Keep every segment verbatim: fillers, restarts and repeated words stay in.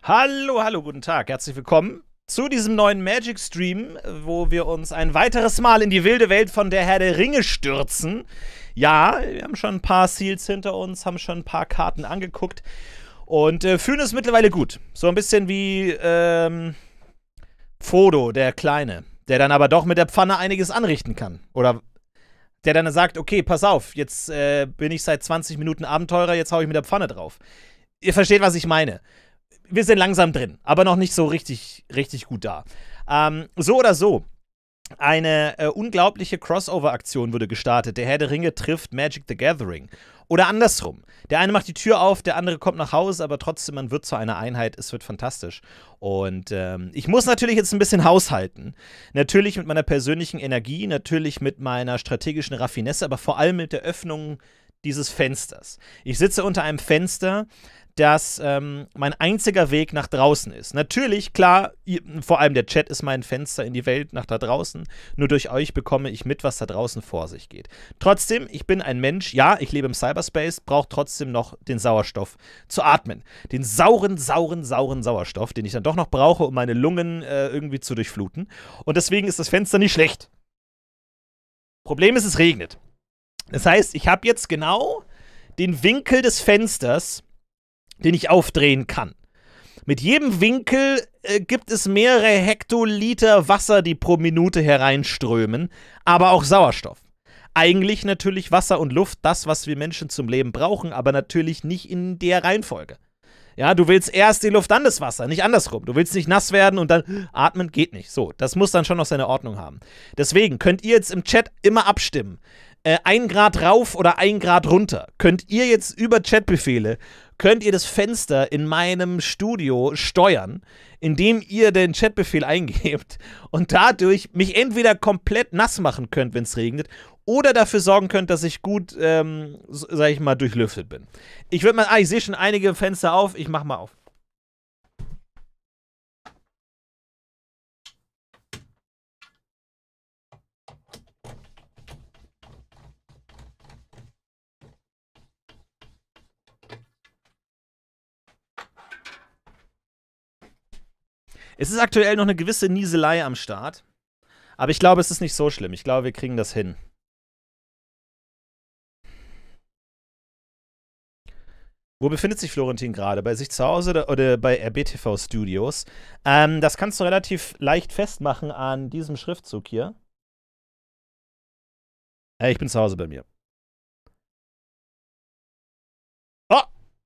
Hallo, hallo, guten Tag. Herzlich willkommen zu diesem neuen Magic-Stream, wo wir uns ein weiteres Mal in die wilde Welt von der Herr der Ringe stürzen. Ja, wir haben schon ein paar Seals hinter uns, haben schon ein paar Karten angeguckt und äh, fühlen es mittlerweile gut. So ein bisschen wie ähm, Frodo, der Kleine, der dann aber doch mit der Pfanne einiges anrichten kann. Oder der dann sagt, okay, pass auf, jetzt äh, bin ich seit zwanzig Minuten Abenteurer, jetzt hau ich mit der Pfanne drauf. Ihr versteht, was ich meine. Wir sind langsam drin, aber noch nicht so richtig, richtig gut da. Ähm, so oder so, eine äh, unglaubliche Crossover-Aktion wurde gestartet. Der Herr der Ringe trifft Magic the Gathering. Oder andersrum. Der eine macht die Tür auf, der andere kommt nach Hause, aber trotzdem, man wird zu einer Einheit. Es wird fantastisch. Und ähm, ich muss natürlich jetzt ein bisschen haushalten. Natürlich mit meiner persönlichen Energie, natürlich mit meiner strategischen Raffinesse, aber vor allem mit der Öffnung dieses Fensters. Ich sitze unter einem Fenster, dass ähm, mein einziger Weg nach draußen ist. Natürlich, klar, ihr, vor allem der Chat ist mein Fenster in die Welt nach da draußen. Nur durch euch bekomme ich mit, was da draußen vor sich geht. Trotzdem, ich bin ein Mensch, ja, ich lebe im Cyberspace, brauche trotzdem noch den Sauerstoff zu atmen. Den sauren, sauren, sauren Sauerstoff, den ich dann doch noch brauche, um meine Lungen äh, irgendwie zu durchfluten. Und deswegen ist das Fenster nicht schlecht. Problem ist, es regnet. Das heißt, ich habe jetzt genau den Winkel des Fensters, den ich aufdrehen kann. Mit jedem Winkel äh, gibt es mehrere Hektoliter Wasser, die pro Minute hereinströmen, aber auch Sauerstoff. Eigentlich natürlich Wasser und Luft, das, was wir Menschen zum Leben brauchen, aber natürlich nicht in der Reihenfolge. Ja, du willst erst die Luft, dann das Wasser, nicht andersrum. Du willst nicht nass werden und dann atmen, geht nicht. So, das muss dann schon noch seine Ordnung haben. Deswegen könnt ihr jetzt im Chat immer abstimmen. Äh, ein Grad rauf oder ein Grad runter. Könnt ihr jetzt über Chatbefehle, könnt ihr das Fenster in meinem Studio steuern, indem ihr den Chatbefehl eingebt und dadurch mich entweder komplett nass machen könnt, wenn es regnet, oder dafür sorgen könnt, dass ich gut, ähm, sag ich mal, durchlüftet bin. Ich würde mal, ah, ich sehe schon einige Fenster auf, ich mach mal auf. Es ist aktuell noch eine gewisse Nieselei am Start. Aber ich glaube, es ist nicht so schlimm. Ich glaube, wir kriegen das hin. Wo befindet sich Florentin gerade? Bei sich zu Hause oder, oder bei R B T V Studios? Ähm, das kannst du relativ leicht festmachen an diesem Schriftzug hier. Äh, ich bin zu Hause bei mir. Oh!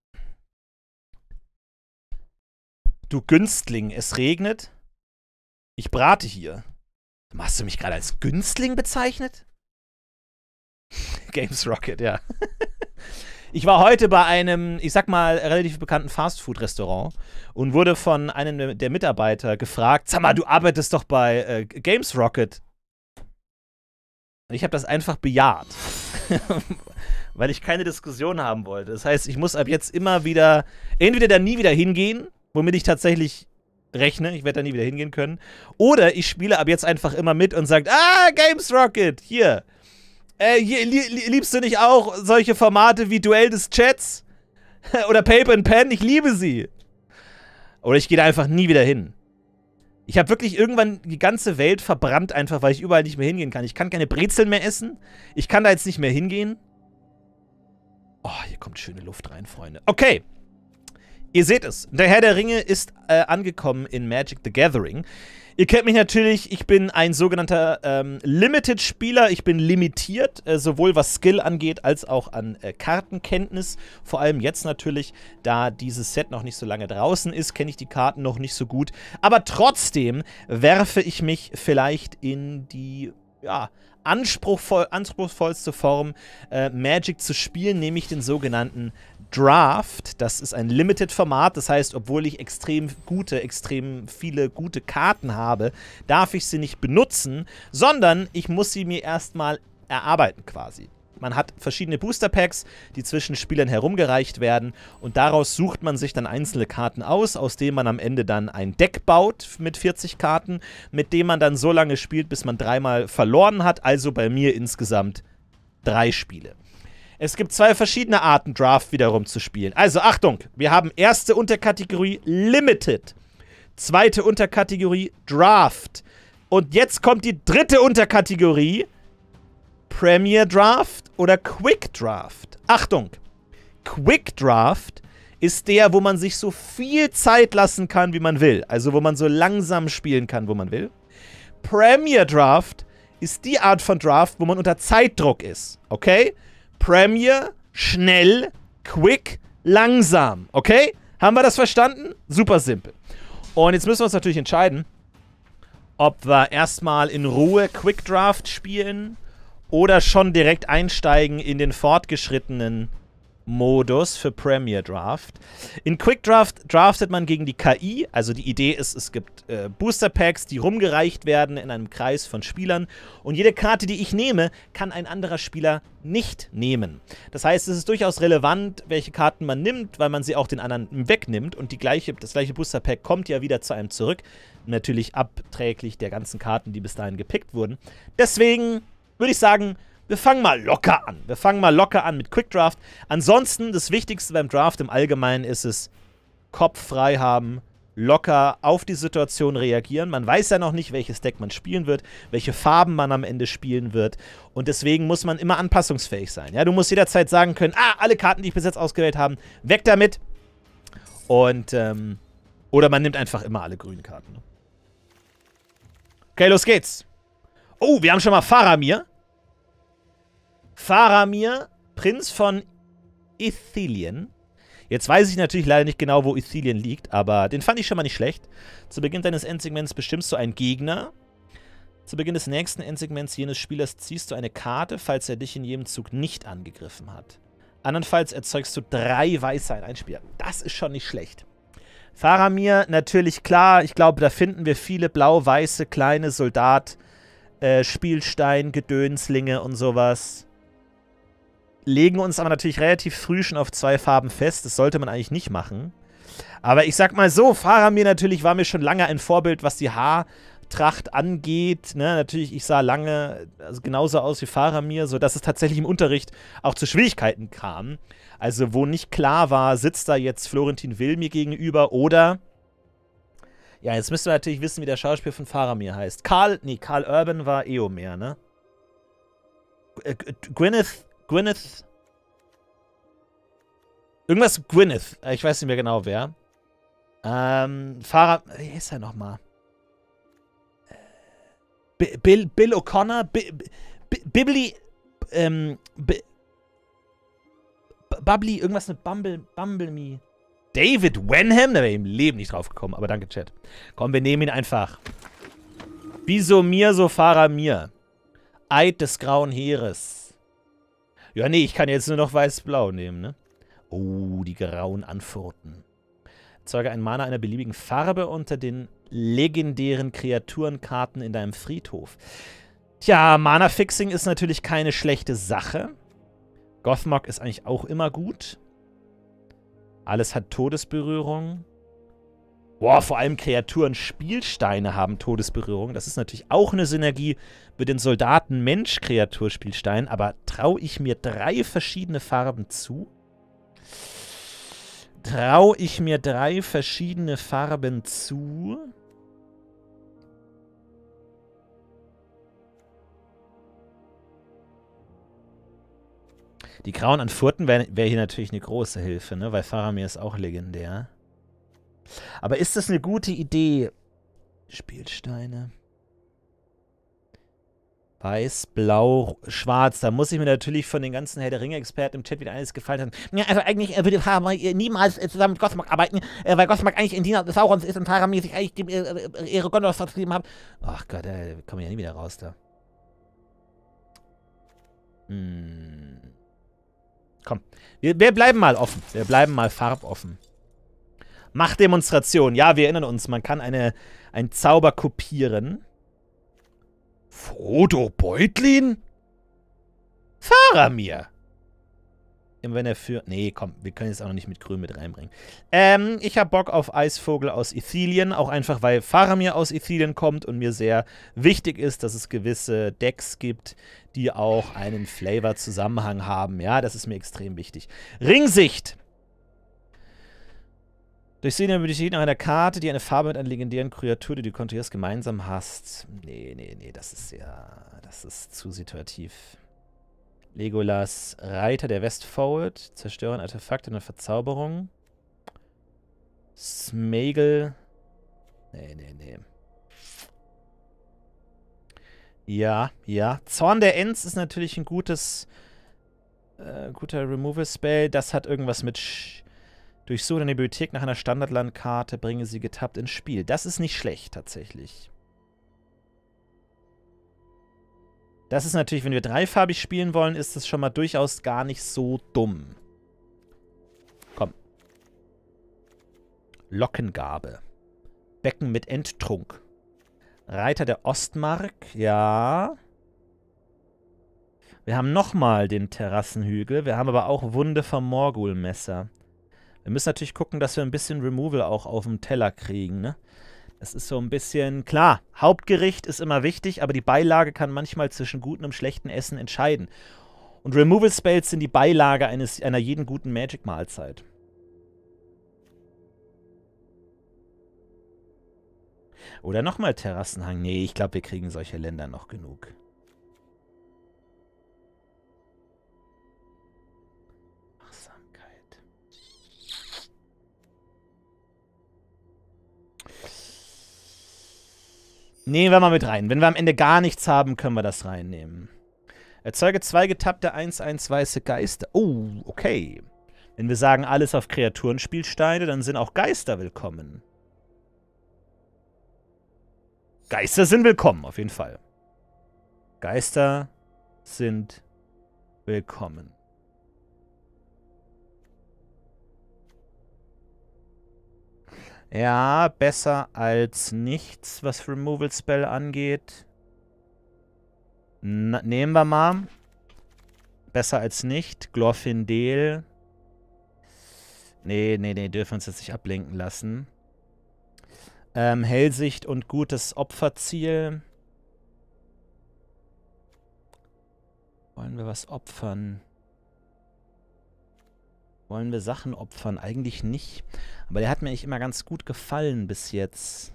Du Günstling, es regnet. Ich brate hier. Hast du mich gerade als Günstling bezeichnet? Games Rocket, ja. Ich war heute bei einem, ich sag mal, relativ bekannten Fastfood-Restaurant und wurde von einem der Mitarbeiter gefragt, sag mal, du arbeitest doch bei äh, Games Rocket. Und ich habe das einfach bejaht. Weil ich keine Diskussion haben wollte. Das heißt, ich muss ab jetzt immer wieder, entweder da nie wieder hingehen, womit ich tatsächlich rechne, ich werde da nie wieder hingehen können, oder ich spiele ab jetzt einfach immer mit und sage, ah, Games Rocket, hier. Äh, hier, li liebst du nicht auch solche Formate wie Duell des Chats? Oder Paper and Pen? Ich liebe sie. Oder ich gehe da einfach nie wieder hin. Ich habe wirklich irgendwann die ganze Welt verbrannt, einfach weil ich überall nicht mehr hingehen kann. Ich kann keine Brezeln mehr essen. Ich kann da jetzt nicht mehr hingehen. Oh, hier kommt schöne Luft rein, Freunde. Okay. Ihr seht es. Der Herr der Ringe ist äh, angekommen in Magic the Gathering. Ihr kennt mich natürlich, ich bin ein sogenannter ähm, Limited-Spieler. Ich bin limitiert, äh, sowohl was Skill angeht, als auch an äh, Kartenkenntnis. Vor allem jetzt natürlich, da dieses Set noch nicht so lange draußen ist, kenne ich die Karten noch nicht so gut. Aber trotzdem werfe ich mich vielleicht in die, ja, anspruchsvoll, anspruchsvollste Form, äh, Magic zu spielen, nämlich den sogenannten Draft. Das ist ein Limited-Format, das heißt, obwohl ich extrem gute, extrem viele gute Karten habe, darf ich sie nicht benutzen, sondern ich muss sie mir erstmal erarbeiten quasi. Man hat verschiedene Booster-Packs, die zwischen Spielern herumgereicht werden und daraus sucht man sich dann einzelne Karten aus, aus denen man am Ende dann ein Deck baut mit vierzig Karten, mit dem man dann so lange spielt, bis man dreimal verloren hat, also bei mir insgesamt drei Spiele. Es gibt zwei verschiedene Arten, Draft wiederum zu spielen. Also Achtung, wir haben erste Unterkategorie Limited, zweite Unterkategorie Draft. Und jetzt kommt die dritte Unterkategorie Premier Draft oder Quick Draft. Achtung, Quick Draft ist der, wo man sich so viel Zeit lassen kann, wie man will. Also wo man so langsam spielen kann, wo man will. Premier Draft ist die Art von Draft, wo man unter Zeitdruck ist. Okay? Premier, schnell, quick, langsam. Okay? Haben wir das verstanden? Super simpel. Und jetzt müssen wir uns natürlich entscheiden, ob wir erstmal in Ruhe Quick Draft spielen oder schon direkt einsteigen in den fortgeschrittenen Modus für Premier Draft. In Quick Draft draftet man gegen die K I. Also die Idee ist, es gibt äh, Booster Packs, die rumgereicht werden in einem Kreis von Spielern. Und jede Karte, die ich nehme, kann ein anderer Spieler nicht nehmen. Das heißt, es ist durchaus relevant, welche Karten man nimmt, weil man sie auch den anderen wegnimmt. Und die gleiche, das gleiche Booster Pack kommt ja wieder zu einem zurück. Natürlich abträglich der ganzen Karten, die bis dahin gepickt wurden. Deswegen würde ich sagen, wir fangen mal locker an. Wir fangen mal locker an mit Quick Draft. Ansonsten, das Wichtigste beim Draft im Allgemeinen ist es, Kopf frei haben, locker auf die Situation reagieren. Man weiß ja noch nicht, welches Deck man spielen wird, welche Farben man am Ende spielen wird. Und deswegen muss man immer anpassungsfähig sein. Ja, du musst jederzeit sagen können, ah, alle Karten, die ich bis jetzt ausgewählt habe, weg damit. Und, ähm, oder man nimmt einfach immer alle grünen Karten. Okay, los geht's. Oh, wir haben schon mal Faramir. Faramir, Prinz von Ithilien. Jetzt weiß ich natürlich leider nicht genau, wo Ithilien liegt, aber den fand ich schon mal nicht schlecht. Zu Beginn deines Endsegments bestimmst du einen Gegner. Zu Beginn des nächsten Endsegments jenes Spielers ziehst du eine Karte, falls er dich in jedem Zug nicht angegriffen hat. Andernfalls erzeugst du drei Weiße in ein Spieler. Das ist schon nicht schlecht. Faramir, natürlich klar. Ich glaube, da finden wir viele blau-weiße kleine Soldat, äh, Spielstein, Gedönslinge und sowas. Legen uns aber natürlich relativ früh schon auf zwei Farben fest. Das sollte man eigentlich nicht machen. Aber ich sag mal so, Faramir natürlich war mir schon lange ein Vorbild, was die Haartracht angeht. Ne, natürlich, ich sah lange also genauso aus wie Faramir, sodass es tatsächlich im Unterricht auch zu Schwierigkeiten kam. Also wo nicht klar war, sitzt da jetzt Florentin Will mir gegenüber oder... Ja, jetzt müssen wir natürlich wissen, wie der Schauspieler von Faramir heißt. Karl, nee, Karl Urban war Eomer, ne? Gwyneth... Gwyneth. Irgendwas Gwyneth. Ich weiß nicht mehr genau, wer. Ähm, Fahrer. Wie ist er nochmal? Bill, Bill O'Connor? Bibli. Ähm. Bubbly. Irgendwas mit Bumble. Bumbleme. David Wenham? Da wäre ich im Leben nicht drauf gekommen, aber danke, Chat. Komm, wir nehmen ihn einfach. Wieso mir, so Faramir? Eid des Grauen Heeres. Ja, nee, ich kann jetzt nur noch weiß-blau nehmen, ne? Oh, die grauen Anfurten. Erzeuge ein Mana einer beliebigen Farbe unter den legendären Kreaturenkarten in deinem Friedhof. Tja, Mana-Fixing ist natürlich keine schlechte Sache. Gothmog ist eigentlich auch immer gut. Alles hat Todesberührung. Boah, vor allem Kreaturen-Spielsteine haben Todesberührung. Das ist natürlich auch eine Synergie mit den Soldaten-Mensch-Kreaturspielsteinen. Aber traue ich mir drei verschiedene Farben zu? Traue ich mir drei verschiedene Farben zu? Die grauen Anfurten wäre wär hier natürlich eine große Hilfe, ne? Weil Faramir ist auch legendär. Aber ist das eine gute Idee? Spielsteine. Weiß, Blau, Schwarz. Da muss ich mir natürlich von den ganzen Herr der Ringe-Experten im Chat wieder eines gefallen haben. Ja, also eigentlich äh, würde Faramir niemals zusammen mit Gothmog arbeiten, äh, weil Gothmog eigentlich ein Diener des Saurons ist und Faramir sich eigentlich die äh, Ehre Gondors vertrieben hat. Ach Gott, ey, wir kommen ja nie wieder raus da. Hm. Komm, wir, wir bleiben mal offen. Wir bleiben mal farboffen. Machtdemonstration. Ja, wir erinnern uns, man kann eine, einen Zauber kopieren. Frodo Beutlin? Faramir. immer wenn er für... Nee, komm, wir können jetzt auch noch nicht mit Grün mit reinbringen. Ähm, ich habe Bock auf Eisvogel aus Ithilien, auch einfach, weil Faramir aus Ithilien kommt und mir sehr wichtig ist, dass es gewisse Decks gibt, die auch einen Flavor-Zusammenhang haben. Ja, das ist mir extrem wichtig. Ringsicht. Durchsehen die Abilität nach einer Karte, die eine Farbe mit einer legendären Kreatur, die du kontrollierst, gemeinsam hast. Nee, nee, nee, das ist ja... Das ist zu situativ. Legolas, Reiter der Westfold, zerstören Artefakte und Verzauberung. Smeagol. Nee, nee, nee. Ja, ja. Zorn der Ents ist natürlich ein gutes, äh, guter Removal-Spell. Das hat irgendwas mit Sch Durchsuche eine Bibliothek nach einer Standardlandkarte, bringe sie getappt ins Spiel. Das ist nicht schlecht, tatsächlich. Das ist natürlich, wenn wir dreifarbig spielen wollen, ist das schon mal durchaus gar nicht so dumm. Komm. Lockengabe. Becken mit Endtrunk. Reiter der Ostmark. Ja. Wir haben nochmal den Terrassenhügel. Wir haben aber auch Wunde vom Morgul-Messer. Wir müssen natürlich gucken, dass wir ein bisschen Removal auch auf dem Teller kriegen, ne? Das ist so ein bisschen, klar, Hauptgericht ist immer wichtig, aber die Beilage kann manchmal zwischen gutem und schlechtem Essen entscheiden. Und Removal Spells sind die Beilage eines, einer jeden guten Magic-Mahlzeit. Oder nochmal Terrassenhang. Nee, ich glaube, wir kriegen solche Länder noch genug. Nehmen wir mal mit rein. Wenn wir am Ende gar nichts haben, können wir das reinnehmen. Erzeuge zwei getappte eins eins weiße Geister. Oh, okay. Wenn wir sagen, alles auf Kreaturenspielsteine, dann sind auch Geister willkommen. Geister sind willkommen, auf jeden Fall. Geister sind willkommen. Ja, besser als nichts, was Removal Spell angeht. Na, nehmen wir mal. Besser als nicht. Glorfindel. Nee, nee, nee, dürfen wir uns jetzt nicht ablenken lassen. Ähm, Hellsicht und gutes Opferziel. Wollen wir was opfern? Wollen wir Sachen opfern? Eigentlich nicht. Aber der hat mir eigentlich immer ganz gut gefallen bis jetzt.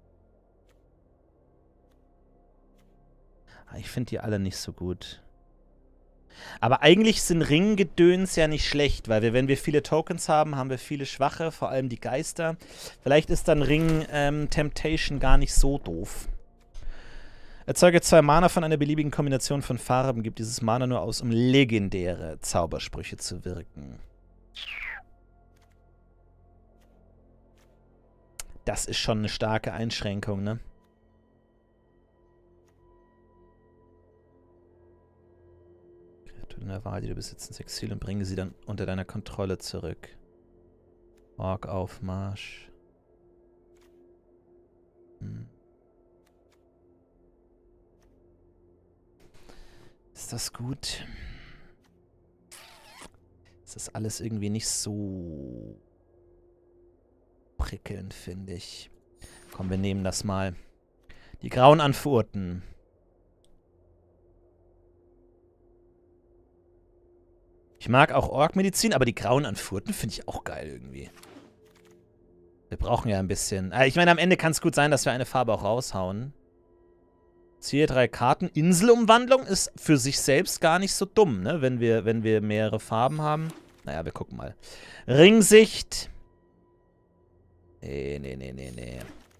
Ich finde die alle nicht so gut. Aber eigentlich sind Ringgedöns ja nicht schlecht, weil wir, wenn wir viele Tokens haben, haben wir viele Schwache, vor allem die Geister. Vielleicht ist dann Ring ähm, Temptation gar nicht so doof. Erzeuge zwei Mana von einer beliebigen Kombination von Farben. Gibt dieses Mana nur aus, um legendäre Zaubersprüche zu wirken. Das ist schon eine starke Einschränkung, ne? Kreaturen der Wahl, die du besitzt, ins Exil und bringe sie dann unter deiner Kontrolle zurück. Ork-Aufmarsch. Hm. Ist das gut? Ist das alles irgendwie nicht so prickelnd, finde ich. Komm, wir nehmen das mal. Die grauen Anfurten. Ich mag auch Ork-Medizin, aber die grauen Anfurten finde ich auch geil irgendwie. Wir brauchen ja ein bisschen... Äh, ich meine, am Ende kann es gut sein, dass wir eine Farbe auch raushauen. Ziehe drei Karten. Inselumwandlung ist für sich selbst gar nicht so dumm, ne? Wenn wir, wenn wir mehrere Farben haben. Naja, wir gucken mal. Ringsicht. Nee, nee, nee, nee, nee.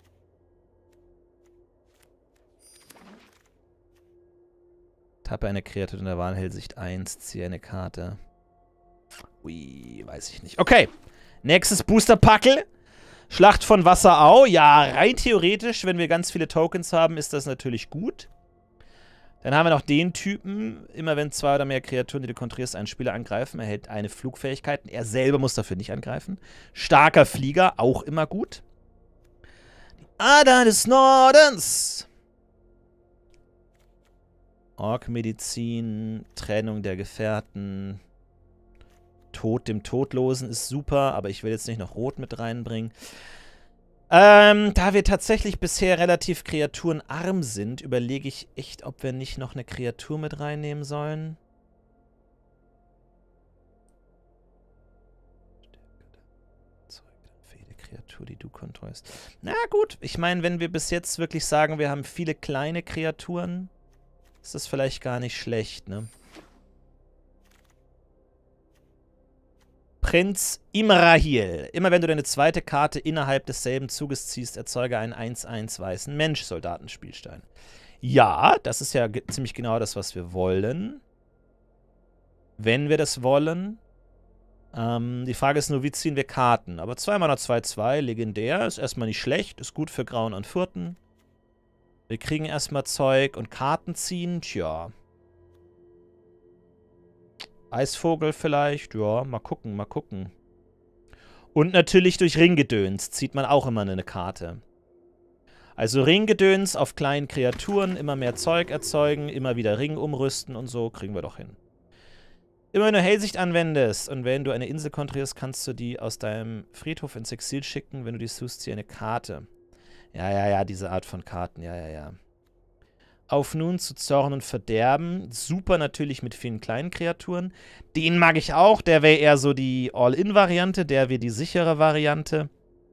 Tappe eine Kreatur in der Wahl, Hellsicht eins, ziehe eine Karte. Ui, weiß ich nicht. Okay, nächstes Booster-Packel. Schlacht von Wasserau. Ja, rein theoretisch, wenn wir ganz viele Tokens haben, ist das natürlich gut. Dann haben wir noch den Typen. Immer wenn zwei oder mehr Kreaturen, die du kontrollierst, einen Spieler angreifen, erhält eine Flugfähigkeit. Er selber muss dafür nicht angreifen. Starker Flieger, auch immer gut. Die Ader des Nordens. Ork-Medizin, Trennung der Gefährten. Tod dem Todlosen ist super, aber ich will jetzt nicht noch Rot mit reinbringen. Ähm, da wir tatsächlich bisher relativ kreaturenarm sind, überlege ich echt, ob wir nicht noch eine Kreatur mit reinnehmen sollen. Für jede Kreatur, die du kontrollierst. Na gut, ich meine, wenn wir bis jetzt wirklich sagen, wir haben viele kleine Kreaturen, ist das vielleicht gar nicht schlecht, ne? Prinz Imrahil. Immer wenn du deine zweite Karte innerhalb desselben Zuges ziehst, erzeuge einen eins eins weißen Mensch-Soldatenspielstein. Ja, das ist ja ge ziemlich genau das, was wir wollen. Wenn wir das wollen. Ähm, die Frage ist nur, wie ziehen wir Karten? Aber zwei Mana zwei zwei, legendär, ist erstmal nicht schlecht, ist gut für Grauen und Furten. Wir kriegen erstmal Zeug und Karten ziehen, tja. Eisvogel vielleicht, ja, mal gucken, mal gucken. Und natürlich durch Ringgedöns zieht man auch immer eine Karte. Also Ringgedöns auf kleinen Kreaturen, immer mehr Zeug erzeugen, immer wieder Ring umrüsten und so, kriegen wir doch hin. Immer wenn du Hellsicht anwendest und wenn du eine Insel kontrollierst, kannst du die aus deinem Friedhof ins Exil schicken. Wenn du die suchst, zieh eine Karte. Ja, ja, ja, diese Art von Karten, ja, ja, ja. Auf nun zu Zorn und Verderben. Super natürlich mit vielen kleinen Kreaturen. Den mag ich auch. Der wäre eher so die All-In-Variante. Der wäre die sichere Variante.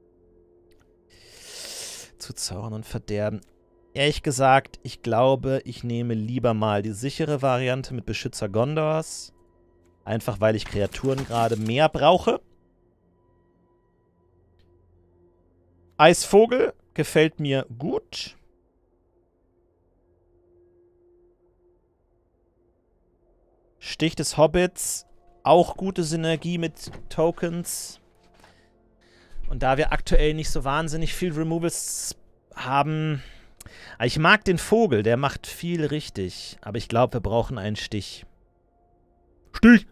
Zu Zorn und Verderben. Ehrlich gesagt, ich glaube, ich nehme lieber mal die sichere Variante mit Beschützer Gondors. Einfach, weil ich Kreaturen gerade mehr brauche. Eisvogel gefällt mir gut. Stich des Hobbits, auch gute Synergie mit Tokens. Und da wir aktuell nicht so wahnsinnig viel Removals haben... Ich mag den Vogel, der macht viel richtig. Aber ich glaube, wir brauchen einen Stich. Stich!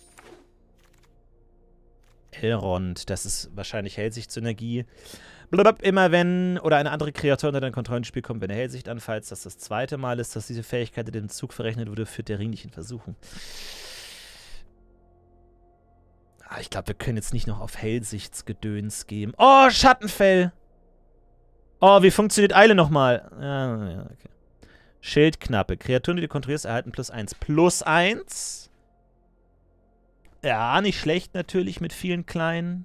Elrond, das ist wahrscheinlich Hellsichtsynergie. Blablabla, immer wenn oder eine andere Kreatur unter dein Kontrollenspiel kommt, wenn er Hellsicht anfällt, dass das zweite Mal ist, dass diese Fähigkeit in dem Zug verrechnet wurde, führt der Ring nicht in Versuchung. Ah, ich glaube, wir können jetzt nicht noch auf Hellsichtsgedöns gehen. Oh, Schattenfell! Oh, wie funktioniert Eile nochmal? Ja, ja, okay. Schildknappe. Kreaturen, die du kontrollierst, erhalten plus eins. Plus eins? Ja, nicht schlecht natürlich mit vielen kleinen.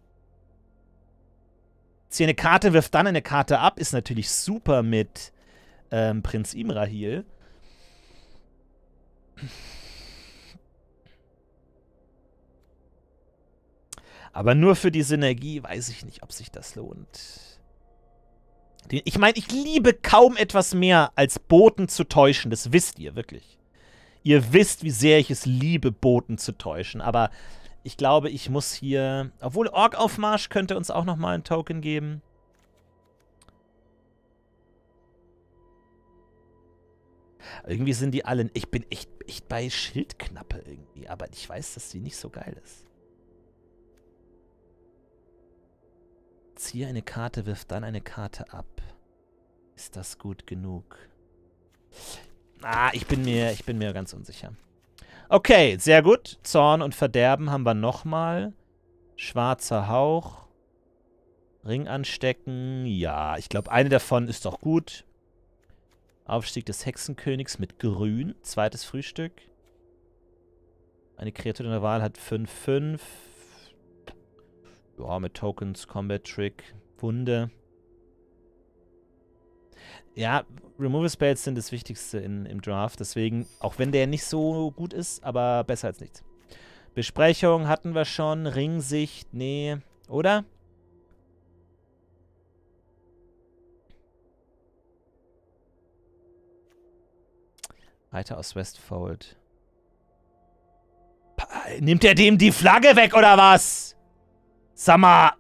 Zieh eine Karte, wirft dann eine Karte ab. Ist natürlich super mit ähm, Prinz Imrahil. Aber nur für die Synergie weiß ich nicht, ob sich das lohnt. Ich meine, ich liebe kaum etwas mehr, als Boten zu täuschen. Das wisst ihr, wirklich. Ihr wisst, wie sehr ich es liebe, Boten zu täuschen. Aber ich glaube, ich muss hier... Obwohl, Ork-Aufmarsch könnte uns auch nochmal ein Token geben. Irgendwie sind die alle... Ich bin echt, echt bei Schildknappe irgendwie. Aber ich weiß, dass die nicht so geil ist. Ziehe eine Karte, wirf dann eine Karte ab. Ist das gut genug? Ah, ich bin mir, ich bin mir ganz unsicher. Okay, sehr gut. Zorn und Verderben haben wir nochmal. Schwarzer Hauch. Ring anstecken. Ja, ich glaube, eine davon ist doch gut. Aufstieg des Hexenkönigs mit Grün. Zweites Frühstück. Eine Kreatur in der Wahl hat fünf fünf. Ja, mit Tokens, Combat Trick, Wunde. Ja, Removal Spells sind das Wichtigste in, im Draft. Deswegen, auch wenn der nicht so gut ist, aber besser als nichts. Besprechung hatten wir schon. Ringsicht, nee. Oder? Weiter aus Westfold. Nimmt er dem die Flagge weg, oder was? Sag mal.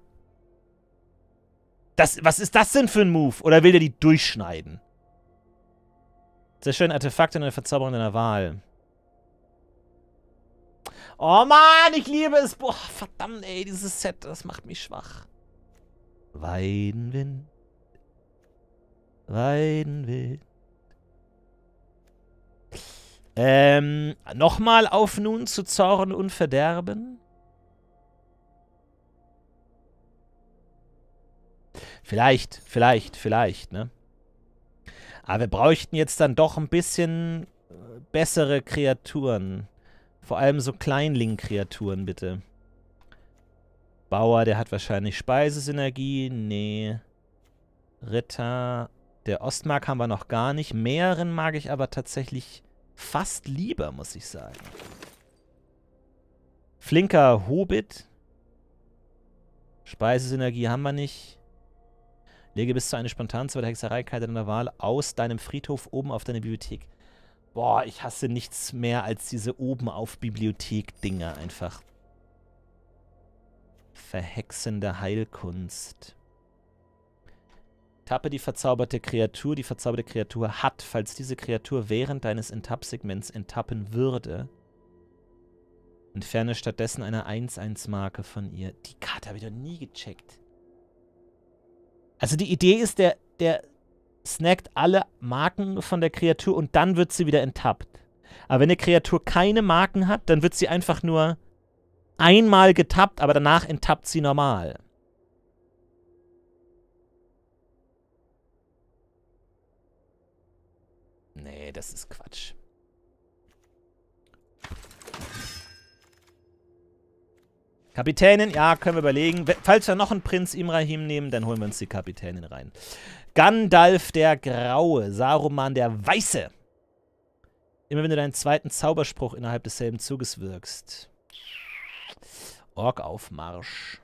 Das, was ist das denn für ein Move? Oder will der die durchschneiden? Sehr schön, Artefakte und eine Verzauberung deiner Wahl. Oh Mann, ich liebe es. Boah, verdammt, ey, dieses Set, das macht mich schwach. Weidenwind. Weidenwind. Ähm, nochmal auf nun zu Zorn und Verderben. Vielleicht, vielleicht, vielleicht, ne? Aber wir bräuchten jetzt dann doch ein bisschen bessere Kreaturen. Vor allem so Kleinling-Kreaturen, bitte. Bauer, der hat wahrscheinlich Speisesynergie. Nee. Ritter. Der Ostmark haben wir noch gar nicht. Meeren mag ich aber tatsächlich fast lieber, muss ich sagen. Flinker Hobbit. Speisesynergie haben wir nicht. Lege bis zu eine spontane zweite Hexereikarte deiner Wahl aus deinem Friedhof oben auf deine Bibliothek. Boah, ich hasse nichts mehr als diese oben auf Bibliothek-Dinger einfach. Verhexende Heilkunst. Tappe die verzauberte Kreatur. Die verzauberte Kreatur hat, falls diese Kreatur während deines Enttapp-Segments enttappen würde, entferne stattdessen eine eins eins Marke von ihr. Die Karte habe ich noch nie gecheckt. Also die Idee ist, der, der snackt alle Marken von der Kreatur und dann wird sie wieder enttappt. Aber wenn eine Kreatur keine Marken hat, dann wird sie einfach nur einmal getappt, aber danach enttappt sie normal. Nee, das ist Quatsch. Kapitänin, ja, können wir überlegen. Falls wir noch einen Prinz Imrahim nehmen, dann holen wir uns die Kapitänin rein. Gandalf der Graue, Saruman der Weiße. Immer wenn du deinen zweiten Zauberspruch innerhalb desselben Zuges wirkst. Orkaufmarsch.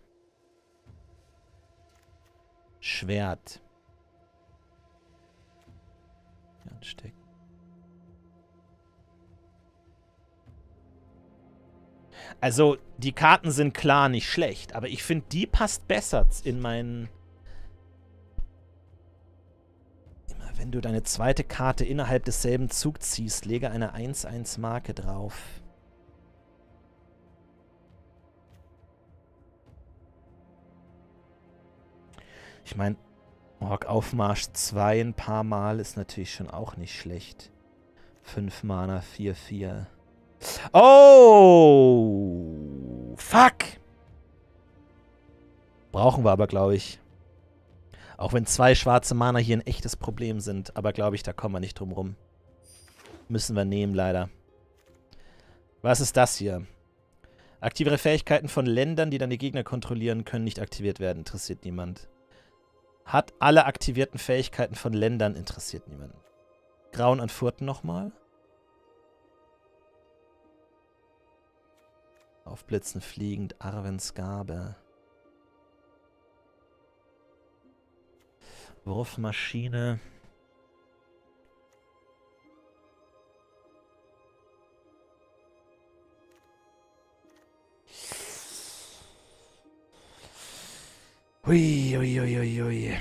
Schwert. Anstecken. Also, die Karten sind klar nicht schlecht, aber ich finde, die passt besser in meinen... Immer wenn du deine zweite Karte innerhalb desselben Zugs ziehst, lege eine eins eins Marke drauf. Ich meine, Orkaufmarsch zwei ein paar Mal ist natürlich schon auch nicht schlecht. fünf Mana, vier vier. Oh! Fuck! Brauchen wir aber, glaube ich. Auch wenn zwei schwarze Mana hier ein echtes Problem sind. Aber glaube ich, da kommen wir nicht drum rum. Müssen wir nehmen, leider. Was ist das hier? Aktivere Fähigkeiten von Ländern, die deine Gegner kontrollieren, können nicht aktiviert werden. Interessiert niemand. Hat alle aktivierten Fähigkeiten von Ländern, interessiert niemanden. Grauen an Furten nochmal. Aufblitzen fliegend, Arwens Gabe. Wurfmaschine. Hui, hui, hui, hui, hui.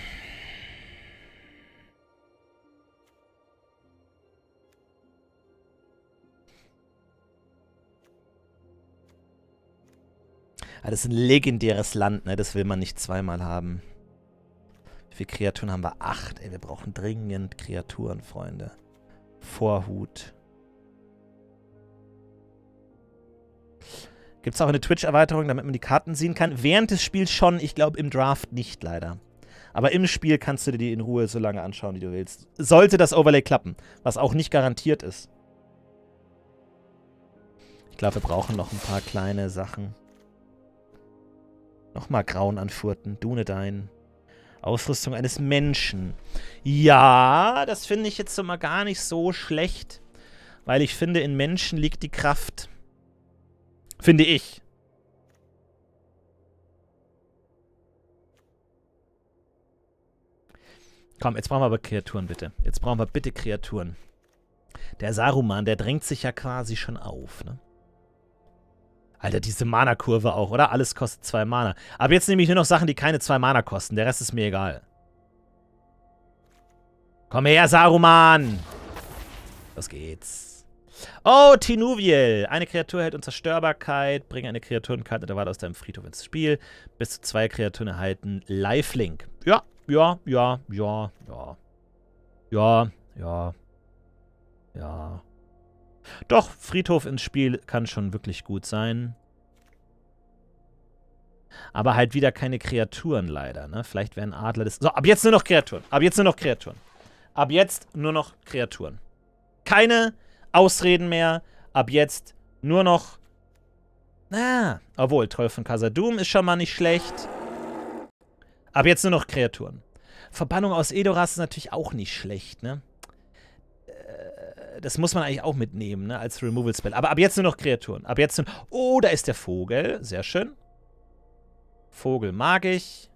Ah, das ist ein legendäres Land, ne? Das will man nicht zweimal haben. Wie viele Kreaturen haben wir? Acht. Ey, wir brauchen dringend Kreaturen, Freunde. Vorhut. Gibt es auch eine Twitch-Erweiterung, damit man die Karten sehen kann? Während des Spiels schon, ich glaube im Draft nicht, leider. Aber im Spiel kannst du dir die in Ruhe so lange anschauen, wie du willst. Sollte das Overlay klappen, was auch nicht garantiert ist. Ich glaube, wir brauchen noch ein paar kleine Sachen. Nochmal Grauen an Furten, Dunedain. Ausrüstung eines Menschen. Ja, das finde ich jetzt so mal gar nicht so schlecht. Weil ich finde, in Menschen liegt die Kraft. Finde ich. Komm, jetzt brauchen wir aber Kreaturen, bitte. Jetzt brauchen wir bitte Kreaturen. Der Saruman, der drängt sich ja quasi schon auf, ne? Alter, diese Mana-Kurve auch, oder? Alles kostet zwei Mana. Aber jetzt nehme ich nur noch Sachen, die keine zwei Mana kosten. Der Rest ist mir egal. Komm her, Saruman! Los geht's. Oh, Tinuviel. Eine Kreatur hält Unzerstörbarkeit. Bringe eine Kreaturenkarte der Wahl aus deinem Friedhof ins Spiel. Bis zu zwei Kreaturen erhalten Lifelink. Ja, ja, ja, ja, ja. Ja, ja. Ja. Doch, Friedhof ins Spiel kann schon wirklich gut sein. Aber halt wieder keine Kreaturen leider, ne? Vielleicht wären Adler das... So, ab jetzt nur noch Kreaturen. Ab jetzt nur noch Kreaturen. Ab jetzt nur noch Kreaturen. Keine Ausreden mehr. Ab jetzt nur noch... Ah, obwohl, Troll von Khazad-dûm ist schon mal nicht schlecht. Ab jetzt nur noch Kreaturen. Verbannung aus Edoras ist natürlich auch nicht schlecht, ne? Äh, das muss man eigentlich auch mitnehmen, ne? Als Removal-Spell. Aber ab jetzt nur noch Kreaturen. Ab jetzt nur... Oh, da ist der Vogel. Sehr schön. Vogel mag ich.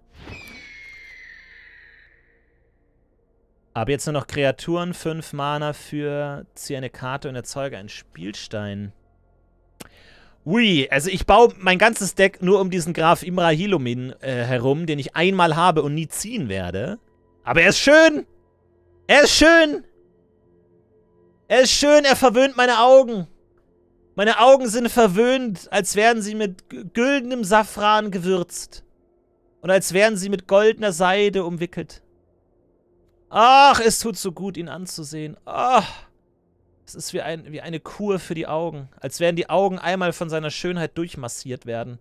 Aber jetzt nur noch Kreaturen. Fünf Mana für ziehe eine Karte und erzeuge einen Spielstein. Ui, also ich baue mein ganzes Deck nur um diesen Graf Imra Hilomin äh, herum, den ich einmal habe und nie ziehen werde. Aber er ist schön. Er ist schön. Er ist schön, er verwöhnt meine Augen. Meine Augen sind verwöhnt, als wären sie mit güldenem Safran gewürzt. Und als wären sie mit goldener Seide umwickelt. Ach, es tut so gut, ihn anzusehen. Ach, es ist wie, ein, wie eine Kur für die Augen. Als wären die Augen einmal von seiner Schönheit durchmassiert werden.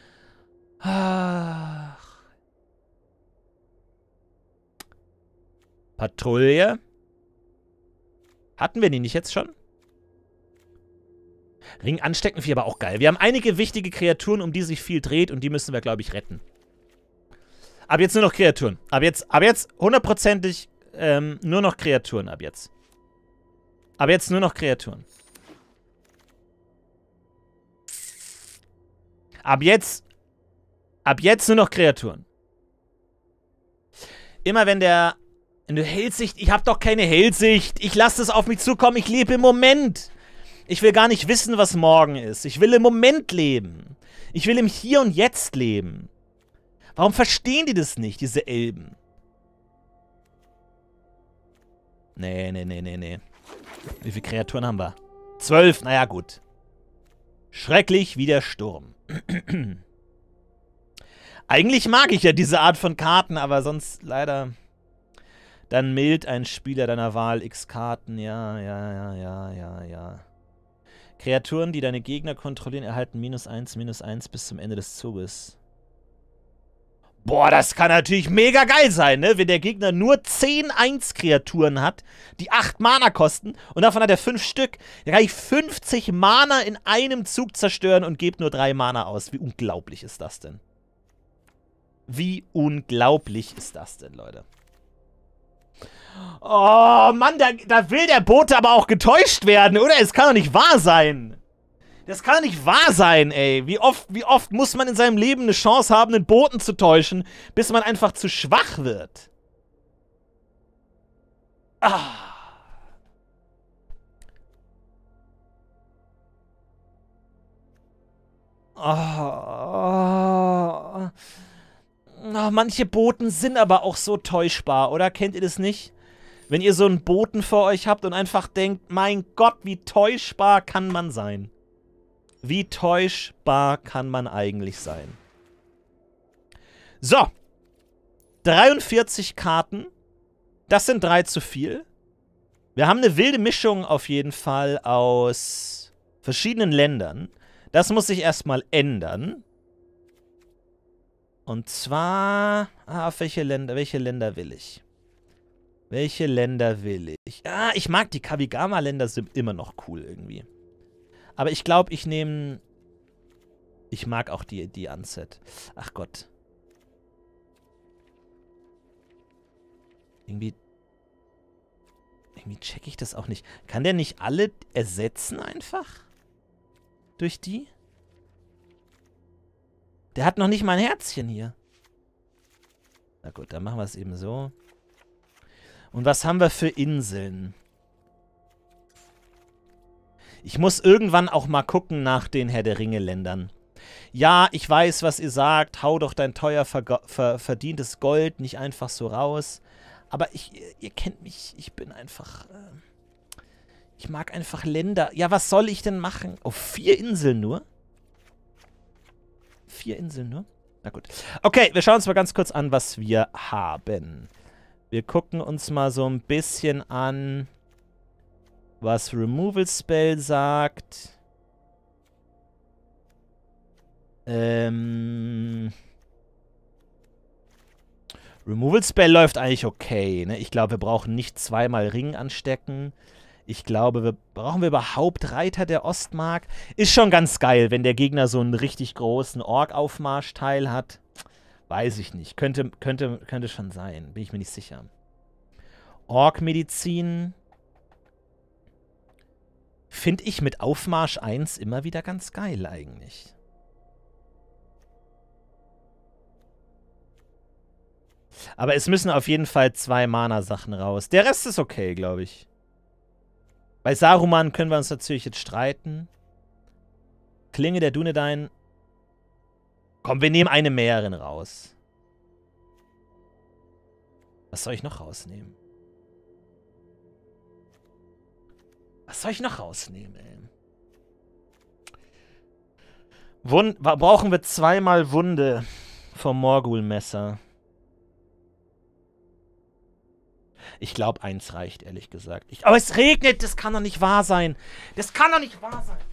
Ach. Patrouille. Hatten wir die nicht jetzt schon? Ring anstecken finde ich aber auch geil. Wir haben einige wichtige Kreaturen, um die sich viel dreht und die müssen wir, glaube ich, retten. Ab jetzt nur noch Kreaturen. Ab jetzt, ab jetzt hundertprozentig ähm, nur noch Kreaturen ab jetzt. Ab jetzt nur noch Kreaturen. Ab jetzt, ab jetzt nur noch Kreaturen. Immer wenn der, wenn du Hellsicht, ich habe doch keine Hellsicht. Ich lasse es auf mich zukommen. Ich lebe im Moment. Ich will gar nicht wissen, was morgen ist. Ich will im Moment leben. Ich will im Hier und Jetzt leben. Warum verstehen die das nicht, diese Elben? Nee, nee, nee, nee, nee. Wie viele Kreaturen haben wir? Zwölf, naja, gut. Schrecklich wie der Sturm. Eigentlich mag ich ja diese Art von Karten, aber sonst leider... Dann mild ein Spieler deiner Wahl X Karten. Ja, ja, ja, ja, ja, ja. Kreaturen, die deine Gegner kontrollieren, erhalten minus eins, minus eins bis zum Ende des Zuges. Boah, das kann natürlich mega geil sein, ne? Wenn der Gegner nur zehn eins Kreaturen hat, die acht Mana kosten und davon hat er fünf Stück, dann kann ich fünfzig Mana in einem Zug zerstören und gebe nur drei Mana aus. Wie unglaublich ist das denn? Wie unglaublich ist das denn, Leute? Oh, Mann, da, da will der Bote aber auch getäuscht werden, oder? Es kann doch nicht wahr sein. Das kann doch nicht wahr sein, ey. Wie oft, wie oft muss man in seinem Leben eine Chance haben, einen Boten zu täuschen, bis man einfach zu schwach wird? Ah. Oh. Oh, manche Boten sind aber auch so täuschbar, oder? Kennt ihr das nicht? Wenn ihr so einen Boten vor euch habt und einfach denkt, mein Gott, wie täuschbar kann man sein? Wie täuschbar kann man eigentlich sein? So. dreiundvierzig Karten. Das sind drei zu viel. Wir haben eine wilde Mischung auf jeden Fall aus verschiedenen Ländern. Das muss sich erstmal ändern. Und zwar... Ah, auf welche Länder, welche Länder will ich? Welche Länder will ich? Ah, ich mag die Kabigama-Länder, sind immer noch cool irgendwie. Aber ich glaube, ich nehme... Ich mag auch die, die Unset. Ach Gott. Irgendwie... Irgendwie check ich das auch nicht. Kann der nicht alle ersetzen einfach? Durch die? Der hat noch nicht mal ein Herzchen hier. Na gut, dann machen wir es eben so. Und was haben wir für Inseln? Ich muss irgendwann auch mal gucken nach den Herr der Ringe-Ländern. Ja, ich weiß, was ihr sagt. Hau doch dein teuer ver ver verdientes Gold nicht einfach so raus. Aber ich, ihr kennt mich. Ich bin einfach... Äh, ich mag einfach Länder. Ja, was soll ich denn machen? Auf vier Inseln nur? Vier Inseln nur? Na gut. Okay, wir schauen uns mal ganz kurz an, was wir haben. Wir gucken uns mal so ein bisschen an, was Removal Spell sagt. Ähm... Removal Spell läuft eigentlich okay. Ne? Ich glaube, wir brauchen nicht zweimal Ring anstecken. Ich glaube, wir brauchen wir überhaupt Reiter der Ostmark? Ist schon ganz geil, wenn der Gegner so einen richtig großen Ork-Aufmarschteil hat. Weiß ich nicht. Könnte, könnte, könnte schon sein. Bin ich mir nicht sicher. Ork-Medizin finde ich mit Aufmarsch eins immer wieder ganz geil eigentlich. Aber es müssen auf jeden Fall zwei Mana-Sachen raus. Der Rest ist okay, glaube ich. Bei Saruman können wir uns natürlich jetzt streiten. Klinge der Dunedain. Komm, wir nehmen eine Mäherin raus. Was soll ich noch rausnehmen? Was soll ich noch rausnehmen, ey? Wund brauchen wir zweimal Wunde vom Morgul-Messer. Ich glaube, eins reicht, ehrlich gesagt. Ich, aber es regnet, das kann doch nicht wahr sein. Das kann doch nicht wahr sein.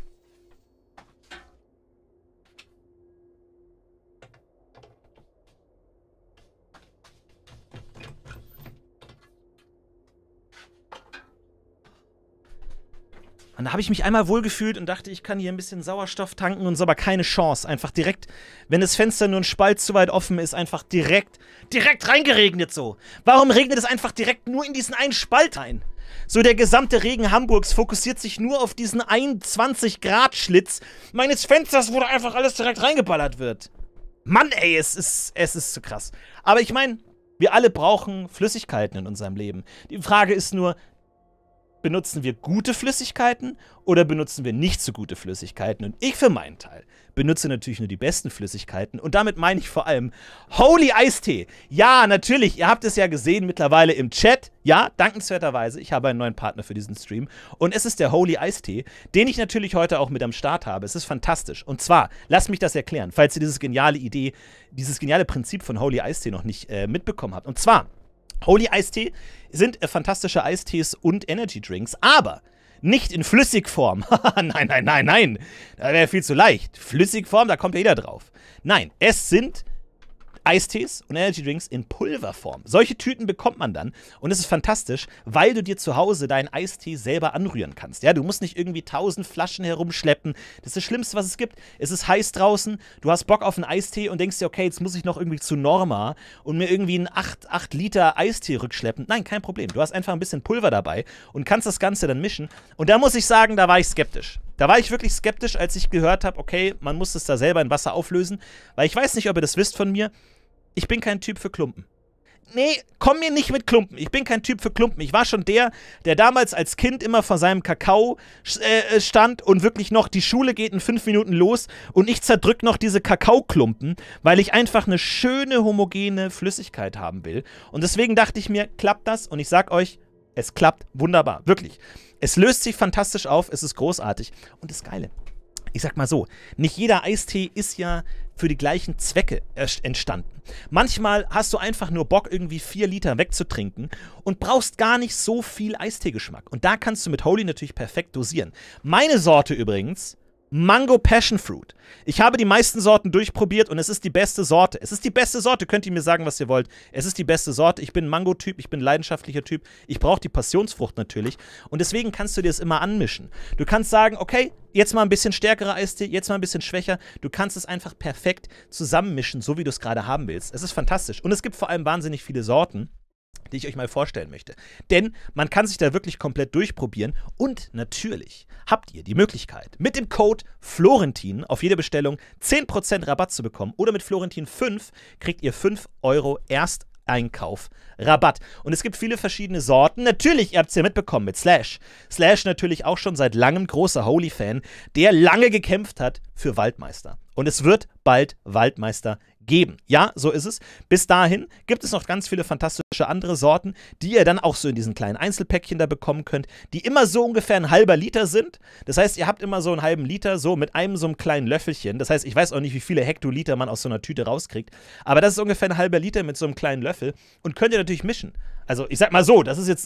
Und da habe ich mich einmal wohlgefühlt und dachte, ich kann hier ein bisschen Sauerstoff tanken und so, aber keine Chance. Einfach direkt, wenn das Fenster nur ein Spalt zu weit offen ist, einfach direkt, direkt reingeregnet so. Warum regnet es einfach direkt nur in diesen einen Spalt rein? So, der gesamte Regen Hamburgs fokussiert sich nur auf diesen einundzwanzig Grad Schlitz meines Fensters, wo da einfach alles direkt reingeballert wird. Mann, ey, es ist, es ist zu krass. Aber ich meine, wir alle brauchen Flüssigkeiten in unserem Leben. Die Frage ist nur, benutzen wir gute Flüssigkeiten oder benutzen wir nicht so gute Flüssigkeiten? Und ich für meinen Teil benutze natürlich nur die besten Flüssigkeiten. Und damit meine ich vor allem Holy Eistee. Ja, natürlich, ihr habt es ja gesehen mittlerweile im Chat. Ja, dankenswerterweise, ich habe einen neuen Partner für diesen Stream. Und es ist der Holy Eistee, den ich natürlich heute auch mit am Start habe. Es ist fantastisch. Und zwar, lasst mich das erklären, falls ihr diese geniale Idee, dieses geniale Prinzip von Holy Eistee noch nicht äh, mitbekommen habt. Und zwar, Holy Eistee sind äh, fantastische Eistees und Energy Drinks, aber nicht in Flüssigform. Nein, nein, nein, nein. Das wäre viel zu leicht. Flüssigform, da kommt ja jeder drauf. Nein, es sind Eistees und Energy Drinks in Pulverform. Solche Tüten bekommt man dann und es ist fantastisch, weil du dir zu Hause deinen Eistee selber anrühren kannst. Ja, du musst nicht irgendwie tausend Flaschen herumschleppen. Das ist das Schlimmste, was es gibt. Es ist heiß draußen, du hast Bock auf einen Eistee und denkst dir, okay, jetzt muss ich noch irgendwie zu Norma und mir irgendwie einen acht Liter Eistee rückschleppen. Nein, kein Problem. Du hast einfach ein bisschen Pulver dabei und kannst das Ganze dann mischen. Und da muss ich sagen, da war ich skeptisch. Da war ich wirklich skeptisch, als ich gehört habe, okay, man muss es da selber in Wasser auflösen, weil ich weiß nicht, ob ihr das wisst von mir, ich bin kein Typ für Klumpen. Nee, komm mir nicht mit Klumpen. Ich bin kein Typ für Klumpen. Ich war schon der, der damals als Kind immer vor seinem Kakao äh, stand und wirklich noch, die Schule geht in fünf Minuten los und ich zerdrück noch diese Kakaoklumpen, weil ich einfach eine schöne, homogene Flüssigkeit haben will. Und deswegen dachte ich mir, klappt das? Und ich sag euch, es klappt wunderbar. Wirklich. Es löst sich fantastisch auf, es ist großartig. Und das Geile, ich sag mal so, nicht jeder Eistee ist ja für die gleichen Zwecke entstanden. Manchmal hast du einfach nur Bock, irgendwie vier Liter wegzutrinken und brauchst gar nicht so viel Eisteegeschmack. Und da kannst du mit Holy natürlich perfekt dosieren. Meine Sorte übrigens, Mango Passion Fruit. Ich habe die meisten Sorten durchprobiert und es ist die beste Sorte. Es ist die beste Sorte, könnt ihr mir sagen, was ihr wollt. Es ist die beste Sorte. Ich bin ein Mango-Typ, ich bin ein leidenschaftlicher Typ. Ich brauche die Passionsfrucht natürlich. Und deswegen kannst du dir das immer anmischen. Du kannst sagen, okay, jetzt mal ein bisschen stärkerer Eistee, jetzt mal ein bisschen schwächer. Du kannst es einfach perfekt zusammenmischen, so wie du es gerade haben willst. Es ist fantastisch. Und es gibt vor allem wahnsinnig viele Sorten, die ich euch mal vorstellen möchte. Denn man kann sich da wirklich komplett durchprobieren und natürlich habt ihr die Möglichkeit, mit dem Code Florentin auf jede Bestellung zehn Prozent Rabatt zu bekommen oder mit Florentin fünf kriegt ihr fünf Euro Ersteinkauf Rabatt. Und es gibt viele verschiedene Sorten. Natürlich, ihr habt es ja mitbekommen mit Slash. Slash natürlich auch schon seit langem großer Holy-Fan, der lange gekämpft hat für Waldmeister. Und es wird bald Waldmeister geben. Ja, so ist es. Bis dahin gibt es noch ganz viele fantastische andere Sorten, die ihr dann auch so in diesen kleinen Einzelpäckchen da bekommen könnt, die immer so ungefähr ein halber Liter sind. Das heißt, ihr habt immer so einen halben Liter, so mit einem so einem kleinen Löffelchen. Das heißt, ich weiß auch nicht, wie viele Hektoliter man aus so einer Tüte rauskriegt, aber das ist ungefähr ein halber Liter mit so einem kleinen Löffel und könnt ihr natürlich mischen. Also, ich sag mal so, das ist jetzt,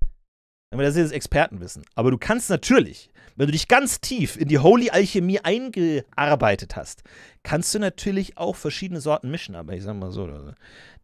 das ist jetzt Expertenwissen, aber du kannst natürlich, wenn du dich ganz tief in die Holy Alchemie eingearbeitet hast, kannst du natürlich auch verschiedene Sorten mischen. Aber ich sag mal so,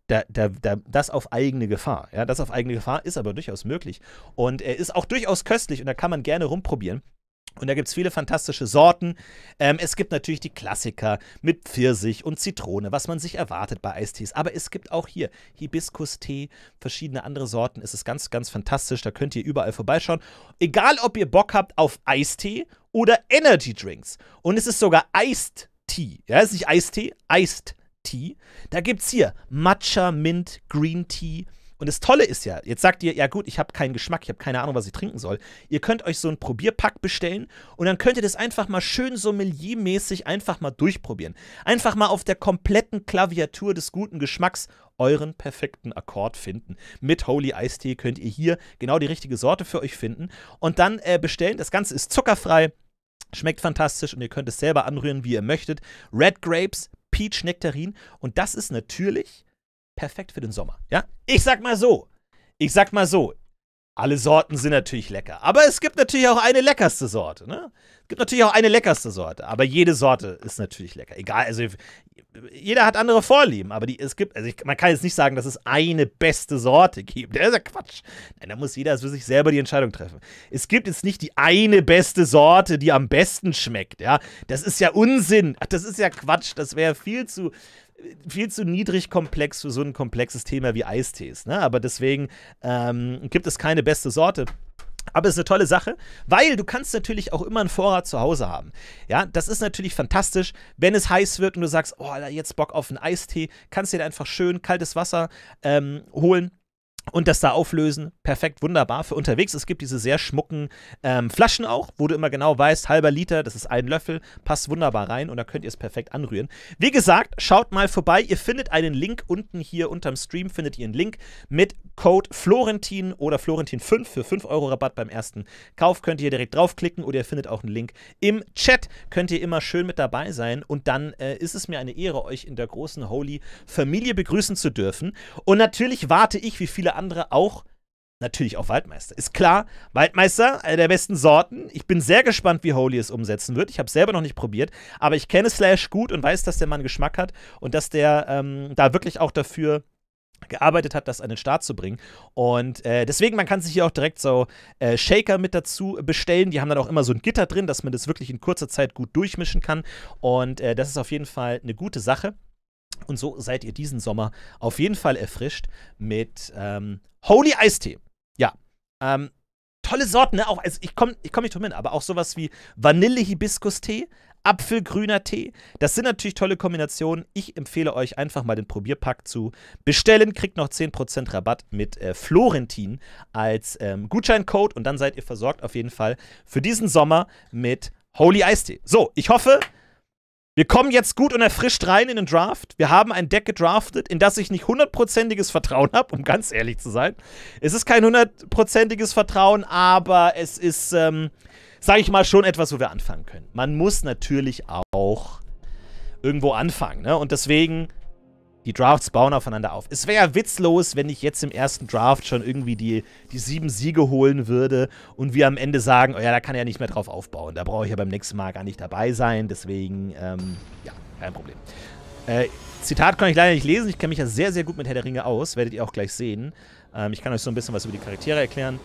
Da, da, da, das auf eigene Gefahr. Ja, das auf eigene Gefahr ist aber durchaus möglich. Und er ist auch durchaus köstlich und da kann man gerne rumprobieren. Und da gibt es viele fantastische Sorten. Ähm, es gibt natürlich die Klassiker mit Pfirsich und Zitrone, was man sich erwartet bei Eistees. Aber es gibt auch hier Hibiskus-Tee, verschiedene andere Sorten. Es ist ganz, ganz fantastisch. Da könnt ihr überall vorbeischauen. Egal, ob ihr Bock habt auf Eistee oder Energy Drinks. Und es ist sogar Iced Tea. Ja, es ist nicht Eistee, Iced Tea. Da gibt es hier Matcha, Mint, Green Tea. Und das Tolle ist ja, jetzt sagt ihr, ja gut, ich habe keinen Geschmack, ich habe keine Ahnung, was ich trinken soll. Ihr könnt euch so einen Probierpack bestellen und dann könnt ihr das einfach mal schön sommeliermäßig einfach mal durchprobieren. Einfach mal auf der kompletten Klaviatur des guten Geschmacks euren perfekten Akkord finden. Mit Holy Eistee könnt ihr hier genau die richtige Sorte für euch finden und dann äh, bestellen. Das Ganze ist zuckerfrei, schmeckt fantastisch und ihr könnt es selber anrühren, wie ihr möchtet. Red Grapes, Peach Nektarin und das ist natürlich perfekt für den Sommer, ja? Ich sag mal so, ich sag mal so, alle Sorten sind natürlich lecker, aber es gibt natürlich auch eine leckerste Sorte, ne? Es gibt natürlich auch eine leckerste Sorte, aber jede Sorte ist natürlich lecker, egal, also jeder hat andere Vorlieben, aber die, es gibt, also ich, man kann jetzt nicht sagen, dass es eine beste Sorte gibt, das ist ja Quatsch. Nein, da muss jeder für sich selber die Entscheidung treffen. Es gibt jetzt nicht die eine beste Sorte, die am besten schmeckt, ja? Das ist ja Unsinn, ach, das ist ja Quatsch, das wäre viel zu viel zu niedrig komplex für so ein komplexes Thema wie Eistees, ne? Aber deswegen ähm, gibt es keine beste Sorte. Aber es ist eine tolle Sache, weil du kannst natürlich auch immer einen Vorrat zu Hause haben. Ja, das ist natürlich fantastisch, wenn es heiß wird und du sagst, oh, jetzt Bock auf einen Eistee, kannst dir da einfach schön kaltes Wasser ähm, holen. Und das da auflösen, perfekt, wunderbar für unterwegs. Es gibt diese sehr schmucken ähm, Flaschen auch, wo du immer genau weißt, halber Liter, das ist ein Löffel, passt wunderbar rein und da könnt ihr es perfekt anrühren. Wie gesagt, schaut mal vorbei, ihr findet einen Link unten hier unterm Stream, findet ihr einen Link mit Code Florentin oder Florentin fünf für fünf Euro Rabatt beim ersten Kauf. Könnt ihr direkt draufklicken oder ihr findet auch einen Link im Chat. Könnt ihr immer schön mit dabei sein und dann äh, ist es mir eine Ehre, euch in der großen Holy-Familie begrüßen zu dürfen. Und natürlich warte ich, wie viele andere auch natürlich auf Waldmeister. Ist klar, Waldmeister, eine der besten Sorten. Ich bin sehr gespannt, wie Holy es umsetzen wird. Ich habe es selber noch nicht probiert, aber ich kenne Slash gut und weiß, dass der Mann Geschmack hat und dass der ähm, da wirklich auch dafür gearbeitet hat, das an den Start zu bringen. Und äh, deswegen, man kann sich hier auch direkt so äh, Shaker mit dazu bestellen. Die haben dann auch immer so ein Gitter drin, dass man das wirklich in kurzer Zeit gut durchmischen kann. Und äh, das ist auf jeden Fall eine gute Sache. Und so seid ihr diesen Sommer auf jeden Fall erfrischt mit ähm, Holy Eistee. Ja, ähm, tolle Sorten, ne? Auch, also ich komme ich komm nicht drum hin, aber auch sowas wie Vanille-Hibiskus-Tee, Apfelgrüner Tee. Das sind natürlich tolle Kombinationen. Ich empfehle euch einfach mal den Probierpack zu bestellen. Kriegt noch zehn Prozent Rabatt mit äh, Florentin als ähm, Gutscheincode und dann seid ihr versorgt auf jeden Fall für diesen Sommer mit Holy Eistee. So, ich hoffe, wir kommen jetzt gut und erfrischt rein in den Draft. Wir haben ein Deck gedraftet, in das ich nicht hundertprozentiges Vertrauen habe, um ganz ehrlich zu sein. Es ist kein hundertprozentiges Vertrauen, aber es ist, ähm, sage ich mal, schon etwas, wo wir anfangen können. Man muss natürlich auch irgendwo anfangen, ne? Und deswegen, die Drafts bauen aufeinander auf. Es wäre ja witzlos, wenn ich jetzt im ersten Draft schon irgendwie die, die sieben Siege holen würde und wir am Ende sagen, oh ja, da kann er ja nicht mehr drauf aufbauen. Da brauche ich ja beim nächsten Mal gar nicht dabei sein. Deswegen, ähm, ja, kein Problem. Äh, Zitat kann ich leider nicht lesen. Ich kenne mich ja sehr, sehr gut mit Herr der Ringe aus. Werdet ihr auch gleich sehen. Ähm, ich kann euch so ein bisschen was über die Charaktere erklären.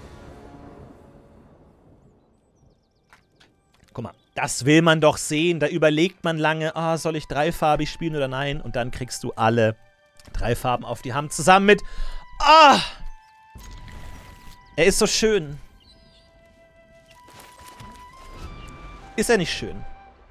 Guck mal, das will man doch sehen. Da überlegt man lange, ah, soll ich dreifarbig spielen oder nein? Und dann kriegst du alle drei Farben auf die Hand zusammen mit, ah, er ist so schön. Ist er nicht schön?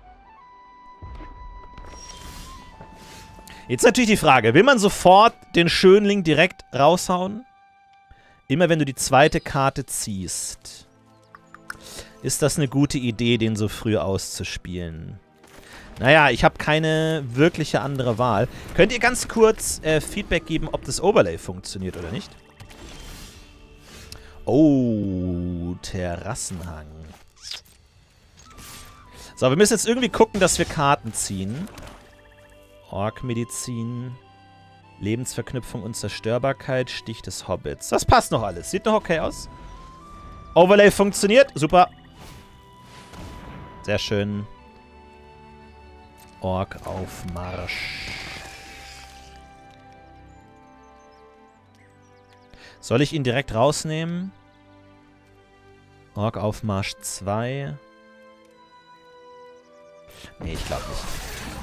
Jetzt natürlich die Frage, will man sofort den Schönling direkt raushauen? Immer wenn du die zweite Karte ziehst. Ist das eine gute Idee, den so früh auszuspielen? Naja, ich habe keine wirkliche andere Wahl. Könnt ihr ganz kurz äh, Feedback geben, ob das Overlay funktioniert oder nicht? Oh, Terrassenhang. So, wir müssen jetzt irgendwie gucken, dass wir Karten ziehen. Ork-Medizin, Lebensverknüpfung und Zerstörbarkeit, Stich des Hobbits. Das passt noch alles. Sieht noch okay aus. Overlay funktioniert. Super. Sehr schön. Ork auf Marsch. Soll ich ihn direkt rausnehmen? Ork-Aufmarsch zwei. Nee, ich glaube nicht.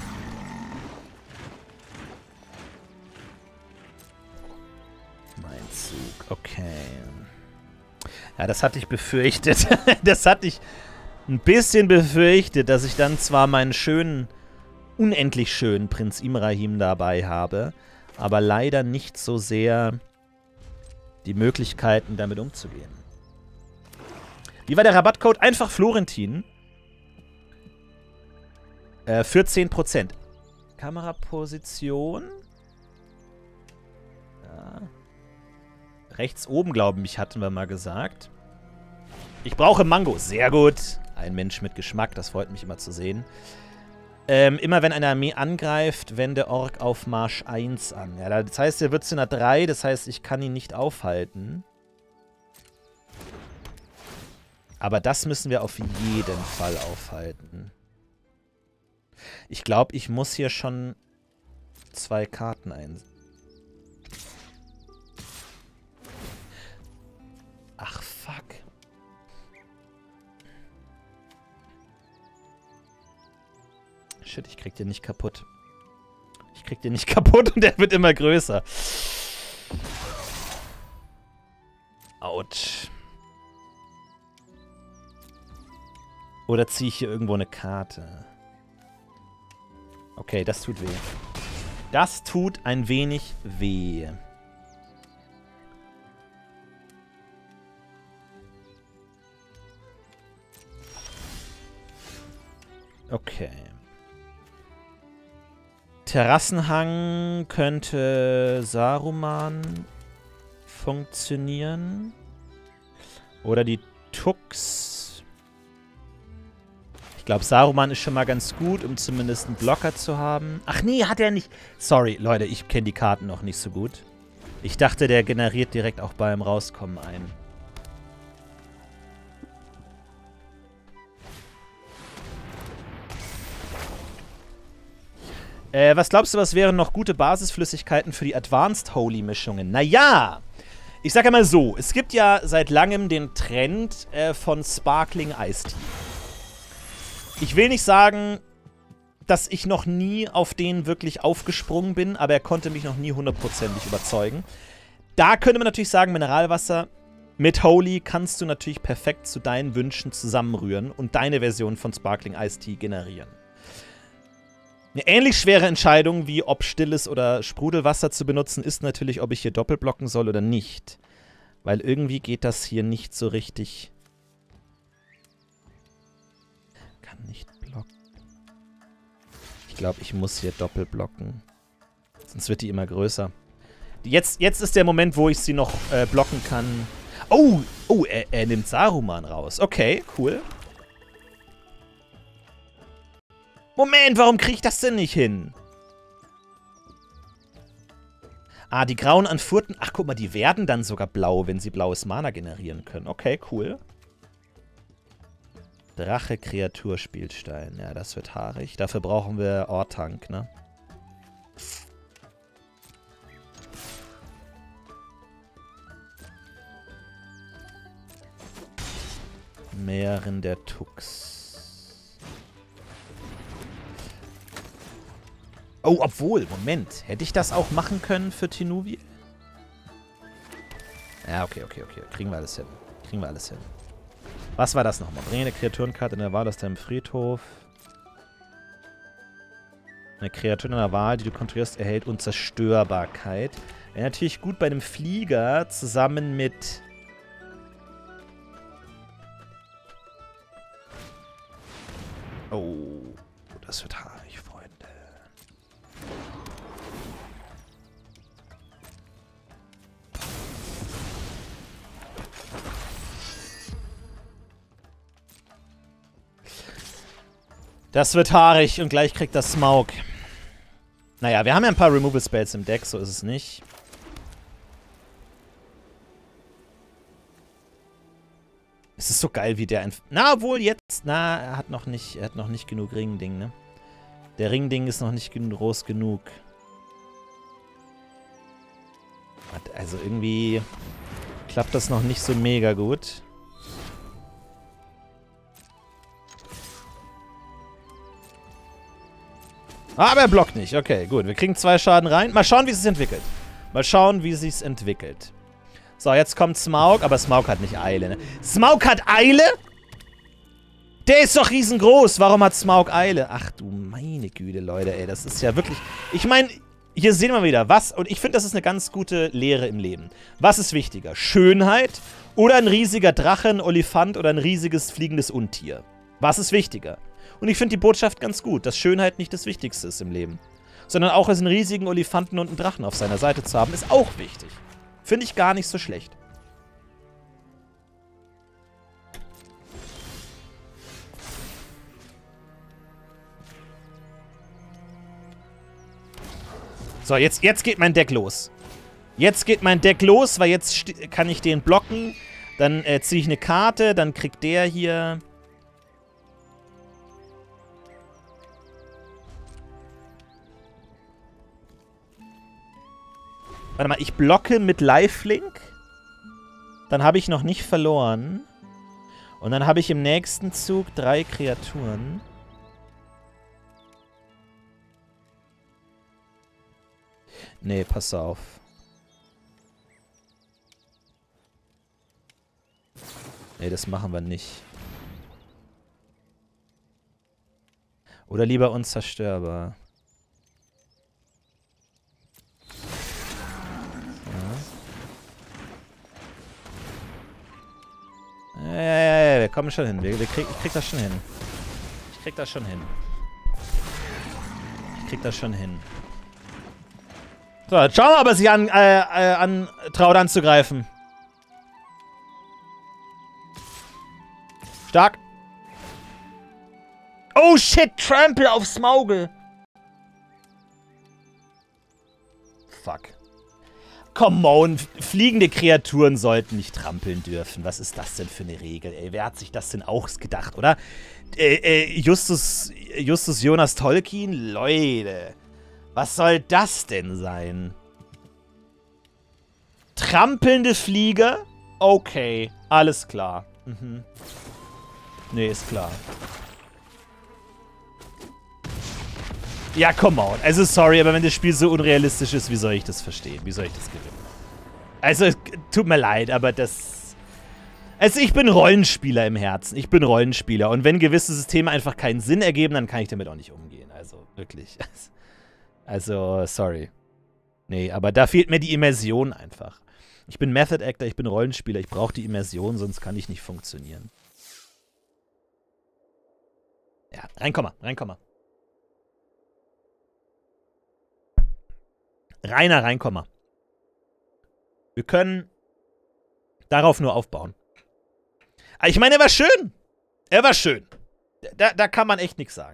Mein Zug, okay. Ja, das hatte ich befürchtet. Das hatte ich ein bisschen befürchtet, dass ich dann zwar meinen schönen, unendlich schönen Prinz Imrahim dabei habe, aber leider nicht so sehr die Möglichkeiten, damit umzugehen. Wie war der Rabattcode? Einfach Florentin. Äh, für zehn Prozent. Kameraposition. Ja. Rechts oben, glaube ich, hatten wir mal gesagt. Ich brauche Mango. Sehr gut. Ein Mensch mit Geschmack, das freut mich immer zu sehen. Ähm, immer wenn eine Armee angreift, wende Ork auf Marsch eins an. Ja, das heißt, er wird zu einer drei, das heißt, ich kann ihn nicht aufhalten. Aber das müssen wir auf jeden Fall aufhalten. Ich glaube, ich muss hier schon zwei Karten einsetzen. Ach, fuck. Shit, ich krieg den nicht kaputt. Ich krieg den nicht kaputt und der wird immer größer. Autsch. Oder ziehe ich hier irgendwo eine Karte? Okay, das tut weh. Das tut ein wenig weh. Okay. Terrassenhang könnte Saruman funktionieren. Oder die Tux. Ich glaube, Saruman ist schon mal ganz gut, um zumindest einen Blocker zu haben. Ach nee, hat er nicht. Sorry, Leute, ich kenne die Karten noch nicht so gut. Ich dachte, der generiert direkt auch beim Rauskommen ein. Äh, was glaubst du, was wären noch gute Basisflüssigkeiten für die Advanced Holy-Mischungen? Naja, ich sage mal so, es gibt ja seit langem den Trend äh, von Sparkling Iced Tea. Ich will nicht sagen, dass ich noch nie auf den wirklich aufgesprungen bin, aber er konnte mich noch nie hundertprozentig überzeugen. Da könnte man natürlich sagen, Mineralwasser mit Holy kannst du natürlich perfekt zu deinen Wünschen zusammenrühren und deine Version von Sparkling Iced Tea generieren. Eine ähnlich schwere Entscheidung, wie ob stilles oder Sprudelwasser zu benutzen, ist natürlich, ob ich hier doppelblocken soll oder nicht. Weil irgendwie geht das hier nicht so richtig. Kann nicht blocken. Ich glaube, ich muss hier doppelblocken. Sonst wird die immer größer. Jetzt, jetzt ist der Moment, wo ich sie noch äh, blocken kann. Oh, oh er, er nimmt Saruman raus. Okay, cool. Moment, warum kriege ich das denn nicht hin? Ah, die grauen Anfurten. Ach, guck mal, die werden dann sogar blau, wenn sie blaues Mana generieren können. Okay, cool. Drache, Kreatur, Spielstein. Ja, das wird haarig. Dafür brauchen wir Ortank, ne? Meerin der Tux. Oh, obwohl, Moment. Hätte ich das auch machen können für Tinuviel? Ja, okay, okay, okay. Kriegen wir alles hin. Kriegen wir alles hin. Was war das nochmal? Bringe eine Kreaturenkarte in der Wahl aus deinem Friedhof. Eine Kreatur in der Wahl, die du kontrollierst, erhält Unzerstörbarkeit. Wäre natürlich gut bei einem Flieger zusammen mit... Oh, das wird haarig, Freunde. Das wird haarig und gleich kriegt das Smaug. Naja, wir haben ja ein paar Removal Spells im Deck, so ist es nicht. Es ist so geil, wie der einfach... Na, obwohl jetzt... Na, er hat noch nicht, er hat noch nicht genug Ringding, ne? Der Ringding ist noch nicht groß genug. Also irgendwie... klappt das noch nicht so mega gut. Ah, aber er blockt nicht. Okay, gut. Wir kriegen zwei Schaden rein. Mal schauen, wie es sich entwickelt. Mal schauen, wie es sich entwickelt. So, jetzt kommt Smaug. Aber Smaug hat nicht Eile, ne? Smaug hat Eile? Der ist doch riesengroß. Warum hat Smaug Eile? Ach du meine Güte, Leute, ey. Das ist ja wirklich... Ich meine, hier sehen wir wieder, was... Und ich finde, das ist eine ganz gute Lehre im Leben. Was ist wichtiger? Schönheit oder ein riesiger Drache, ein Olifant oder ein riesiges fliegendes Untier? Was ist wichtiger? Und ich finde die Botschaft ganz gut, dass Schönheit nicht das Wichtigste ist im Leben. Sondern auch einen riesigen Olifanten und einen Drachen auf seiner Seite zu haben, ist auch wichtig. Finde ich gar nicht so schlecht. So, jetzt, jetzt geht mein Deck los. Jetzt geht mein Deck los, weil jetzt kann ich den blocken. Dann äh, ziehe ich eine Karte, dann kriegt der hier... Warte mal, ich blocke mit Lifelink. Dann habe ich noch nicht verloren. Und dann habe ich im nächsten Zug drei Kreaturen. Nee, pass auf. Nee, das machen wir nicht. Oder lieber unzerstörbar. Ja, ja, ja, ja, wir kommen schon hin. Wir, wir krieg, ich krieg das schon hin. Ich krieg das schon hin. Ich krieg das schon hin. So, jetzt schauen wir, ob er sich an, äh, äh, an traut anzugreifen. Stark. Oh shit, Trample aufs Maugel. Fuck. Come on, fliegende Kreaturen sollten nicht trampeln dürfen. Was ist das denn für eine Regel, ey? Wer hat sich das denn auch gedacht, oder? Äh, äh, Justus, Justus Jonas Tolkien? Leute, was soll das denn sein? Trampelnde Flieger? Okay, alles klar. Mhm. Nee, ist klar. Ja, come on. Also, sorry, aber wenn das Spiel so unrealistisch ist, wie soll ich das verstehen? Wie soll ich das gewinnen? Also, tut mir leid, aber das... Also, ich bin Rollenspieler im Herzen. Ich bin Rollenspieler. Und wenn gewisse Systeme einfach keinen Sinn ergeben, dann kann ich damit auch nicht umgehen. Also, wirklich. Also, sorry. Nee, aber da fehlt mir die Immersion einfach. Ich bin Method Actor, ich bin Rollenspieler. Ich brauche die Immersion, sonst kann ich nicht funktionieren. Ja, reinkommen, reinkommen. Reiner Reinkommer. Wir können darauf nur aufbauen. Aber ich meine, er war schön. Er war schön. Da, da kann man echt nichts sagen.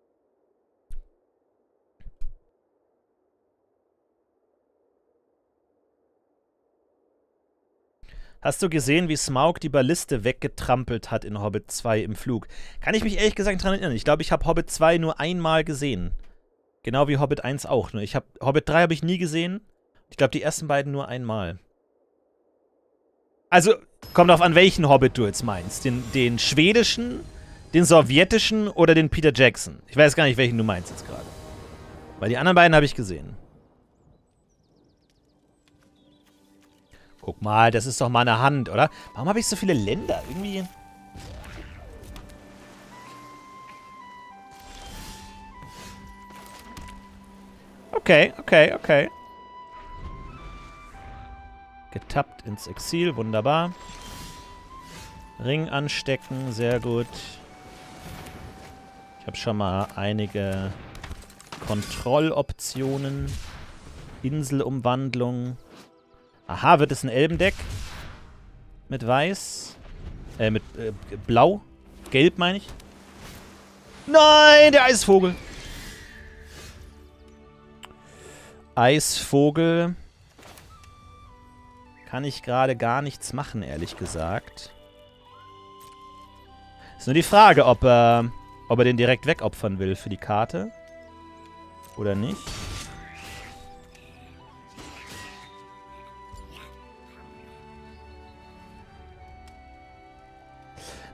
Hast du gesehen, wie Smaug die Balliste weggetrampelt hat in Hobbit zwei im Flug? Kann ich mich ehrlich gesagt daran erinnern. Ich glaube, ich habe Hobbit zwei nur einmal gesehen. Genau wie Hobbit eins auch. Ich hab, Hobbit drei habe ich nie gesehen. Ich glaube, die ersten beiden nur einmal. Also, kommt darauf an, welchen Hobbit du jetzt meinst. Den, den schwedischen, den sowjetischen oder den Peter Jackson. Ich weiß gar nicht, welchen du meinst jetzt gerade. Weil die anderen beiden habe ich gesehen. Guck mal, das ist doch mal eine Hand, oder? Warum habe ich so viele Länder? Irgendwie... Okay, okay, okay. Getappt ins Exil, wunderbar. Ring anstecken, sehr gut. Ich habe schon mal einige Kontrolloptionen. Inselumwandlung. Aha, wird es ein Elbendeck? Mit Weiß? Äh, mit äh, Blau? Gelb, meine ich. Nein, der Eisvogel. Eisvogel. Kann ich gerade gar nichts machen, ehrlich gesagt. Ist nur die Frage, ob er, ob er den direkt wegopfern will für die Karte. Oder nicht.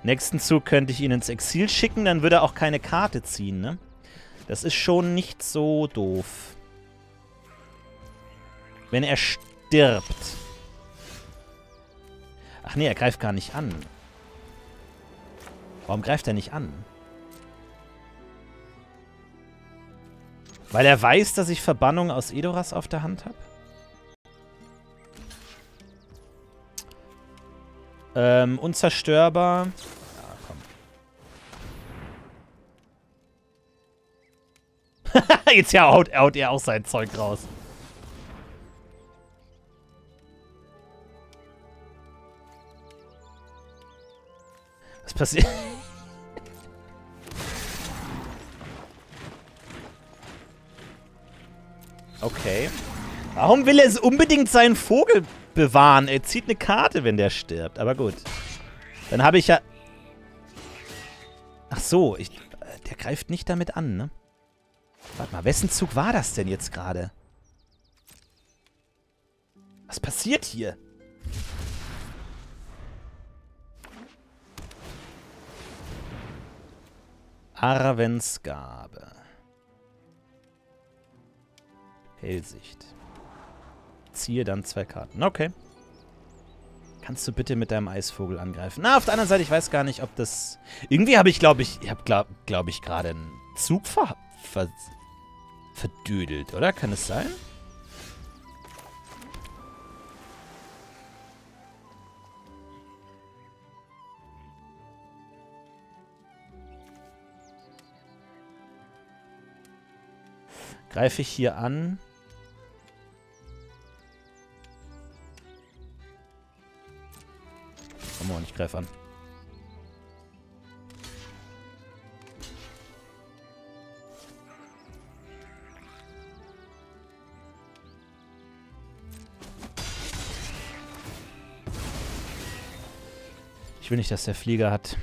Nächsten Zug könnte ich ihn ins Exil schicken, dann würde er auch keine Karte ziehen, ne? Das ist schon nicht so doof. Wenn er stirbt. Ach nee, er greift gar nicht an. Warum greift er nicht an? Weil er weiß, dass ich Verbannung aus Edoras auf der Hand habe? Ähm, unzerstörbar. Ja, komm. Jetzt ja haut, haut er auch sein Zeug raus. Was passiert? Okay. Warum will er es unbedingt seinen Vogel bewahren? Er zieht eine Karte, wenn der stirbt. Aber gut. Dann habe ich ja... Ach so, ich, der greift nicht damit an, ne? Warte mal, wessen Zug war das denn jetzt gerade? Was passiert hier? Arvens Gabe. Hellsicht. Ziehe dann zwei Karten. Okay. Kannst du bitte mit deinem Eisvogel angreifen? Na, auf der anderen Seite, ich weiß gar nicht, ob das... Irgendwie habe ich, glaube ich, ich habe, glaube glaub ich, gerade einen Zug ver ver verdödelt, oder? Kann es sein? Greife ich hier an? Komm on, ich greife an. Ich will nicht, dass der Flieger hat.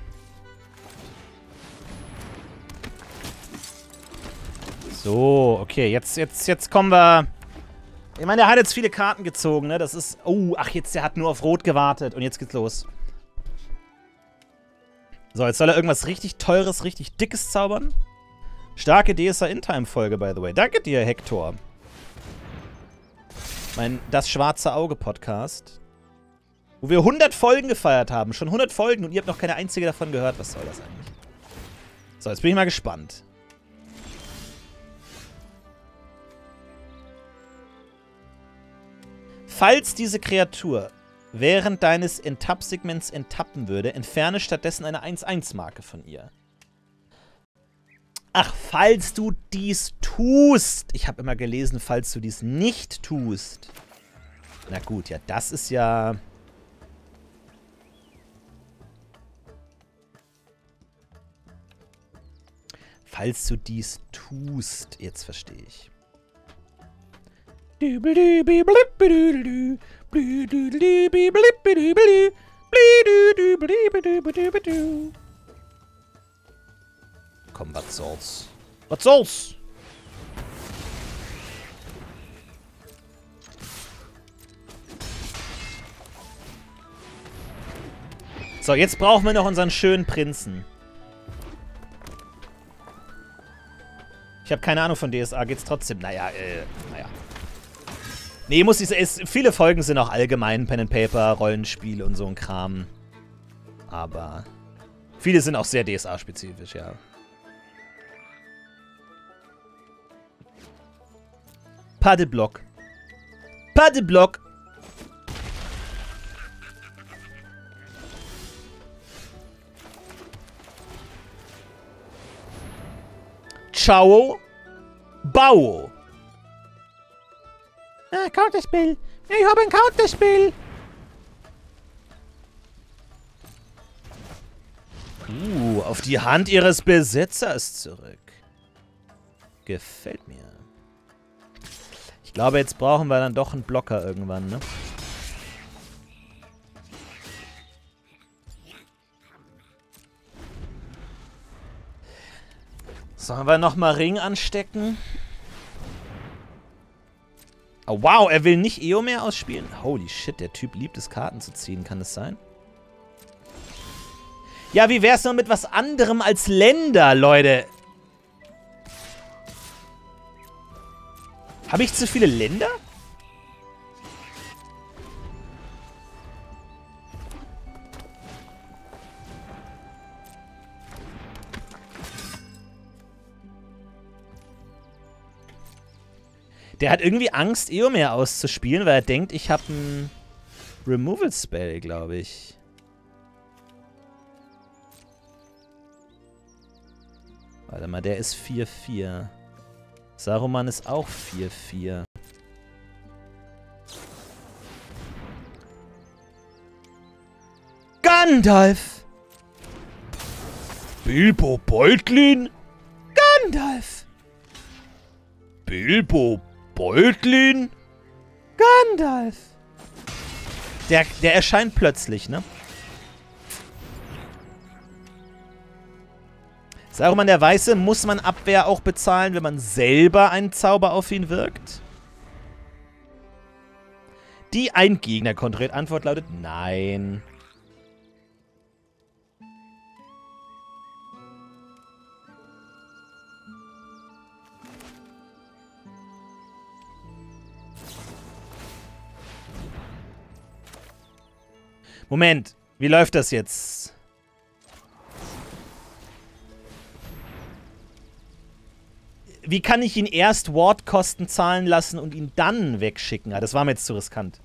So, okay, jetzt, jetzt, jetzt kommen wir... Ich meine, er hat jetzt viele Karten gezogen, ne? Das ist... Oh, ach, jetzt, der hat nur auf Rot gewartet. Und jetzt geht's los. So, jetzt soll er irgendwas richtig Teures, richtig Dickes zaubern. Starke D S A In-Time-Folge, by the way. Danke dir, Hector. Mein Das Schwarze Auge-Podcast. Wo wir hundert Folgen gefeiert haben. Schon hundert Folgen und ihr habt noch keine einzige davon gehört. Was soll das eigentlich? So, jetzt bin ich mal gespannt. Falls diese Kreatur während deines Enttapp-Segments enttappen würde, entferne stattdessen eine eins eins Marke von ihr. Ach, falls du dies tust. Ich habe immer gelesen, falls du dies nicht tust. Na gut, ja, das ist ja... Falls du dies tust. Jetzt verstehe ich. Komm, was soll's? Was soll's? So, jetzt brauchen wir noch unseren schönen Prinzen. Ich habe keine Ahnung von D S A, geht's trotzdem? Naja, äh, naja. Nee, muss ich sagen, viele Folgen sind auch allgemein Pen and Paper, Rollenspiel und so ein Kram. Aber viele sind auch sehr D S A-spezifisch, ja. Pas de bloc. Pas de bloc. Ciao. Bao. Ah, Counterspiel. Ich habe ein Counterspiel. Uh, auf die Hand ihres Besitzers zurück. Gefällt mir. Ich glaube, jetzt brauchen wir dann doch einen Blocker irgendwann, ne? Sollen wir nochmal Ring anstecken? Oh, wow, er will nicht E O mehr ausspielen? Holy shit, der Typ liebt es, Karten zu ziehen. Kann das sein? Ja, wie wär's noch mit was anderem als Länder, Leute? Habe ich zu viele Länder? Der hat irgendwie Angst, Eomer auszuspielen, weil er denkt, ich habe einen Removal-Spell, glaube ich. Warte mal, der ist vier vier. Saruman ist auch vier vier. Gandalf! Bilbo Beutlin? Gandalf! Bilbo Beutlin? Gandalf! Der, der erscheint plötzlich, ne? Saruman der Weiße, muss man Abwehr auch bezahlen, wenn man selber einen Zauber auf ihn wirkt? Die ein Gegner kontrolliert. Antwort lautet nein. Moment, wie läuft das jetzt? Wie kann ich ihn erst Wardkosten zahlen lassen und ihn dann wegschicken? Ah, das war mir jetzt zu riskant.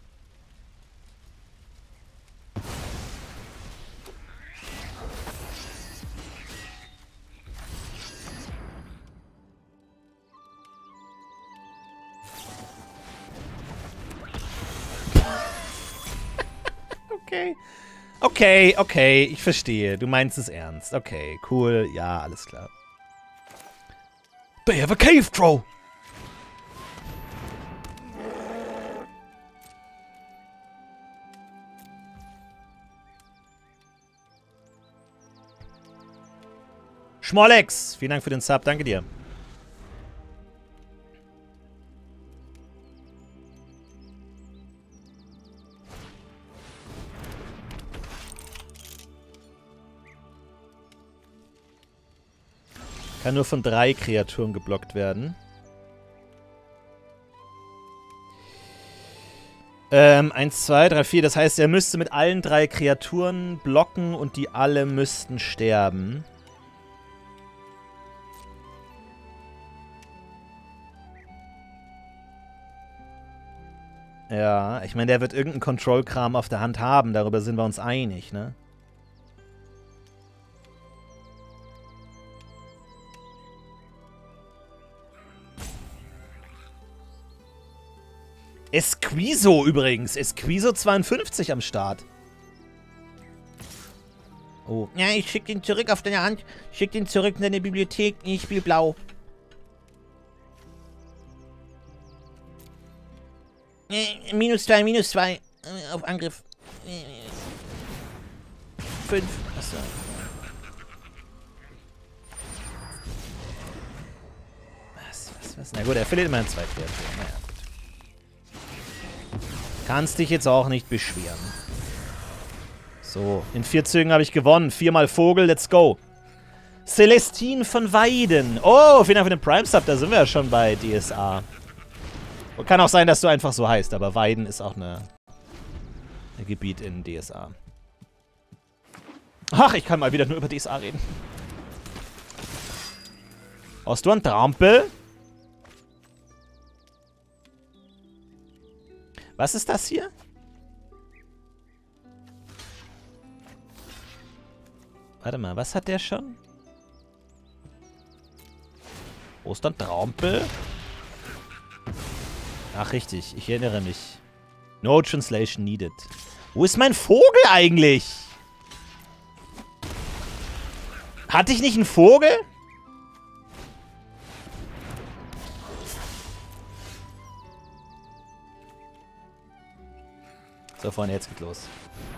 Okay. Okay, okay, ich verstehe. Du meinst es ernst. Okay, cool. Ja, alles klar. They have a cave troll! Schmollex, vielen Dank für den Sub, danke dir. Kann nur von drei Kreaturen geblockt werden. Ähm, eins, zwei, drei, vier. Das heißt, er müsste mit allen drei Kreaturen blocken und die alle müssten sterben. Ja, ich meine, der wird irgendeinen Control-Kram auf der Hand haben. Darüber sind wir uns einig, ne? Esquizo übrigens. Esquizo zweiundfünfzig am Start. Oh. Ja, ich schick den zurück auf deine Hand. Schick den zurück in deine Bibliothek. Ich spiel blau. Äh, minus zwei, minus zwei. Äh, auf Angriff. Äh, fünf. Achso. Was, was, was? Na gut, er verliert immerhin zwei Kreaturen. Naja. Kannst dich jetzt auch nicht beschweren. So, in vier Zügen habe ich gewonnen. Viermal Vogel, let's go. Celestine von Weiden. Oh, vielen Dank für den Prime-Sub. Da sind wir ja schon bei D S A. Und kann auch sein, dass du einfach so heißt, aber Weiden ist auch eine, ein Gebiet in D S A. Ach, ich kann mal wieder nur über D S A reden. Hast du einen Trampel? Was ist das hier? Warte mal, was hat der schon? Ostern Trampel? Ach, richtig. Ich erinnere mich. No translation needed. Wo ist mein Vogel eigentlich? Hatte ich nicht einen Vogel? So, Freunde, jetzt geht los.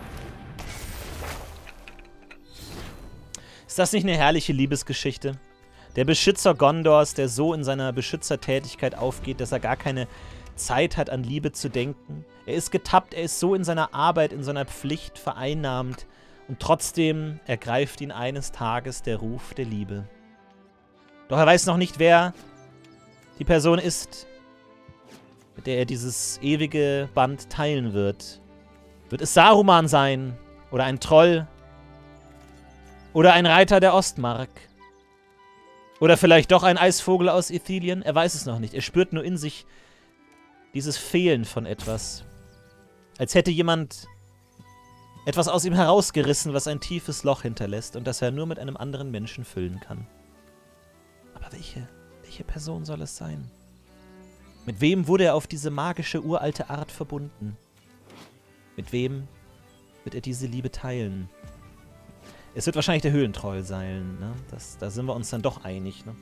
Ist das nicht eine herrliche Liebesgeschichte? Der Beschützer Gondors, der so in seiner Beschützertätigkeit aufgeht, dass er gar keine Zeit hat, an Liebe zu denken. Er ist getappt, er ist so in seiner Arbeit, in seiner Pflicht vereinnahmt Und trotzdem ergreift ihn eines Tages der Ruf der Liebe. Doch er weiß noch nicht, wer die Person ist, mit der er dieses ewige Band teilen wird. Wird es Saruman sein? Oder ein Troll? Oder ein Reiter der Ostmark? Oder vielleicht doch ein Eisvogel aus Ithilien? Er weiß es noch nicht. Er spürt nur in sich dieses Fehlen von etwas. Als hätte jemand etwas aus ihm herausgerissen, was ein tiefes Loch hinterlässt und das er nur mit einem anderen Menschen füllen kann. Aber welche, welche Person soll es sein? Mit wem wurde er auf diese magische, uralte Art verbunden? Mit wem wird er diese Liebe teilen? Es wird wahrscheinlich der Höhlentroll sein, ne? Das, da sind wir uns dann doch einig, ne?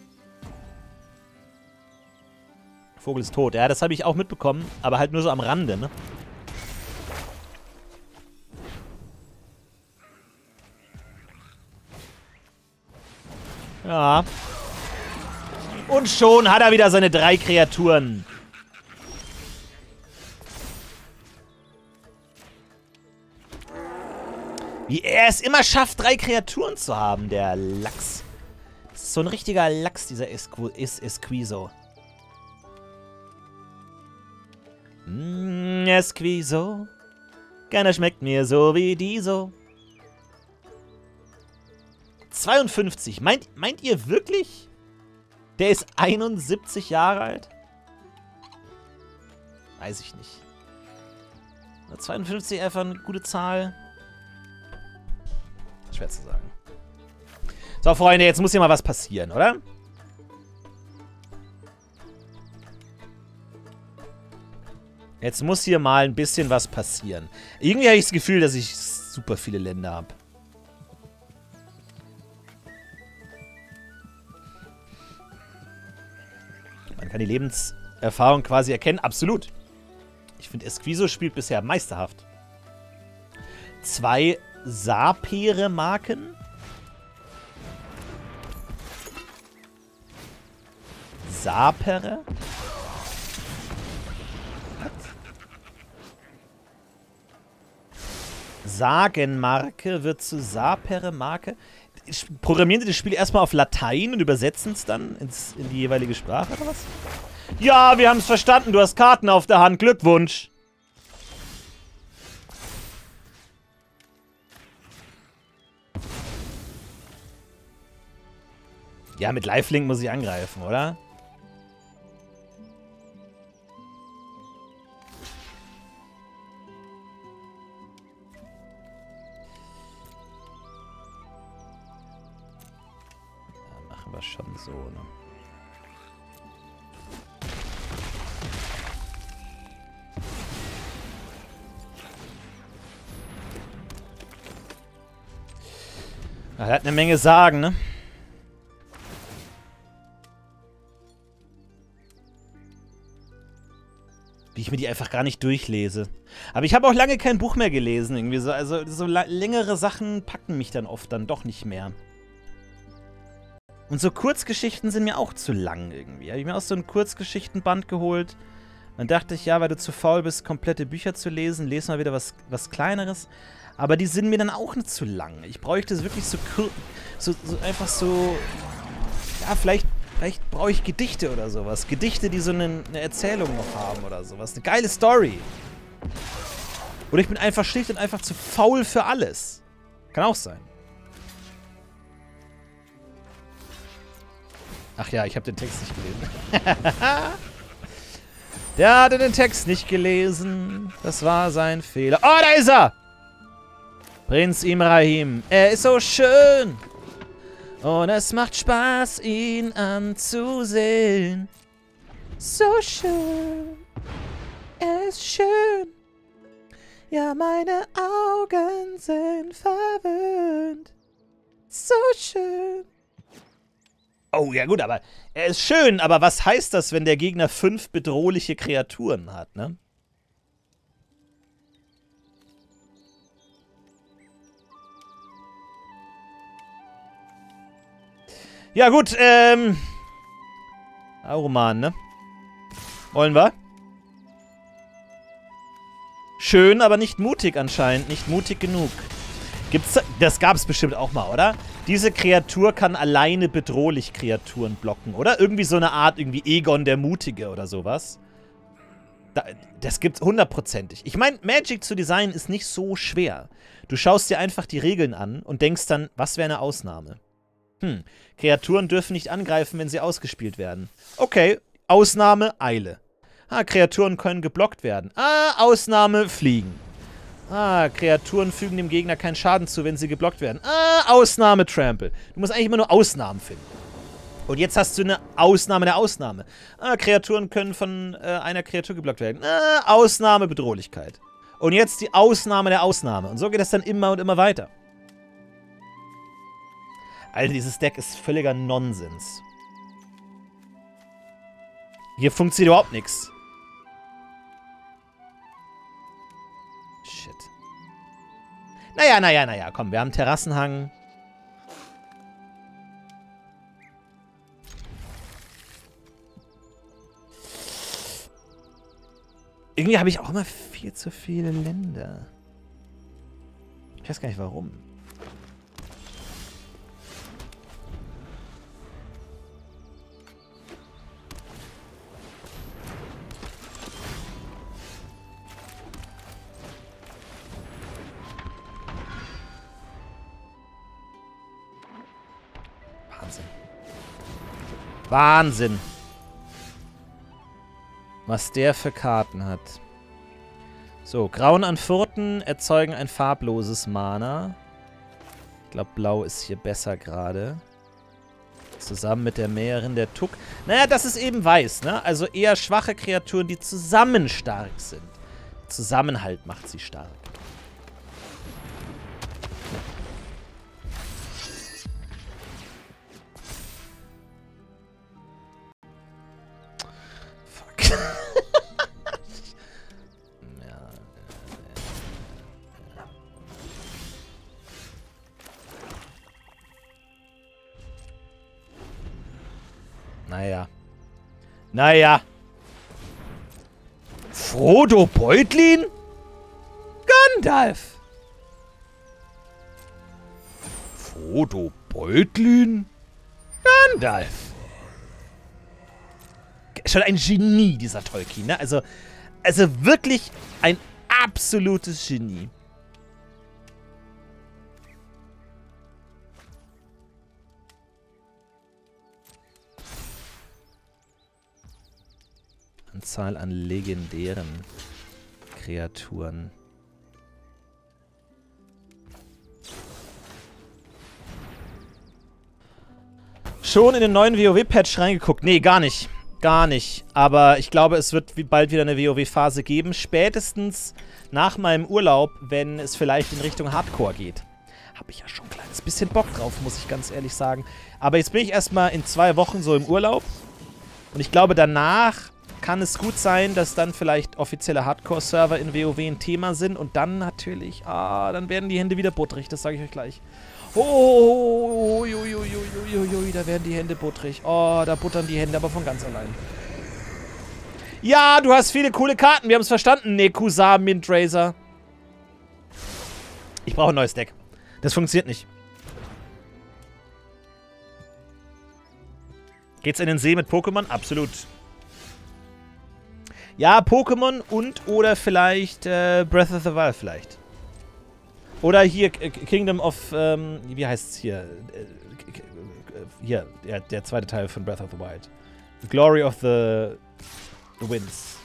Vogel ist tot. Ja, das habe ich auch mitbekommen, aber halt nur so am Rande, ne? Ja. Und schon hat er wieder seine drei Kreaturen. Wie er es immer schafft, drei Kreaturen zu haben, der Lachs. Das ist so ein richtiger Lachs, dieser Esqu es Esquizo. Mm, Esquizo. Keiner schmeckt mir so wie die so. zweiundfünfzig. Meint, meint ihr wirklich? Der ist einundsiebzig Jahre alt? Weiß ich nicht. zweiundfünfzig einfach eine gute Zahl. Schwer zu sagen. So, Freunde, jetzt muss hier mal was passieren, oder? Jetzt muss hier mal ein bisschen was passieren. Irgendwie habe ich das Gefühl, dass ich super viele Länder habe. Man kann die Lebenserfahrung quasi erkennen. Absolut. Ich finde, Esquizo spielt bisher meisterhaft. Zwei Sapere-Marken. Sapere? Sagenmarke wird zu Sapere-Marke. Programmieren Sie das Spiel erstmal auf Latein und übersetzen es dann ins, in die jeweilige Sprache, oder was? Ja, wir haben es verstanden. Du hast Karten auf der Hand. Glückwunsch. Ja, mit Lifelink muss ich angreifen, oder? Ja, machen wir schon so, ne? Er hat eine Menge Sagen, ne? Wie ich mir die einfach gar nicht durchlese. Aber ich habe auch lange kein Buch mehr gelesen, irgendwie so. Also so längere Sachen packen mich dann oft dann doch nicht mehr. Und so Kurzgeschichten sind mir auch zu lang irgendwie. Habe ich mir auch so ein Kurzgeschichtenband geholt. Dann dachte ich, ja, weil du zu faul bist, komplette Bücher zu lesen, lese mal wieder was, was Kleineres. Aber die sind mir dann auch nicht zu lang. Ich bräuchte es wirklich so, so, so einfach so... Ja, vielleicht... Vielleicht brauche ich Gedichte oder sowas. Gedichte, die so eine, eine Erzählung noch haben oder sowas. Eine geile Story. Oder ich bin einfach schlicht und einfach zu faul für alles. Kann auch sein. Ach ja, ich habe den Text nicht gelesen. Der hatte den Text nicht gelesen. Das war sein Fehler. Oh, da ist er! Prinz Imrahim. Er ist so schön. Und es macht Spaß, ihn anzusehen. So schön. Er ist schön. Ja, meine Augen sind verwöhnt. So schön. Oh, ja gut, aber er ist schön. Aber was heißt das, wenn der Gegner fünf bedrohliche Kreaturen hat, ne? Ja gut, ähm... Saruman, ne? Wollen wir? Schön, aber nicht mutig anscheinend. Nicht mutig genug. Gibt's, das gab es bestimmt auch mal, oder? Diese Kreatur kann alleine bedrohlich Kreaturen blocken, oder? Irgendwie so eine Art, irgendwie Egon der Mutige oder sowas. Da, das gibt's hundertprozentig. Ich meine, Magic zu designen ist nicht so schwer. Du schaust dir einfach die Regeln an und denkst dann, was wäre eine Ausnahme? Hm, Kreaturen dürfen nicht angreifen, wenn sie ausgespielt werden. Okay, Ausnahme, Eile. Ah, Kreaturen können geblockt werden. Ah, Ausnahme, Fliegen. Ah, Kreaturen fügen dem Gegner keinen Schaden zu, wenn sie geblockt werden. Ah, Ausnahme, Trample. Du musst eigentlich immer nur Ausnahmen finden. Und jetzt hast du eine Ausnahme der Ausnahme. Ah, Kreaturen können von äh, einer Kreatur geblockt werden. Ah, Ausnahme, Bedrohlichkeit. Und jetzt die Ausnahme der Ausnahme. Und so geht es dann immer und immer weiter. Alter, dieses Deck ist völliger Nonsens. Hier funktioniert überhaupt nichts. Shit. Naja, naja, naja, komm, wir haben Terrassenhang. Irgendwie habe ich auch immer viel zu viele Länder. Ich weiß gar nicht warum. Wahnsinn. Wahnsinn. Was der für Karten hat. So, Grauen an Furten erzeugen ein farbloses Mana. Ich glaube, Blau ist hier besser gerade. Zusammen mit der Mäherin der Tuck. Naja, das ist eben weiß, ne? Also eher schwache Kreaturen, die zusammen stark sind. Zusammenhalt macht sie stark. Naja. Naja. Frodo Beutlin? Gandalf. Frodo Beutlin? Gandalf. Schon ein Genie, dieser Tolkien, ne? Also, also wirklich ein absolutes Genie. Anzahl an legendären Kreaturen. Schon in den neuen WoW-Patch reingeguckt? Nee, gar nicht. Gar nicht. Aber ich glaube, es wird bald wieder eine WoW-Phase geben. Spätestens nach meinem Urlaub, wenn es vielleicht in Richtung Hardcore geht. Habe ich ja schon ein kleines bisschen Bock drauf, muss ich ganz ehrlich sagen. Aber jetzt bin ich erstmal in zwei Wochen so im Urlaub. Und ich glaube, danach kann es gut sein, dass dann vielleicht offizielle Hardcore-Server in WoW ein Thema sind. Und dann natürlich, ah, dann werden die Hände wieder buttrig. Das sage ich euch gleich. Oh, ui, ui, ui, ui, ui, ui, da werden die Hände buttrig. Oh, da buttern die Hände aber von ganz allein. Ja, du hast viele coole Karten. Wir haben es verstanden, Nekusa Mindrazer. Ich brauche ein neues Deck. Das funktioniert nicht. Geht's in den See mit Pokémon? Absolut. Ja, Pokémon und oder vielleicht äh, Breath of the Wild vielleicht. Oder hier äh, Kingdom of, ähm, wie heißt es hier? Äh, hier, der, der zweite Teil von Breath of the Wild. Glory of the, the Winds.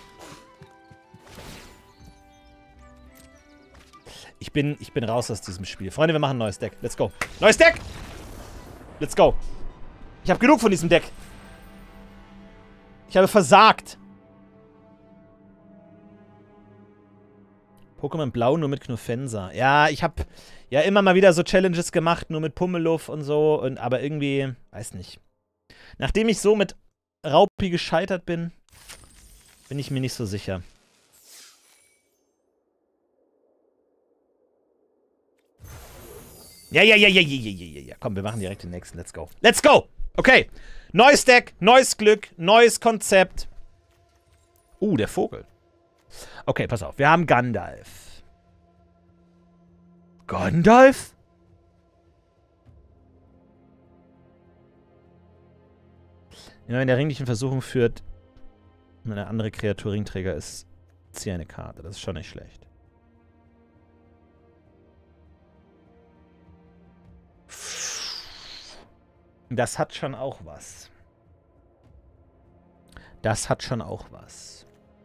Ich bin, ich bin raus aus diesem Spiel. Freunde, wir machen ein neues Deck. Let's go. Neues Deck! Let's go. Ich habe genug von diesem Deck. Ich habe versagt. Pokémon Blau nur mit Knufensa. Ja, ich habe ja immer mal wieder so Challenges gemacht, nur mit Pummeluff und so. Und, aber irgendwie, weiß nicht. Nachdem ich so mit Raupi gescheitert bin, bin ich mir nicht so sicher. Ja, ja, ja, ja, ja, ja, ja, ja. Komm, wir machen direkt den nächsten. Let's go. Let's go! Okay. Neues Deck, neues Glück, neues Konzept. Uh, der Vogel. Okay, pass auf. Wir haben Gandalf. Gandalf? Ja, wenn der Ring dich in Versuchung führt, wenn eine andere Kreatur Ringträger ist, zieh eine Karte. Das ist schon nicht schlecht. Das hat schon auch was. Das hat schon auch was.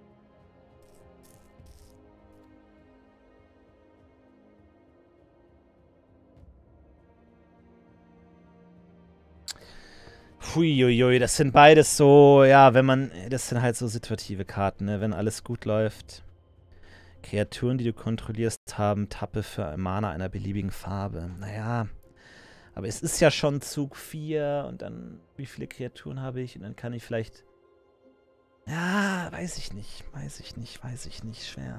Huiuiui, das sind beides so, ja, wenn man, das sind halt so situative Karten, ne, wenn alles gut läuft. Kreaturen, die du kontrollierst, haben Tappe für Mana einer beliebigen Farbe. Naja, aber es ist ja schon Zug vier und dann, wie viele Kreaturen habe ich? Und dann kann ich vielleicht, ja, weiß ich nicht, weiß ich nicht, weiß ich nicht, schwer.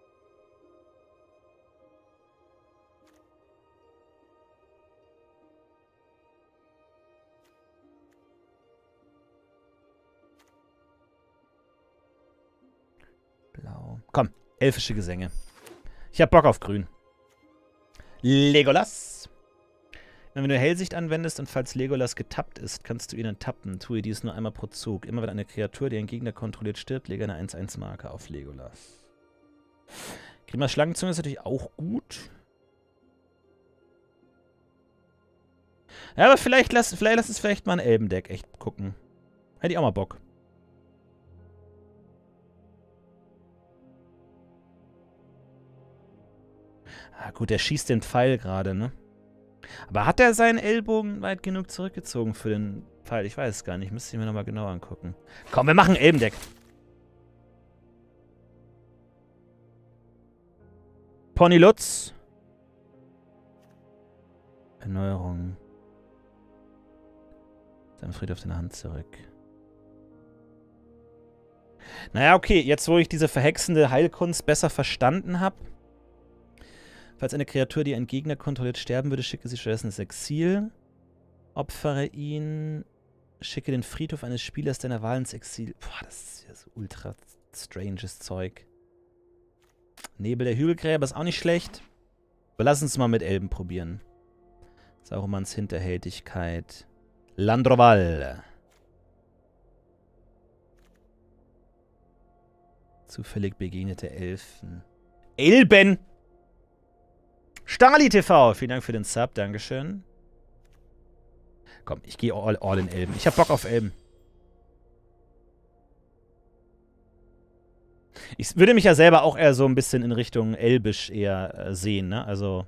Blau. Komm, elfische Gesänge. Ich hab Bock auf grün. Legolas. Wenn du Hellsicht anwendest und falls Legolas getappt ist, kannst du ihn enttappen. Tue dies nur einmal pro Zug. Immer wenn eine Kreatur, die einen Gegner kontrolliert, stirbt, lege eine eins eins Marke auf Legolas. Grimmers Schlangenzunge ist natürlich auch gut. Ja, aber vielleicht lass, vielleicht lass es vielleicht mal ein Elbendeck echt gucken. Hätte ich auch mal Bock. Ah, gut, der schießt den Pfeil gerade, ne? Aber hat er seinen Ellbogen weit genug zurückgezogen für den Pfeil? Ich weiß es gar nicht. Müsste ich mir nochmal genau angucken. Komm, wir machen Elbendeck. Pony Lutz. Erneuerung. Sein Friedhof auf deine Hand zurück. Naja, okay. Jetzt, wo ich diese verhexende Heilkunst besser verstanden habe. Falls eine Kreatur, die einen Gegner kontrolliert, sterben würde, schicke sie stattdessen ins Exil. Opfere ihn. Schicke den Friedhof eines Spielers deiner Wahl ins Exil. Boah, das ist ja so ultra stranges Zeug. Nebel der Hügelgräber ist auch nicht schlecht. Aber lass uns mal mit Elben probieren. Saurumans Hinterhältigkeit. Landroval. Zufällig begegnete Elfen. Elben! Stali T V, vielen Dank für den Sub, dankeschön. Komm, ich gehe all, all in Elben. Ich hab Bock auf Elben. Ich würde mich ja selber auch eher so ein bisschen in Richtung Elbisch eher äh, sehen, ne? Also.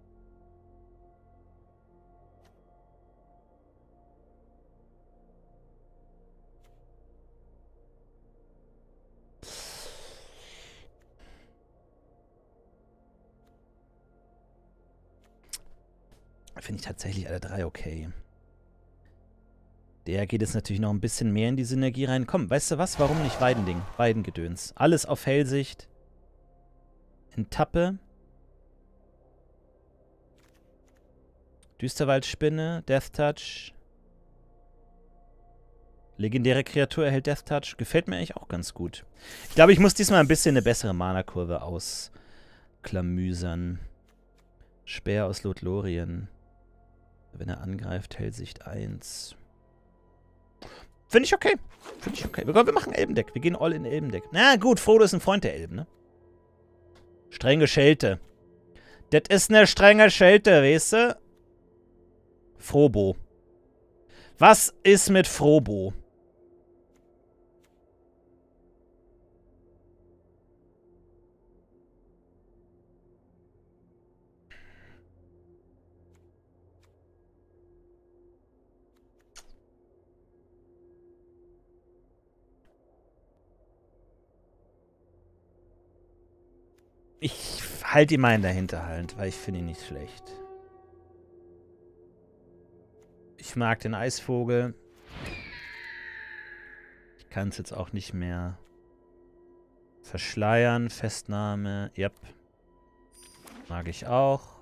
Finde ich tatsächlich alle drei okay. Der geht jetzt natürlich noch ein bisschen mehr in die Synergie rein. Komm, weißt du was? Warum nicht Weidending? Weidengedöns. Alles auf Hellsicht. In Tappe. Düsterwaldspinne. Death Touch. Legendäre Kreatur erhält Death Touch. Gefällt mir eigentlich auch ganz gut. Ich glaube, ich muss diesmal ein bisschen eine bessere Mana-Kurve ausklamüsern. Speer aus Lothlorien. Wenn er angreift, Hellsicht eins. Finde ich okay. Finde ich okay. Wir, wir machen Elbendeck. Wir gehen all in Elbendeck. Na gut, Frodo ist ein Freund der Elben, ne? Strenge Schelte. Das ist eine strenge Schelte, weißt du? Frobo. Was ist mit Frobo? Ich halte ihn mal in der Hinterhand, weil ich finde ihn nicht schlecht. Ich mag den Eisvogel. Ich kann es jetzt auch nicht mehr verschleiern. Festnahme. Yep. Mag ich auch.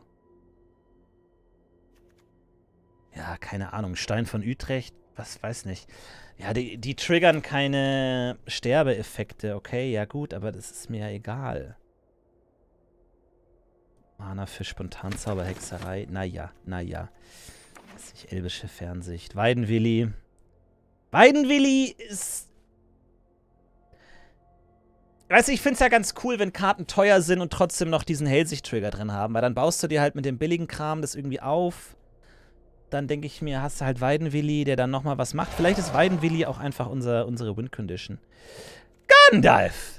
Ja, keine Ahnung. Stein von Utrecht. Was, weiß nicht. Ja, die, die triggern keine Sterbeeffekte. Okay, ja gut, aber das ist mir ja egal. Mana für Spontanzauber, Hexerei. Naja, naja. Das ist nicht elbische Fernsicht. Weidenwilli. Weidenwilli ist... Weißt du, ich finde es ja ganz cool, wenn Karten teuer sind und trotzdem noch diesen Hellsicht-Trigger drin haben. Weil dann baust du dir halt mit dem billigen Kram das irgendwie auf. Dann denke ich mir, hast du halt Weidenwilli, der dann nochmal was macht. Vielleicht ist Weidenwilli auch einfach unser, unsere Win-Condition. Gandalf!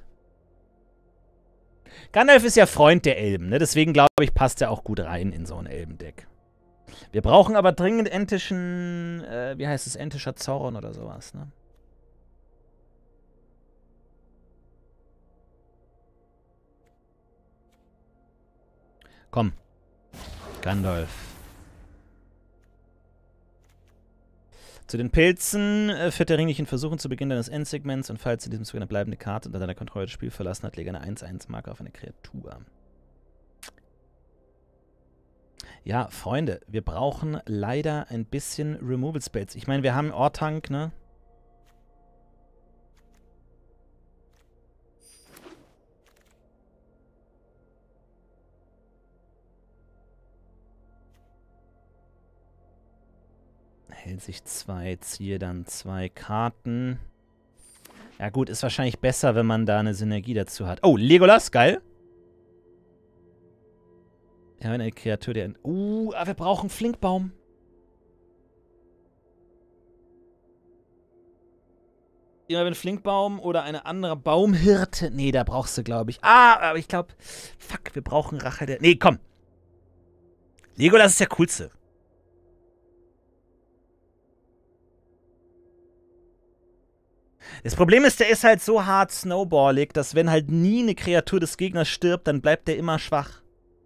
Gandalf ist ja Freund der Elben, ne? Deswegen glaube ich, passt er auch gut rein in so ein Elbendeck. Wir brauchen aber dringend entischen, äh, wie heißt es, entischer Zorn oder sowas, ne? Komm. Gandalf. Zu den Pilzen äh, führt der Ring dich in Versuchen zu Beginn deines Endsegments und falls in diesem Zug eine bleibende Karte unter deiner Kontrolle das Spiel verlassen hat, lege eine eins eins Marke auf eine Kreatur. Ja, Freunde, wir brauchen leider ein bisschen Removal Spells. Ich meine, wir haben Ortank, ne? Hellsicht zwei, ziehe dann zwei Karten. Ja gut, ist wahrscheinlich besser, wenn man da eine Synergie dazu hat. Oh, Legolas, geil. Ja, eine Kreatur, der... Uh, wir brauchen Flinkbaum. Immer wenn Flinkbaum oder eine andere Baumhirte... Nee, da brauchst du, glaube ich... Ah, aber ich glaube... Fuck, wir brauchen Rache der... Nee, komm. Legolas ist der coolste. Das Problem ist, der ist halt so hart snowballig, dass wenn halt nie eine Kreatur des Gegners stirbt, dann bleibt der immer schwach.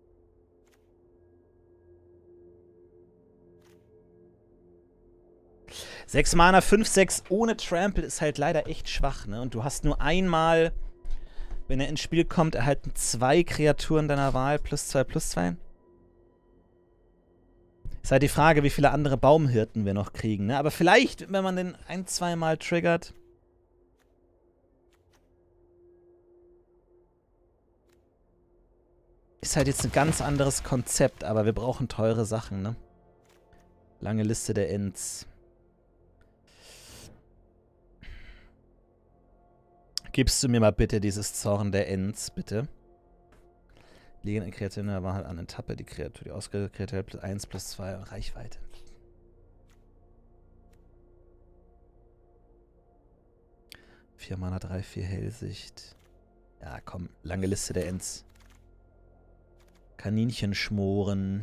sechs Mana, fünf, sechs ohne Trample ist halt leider echt schwach, ne? Und du hast nur einmal, wenn er ins Spiel kommt, erhalten zwei Kreaturen deiner Wahl plus zwei, plus zwei. Ist halt die Frage, wie viele andere Baumhirten wir noch kriegen, ne? Aber vielleicht, wenn man den ein, zwei Mal triggert. Ist halt jetzt ein ganz anderes Konzept, aber wir brauchen teure Sachen, ne? Lange Liste der Ents. Gibst du mir mal bitte dieses Zorn der Ents, bitte? Liegen in Kreatur in der Wahl an Etappe. Die Kreatur, die ausgerüstete Kreatur plus eins plus zwei Reichweite. vier Mana, drei, vier Hellsicht. Ja, komm. Lange Liste der Ents. Kaninchenschmoren.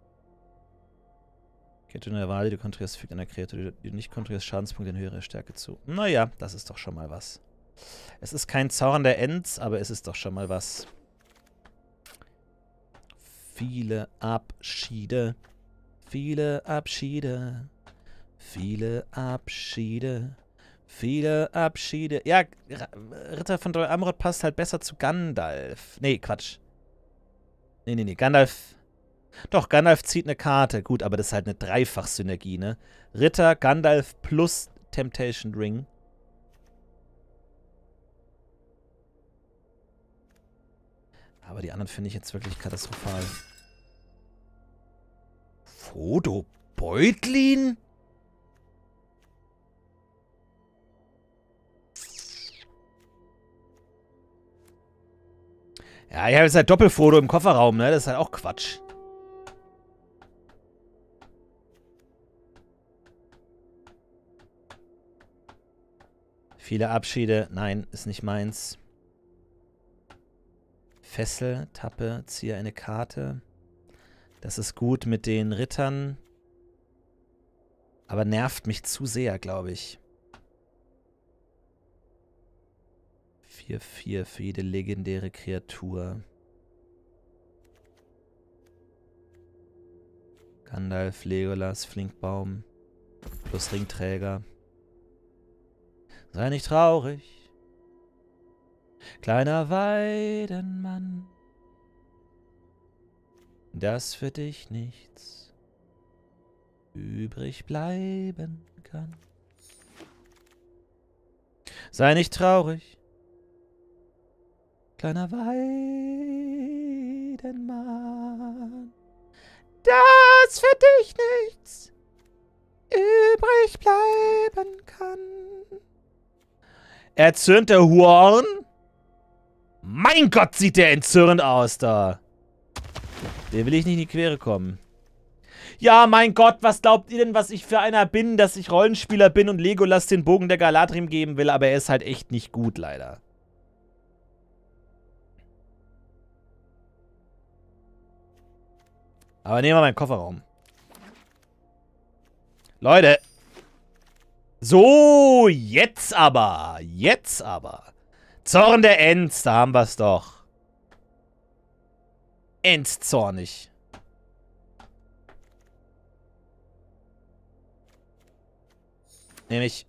Kreatur in der Wahl, die du kontrollierst, fügt einer Kreatur, die du nicht kontrollierst, Schadenspunkte in höhere Stärke zu. Naja, das ist doch schon mal was. Es ist kein Zorn der Ents, aber es ist doch schon mal was. Viele Abschiede. Viele Abschiede. Viele Abschiede. Viele Abschiede. Ja, Ritter von Dol Amroth passt halt besser zu Gandalf. Nee, Quatsch. Nee, nee, nee. Gandalf. Doch, Gandalf zieht eine Karte. Gut, aber das ist halt eine Dreifach-Synergie, ne? Ritter, Gandalf plus Temptation Ring. Aber die anderen finde ich jetzt wirklich katastrophal. Frodo Beutlin? Ja, ich habe jetzt halt Doppelfoto im Kofferraum, ne? Das ist halt auch Quatsch. Viele Abschiede. Nein, ist nicht meins. Fessel, Tappe, ziehe eine Karte. Das ist gut mit den Rittern. Aber nervt mich zu sehr, glaube ich. vier vier für jede legendäre Kreatur. Gandalf, Legolas, Flinkbaum. Plus Ringträger. Sei nicht traurig. Kleiner Weidenmann. Dass für dich nichts übrig bleiben kann. Sei nicht traurig. Kleiner Weidenmann. alten Mann, dass für dich nichts übrig bleiben kann. Erzürnter Huorn? Mein Gott, sieht der entzürnt aus da. Der will ich nicht in die Quere kommen. Ja, mein Gott, was glaubt ihr denn, was ich für einer bin, dass ich Rollenspieler bin und Legolas den Bogen der Galadrim geben will, aber er ist halt echt nicht gut, leider. Aber nehmen wir meinen Kofferraum. Leute. So, jetzt aber. Jetzt aber. Zorn der Ents, da haben wir es doch. Entzornig. Nämlich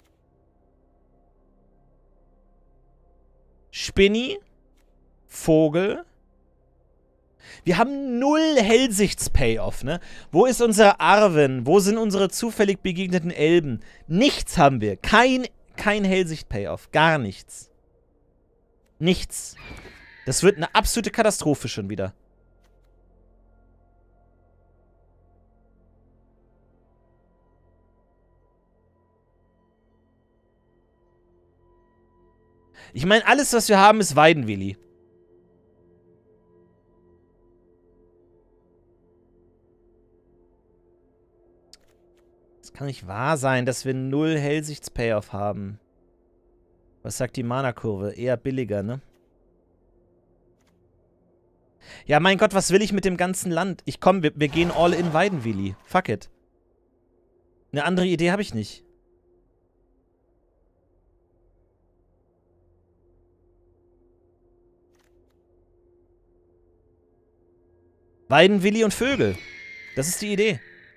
Spinni, Vogel. Wir haben null Hellsichts-Payoff, ne? Wo ist unser Arwen? Wo sind unsere zufällig begegneten Elben? Nichts haben wir. Kein, kein Hellsicht-Payoff. Gar nichts. Nichts. Das wird eine absolute Katastrophe schon wieder. Ich meine, alles, was wir haben, ist Weidenwilli. Es kann nicht wahr sein, dass wir null Hellsichts-Payoff haben. Was sagt die Mana-Kurve? Eher billiger, ne? Ja, mein Gott, was will ich mit dem ganzen Land? Ich komm, wir, wir gehen all in Weidenwilli. Fuck it. Eine andere Idee habe ich nicht. Weidenwilli und Vögel. Das ist die Idee.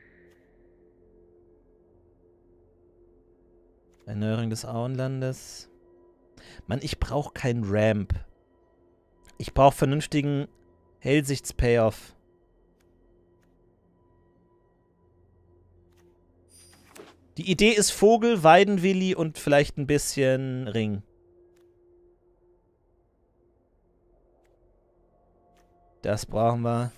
Erneuerung des Auenlandes. Mann, ich brauche keinen Ramp. Ich brauche vernünftigen Hellsichts-Payoff. Die Idee ist Vogel, Weidenwilli und vielleicht ein bisschen Ring. Das brauchen wir.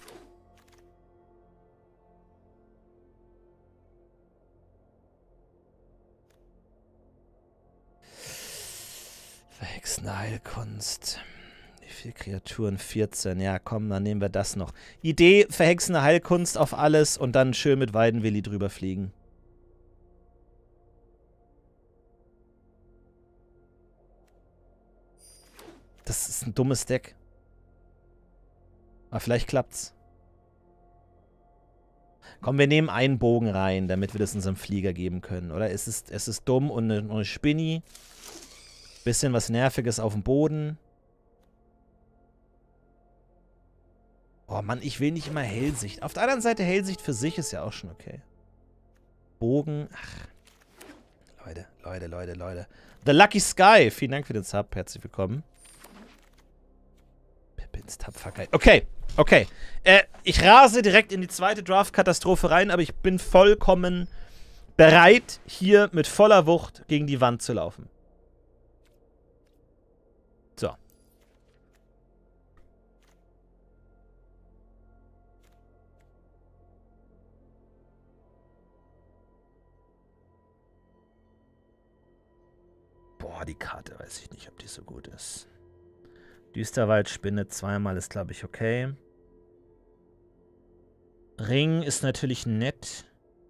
Verhexene Heilkunst. Wie viele Kreaturen? vierzehn. Ja, komm, dann nehmen wir das noch. Idee, verhexene Heilkunst auf alles und dann schön mit Weidenwilli drüber fliegen. Das ist ein dummes Deck. Aber vielleicht klappt's. Komm, wir nehmen einen Bogen rein, damit wir das unserem Flieger geben können, oder? Es ist, es ist dumm und eine, eine Spinni. Bisschen was Nerviges auf dem Boden. Oh Mann, ich will nicht immer Hellsicht. Auf der anderen Seite, Hellsicht für sich ist ja auch schon okay. Bogen. Ach. Leute, Leute, Leute, Leute. The Lucky Sky. Vielen Dank für den Sub. Herzlich willkommen. Pippins Tapferkeit. Okay, okay. Äh, ich rase direkt in die zweite Draft-Katastrophe rein, aber ich bin vollkommen bereit, hier mit voller Wucht gegen die Wand zu laufen. So. Boah, die Karte weiß ich nicht, ob die so gut ist. Düsterwaldspinne zweimal ist, glaube ich, okay. Ring ist natürlich nett.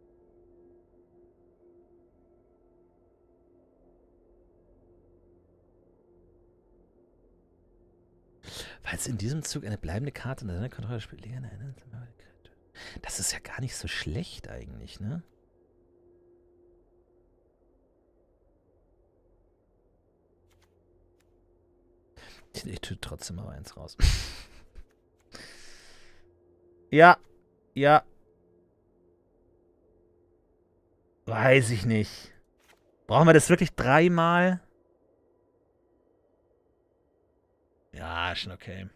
Falls in diesem Zug eine bleibende Karte unter deiner Kontrolle spielt. Das ist ja gar nicht so schlecht eigentlich, ne? Ich, ich tue trotzdem mal eins raus. Ja, ja. Weiß ich nicht. Brauchen wir das wirklich dreimal? Ja, schon okay.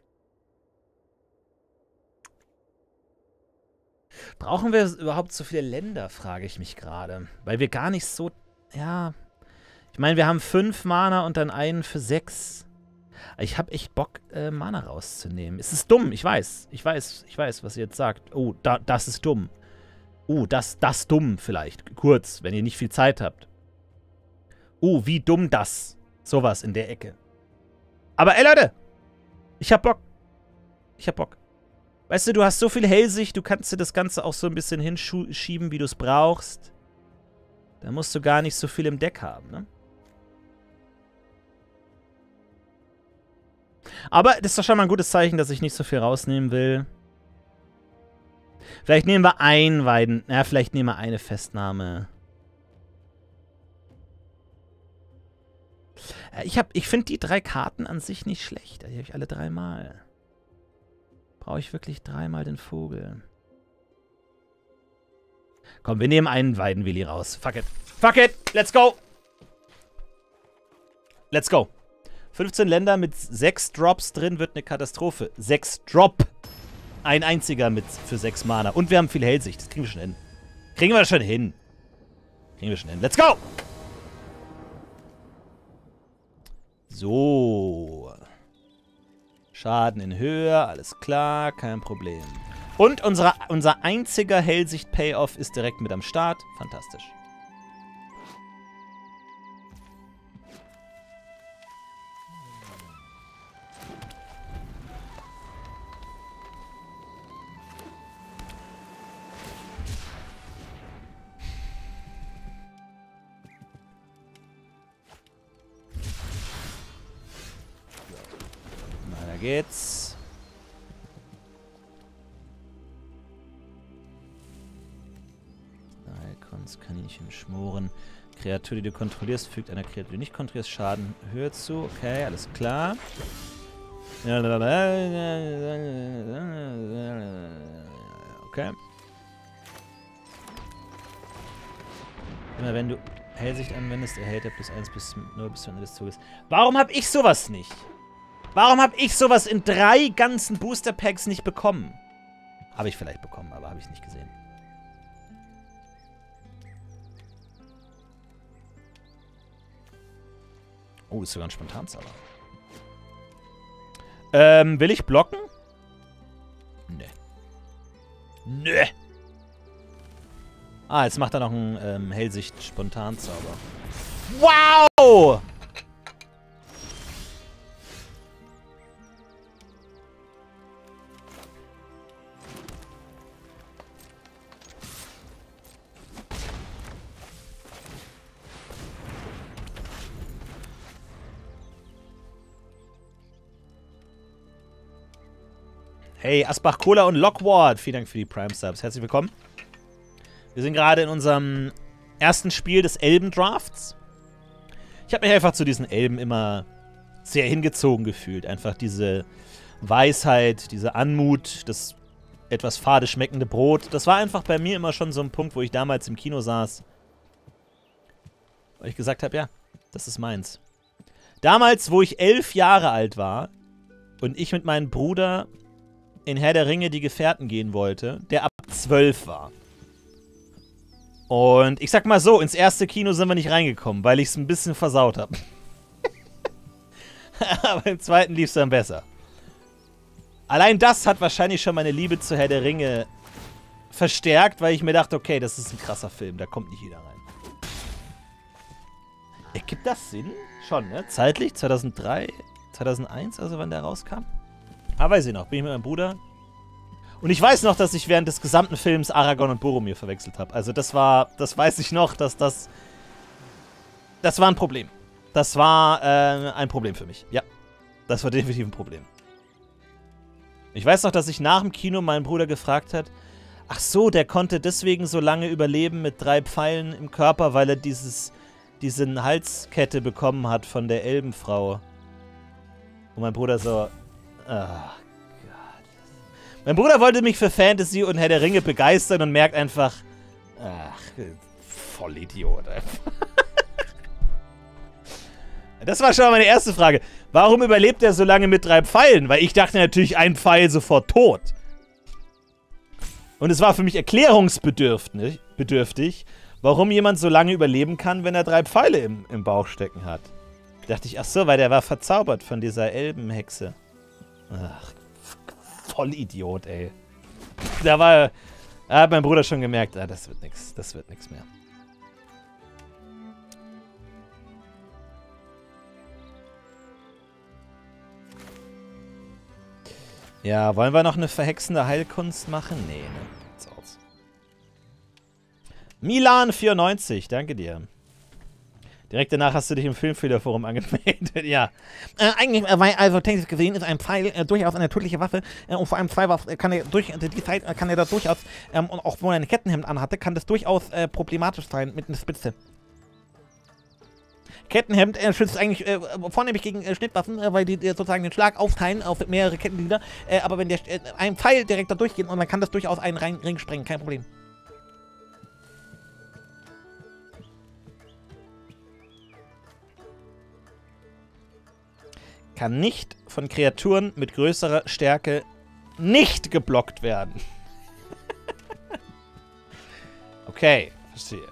Brauchen wir überhaupt so viele Länder, frage ich mich gerade. Weil wir gar nicht so... Ja. Ich meine, wir haben fünf Mana und dann einen für sechs. Ich habe echt Bock, äh, Mana rauszunehmen. Es ist dumm, ich weiß. Ich weiß, ich weiß, was ihr jetzt sagt. Oh, da, das ist dumm. Oh, das, das dumm vielleicht. Kurz, wenn ihr nicht viel Zeit habt. Oh, wie dumm das. Sowas in der Ecke. Aber ey, Leute. Ich hab Bock. Ich hab Bock. Weißt du, du hast so viel Hellsicht, du kannst dir das Ganze auch so ein bisschen hinschieben, wie du es brauchst. Da musst du gar nicht so viel im Deck haben, ne? Aber das ist doch schon mal ein gutes Zeichen, dass ich nicht so viel rausnehmen will. Vielleicht nehmen wir ein Weiden. Ja, vielleicht nehmen wir eine Festnahme. Ich, hab, ich finde die drei Karten an sich nicht schlecht. Die habe ich alle dreimal. Brauche ich wirklich dreimal den Vogel? Komm, wir nehmen einen Weidenwilli raus. Fuck it. Fuck it. Let's go. Let's go. fünfzehn Länder mit sechs Drops drin wird eine Katastrophe. sechs Drop. Ein einziger mit für sechs Mana. Und wir haben viel Hellsicht. Das kriegen wir schon hin. Kriegen wir schon hin. Kriegen wir schon hin. Let's go! So. Schaden in Höhe. Alles klar. Kein Problem. Und unsere, unser einziger Hellsicht-Payoff ist direkt mit am Start. Fantastisch. Geht's. Icons, Kaninchen, Schmoren. Kreatur, die du kontrollierst, fügt einer Kreatur, die du nicht kontrollierst, Schaden Höhe zu. Okay, alles klar. Okay. Immer wenn du Hellsicht anwendest, erhält er plus eins bis null bis zum Ende des Zuges. Warum habe ich sowas nicht? Warum habe ich sowas in drei ganzen Booster-Packs nicht bekommen? Habe ich vielleicht bekommen, aber habe ich nicht gesehen. Oh, ist sogar ein Spontanzauber. Ähm, will ich blocken? Nö. Nö. Ah, jetzt macht er noch einen ähm, Hellsicht-Spontanzauber. Wow! Hey, Asbach Cola und Lockward, vielen Dank für die Prime-Subs. Herzlich willkommen. Wir sind gerade in unserem ersten Spiel des Elben-Drafts. Ich habe mich einfach zu diesen Elben immer sehr hingezogen gefühlt. Einfach diese Weisheit, diese Anmut, das etwas fade schmeckende Brot. Das war einfach bei mir immer schon so ein Punkt, wo ich damals im Kino saß. Weil ich gesagt habe, ja, das ist meins. Damals, wo ich elf Jahre alt war und ich mit meinem Bruder in Herr der Ringe die Gefährten gehen wollte, der ab zwölf war. Und ich sag mal so, ins erste Kino sind wir nicht reingekommen, weil ich es ein bisschen versaut habe. Aber im zweiten lief es dann besser. Allein das hat wahrscheinlich schon meine Liebe zu Herr der Ringe verstärkt, weil ich mir dachte, okay, das ist ein krasser Film, da kommt nicht jeder rein. Ergibt das Sinn? Schon, ne? Zeitlich? zweitausenddrei, zweitausendeins, also wann der rauskam? Ah, weiß ich noch. Bin ich mit meinem Bruder. Und ich weiß noch, dass ich während des gesamten Films Aragorn und Boromir verwechselt habe. Also das war, das weiß ich noch, dass das, das war ein Problem. Das war äh, ein Problem für mich. Ja, das war definitiv ein Problem. Ich weiß noch, dass ich nach dem Kino meinen Bruder gefragt hat, ach so, der konnte deswegen so lange überleben mit drei Pfeilen im Körper, weil er dieses, diese Halskette bekommen hat von der Elbenfrau. Und mein Bruder so, ach Gott. Mein Bruder wollte mich für Fantasy und Herr der Ringe begeistern und merkt einfach, ach, Vollidiot. Das war schon mal meine erste Frage. Warum überlebt er so lange mit drei Pfeilen? Weil ich dachte natürlich, ein Pfeil sofort tot. Und es war für mich erklärungsbedürftig, bedürftig, warum jemand so lange überleben kann, wenn er drei Pfeile im, im Bauch stecken hat. Dachte ich, ach so, weil der war verzaubert von dieser Elbenhexe. Ach, Vollidiot, ey. Da war, da hat mein Bruder schon gemerkt, ah, das wird nix, das wird nix mehr. Ja, wollen wir noch eine verhexende Heilkunst machen? Nee, ne? Geht's aus. Milan vierundneunzig, danke dir. Direkt danach hast du dich im Filmfehlerforum angemeldet, ja. Äh, eigentlich, äh, weil, also technisch gesehen ist ein Pfeil äh, durchaus eine tödliche Waffe äh, und vor allem Zweiwurf äh, kann er durch äh, die Zeit äh, kann er da durchaus, ähm, und auch wo er ein Kettenhemd anhatte, kann das durchaus äh, problematisch sein mit einer Spitze. Kettenhemd äh, schützt eigentlich äh, vornehmlich gegen äh, Schnittwaffen, äh, weil die äh, sozusagen den Schlag aufteilen auf mehrere Kettenglieder, äh, aber wenn der äh, ein Pfeil direkt da durchgeht, und dann kann das durchaus einen rein, Ring sprengen, kein Problem. Kann nicht von Kreaturen mit größerer Stärke nicht geblockt werden. Okay, verstehe.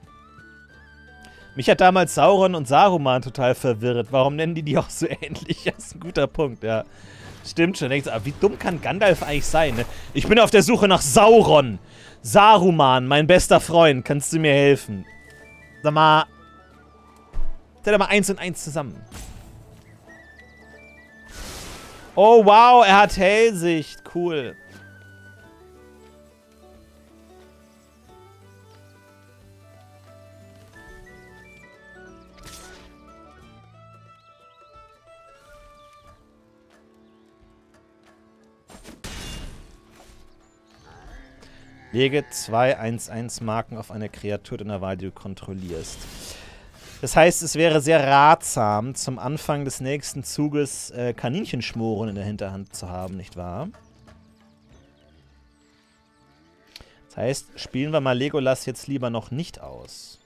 Mich hat damals Sauron und Saruman total verwirrt. Warum nennen die die auch so ähnlich? Das ist ein guter Punkt, ja. Stimmt schon. Denkst, aber wie dumm kann Gandalf eigentlich sein? Ne? Ich bin auf der Suche nach Sauron. Saruman, mein bester Freund. Kannst du mir helfen? Sag mal. Stell doch mal eins und eins zusammen. Oh, wow, er hat Hellsicht. Cool. Lege zwei eins eins Marken auf eine Kreatur deiner Wahl, die du kontrollierst. Das heißt, es wäre sehr ratsam, zum Anfang des nächsten Zuges äh, Kaninchenschmoren in der Hinterhand zu haben, nicht wahr? Das heißt, spielen wir mal Legolas jetzt lieber noch nicht aus.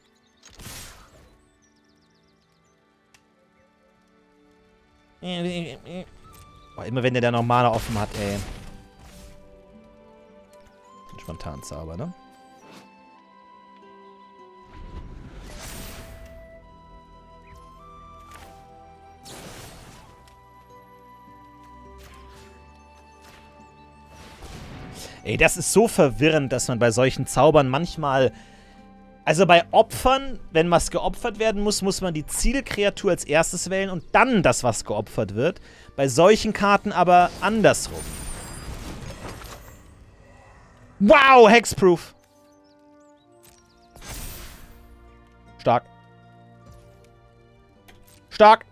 Boah, immer wenn der da noch Mana offen hat, ey. Ein Spontanzauber, ne? Ey, das ist so verwirrend, dass man bei solchen Zaubern manchmal... Also bei Opfern, wenn was geopfert werden muss, muss man die Zielkreatur als erstes wählen und dann das, was geopfert wird. Bei solchen Karten aber andersrum. Wow, Hexproof. Stark. Stark.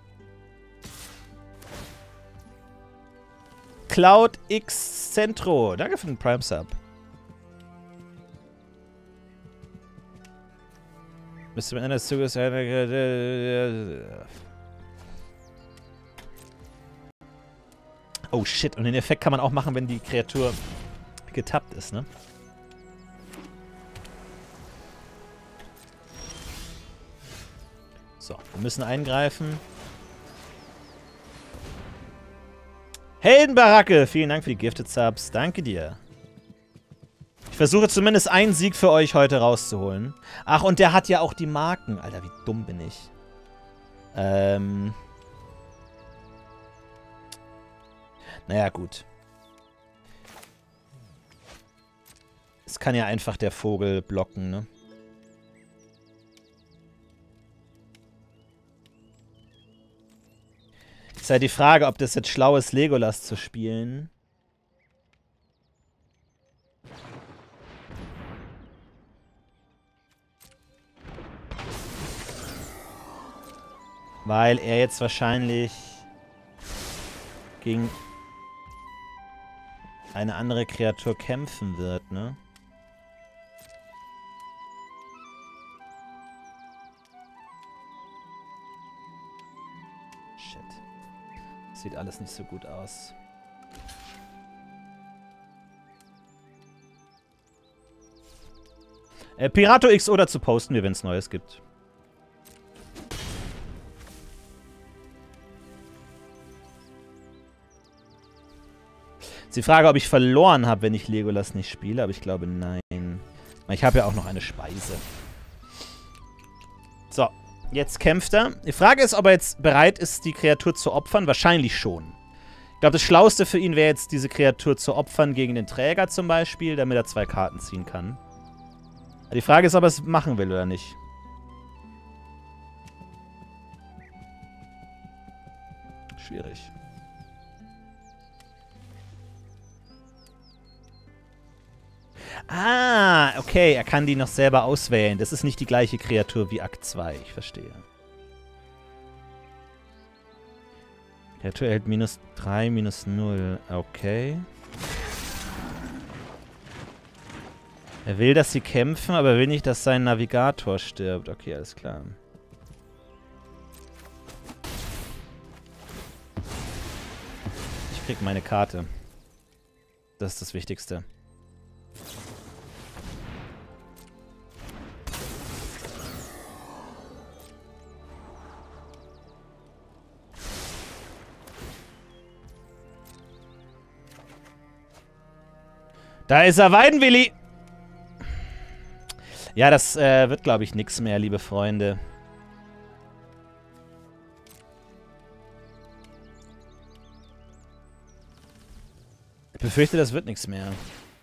Cloud X Centro. Danke für den Prime Sub. Müsste man anders Zuges. Oh shit. Und den Effekt kann man auch machen, wenn die Kreatur getappt ist, ne? So, wir müssen eingreifen. Heldenbaracke, vielen Dank für die Gifted Subs. Danke dir. Ich versuche zumindest einen Sieg für euch heute rauszuholen. Ach, und der hat ja auch die Marken. Alter, wie dumm bin ich. Ähm. Naja, gut. Es kann ja einfach der Vogel blocken, ne? Ist halt die Frage, ob das jetzt schlau ist, Legolas zu spielen. Weil er jetzt wahrscheinlich gegen eine andere Kreatur kämpfen wird, ne? Sieht alles nicht so gut aus. Äh, Pirato X oder zu posten wir, wenn es Neues gibt. Ist die Frage, ob ich verloren habe, wenn ich Legolas nicht spiele, aber ich glaube, nein. Ich habe ja auch noch eine Speise. So, Jetzt kämpft er. Die Frage ist, ob er jetzt bereit ist, die Kreatur zu opfern. Wahrscheinlich schon. Ich glaube, das Schlauste für ihn wäre jetzt, diese Kreatur zu opfern gegen den Träger zum Beispiel, damit er zwei Karten ziehen kann. Die Frage ist, ob er es machen will oder nicht. Schwierig. Ah, okay, er kann die noch selber auswählen. Das ist nicht die gleiche Kreatur wie Akt zwei, ich verstehe. Kreatur erhält minus drei, minus null, okay. Er will, dass sie kämpfen, aber er will nicht, dass sein Navigator stirbt. Okay, alles klar. Ich krieg meine Karte. Das ist das Wichtigste. Da ist er, Weidenwilli! Ja, das äh, wird, glaube ich, nix mehr, liebe Freunde. Ich befürchte, das wird nichts mehr.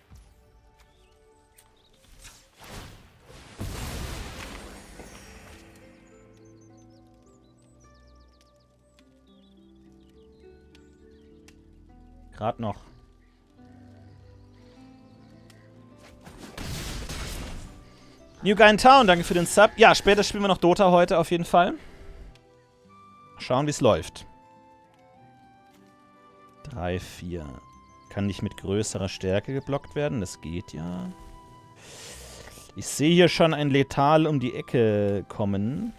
Gerade noch. New Guy in Town, danke für den Sub. Ja, später spielen wir noch Dota heute auf jeden Fall. Schauen, wie es läuft. drei, vier. Kann nicht mit größerer Stärke geblockt werden. Das geht ja. Ich sehe hier schon ein Lethal um die Ecke kommen.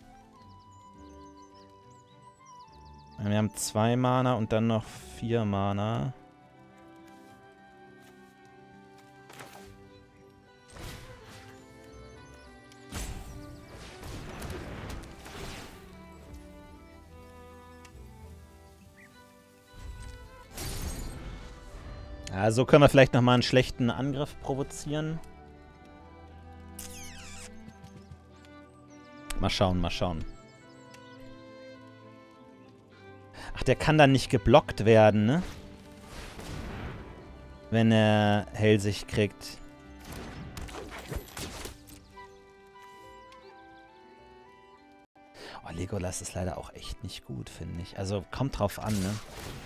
Wir haben zwei Mana und dann noch vier Mana. Ja, so können wir vielleicht nochmal einen schlechten Angriff provozieren. Mal schauen, mal schauen. Ach, der kann dann nicht geblockt werden, ne? Wenn er Hellsicht kriegt. Oh, Legolas ist leider auch echt nicht gut, finde ich. Also, kommt drauf an, ne?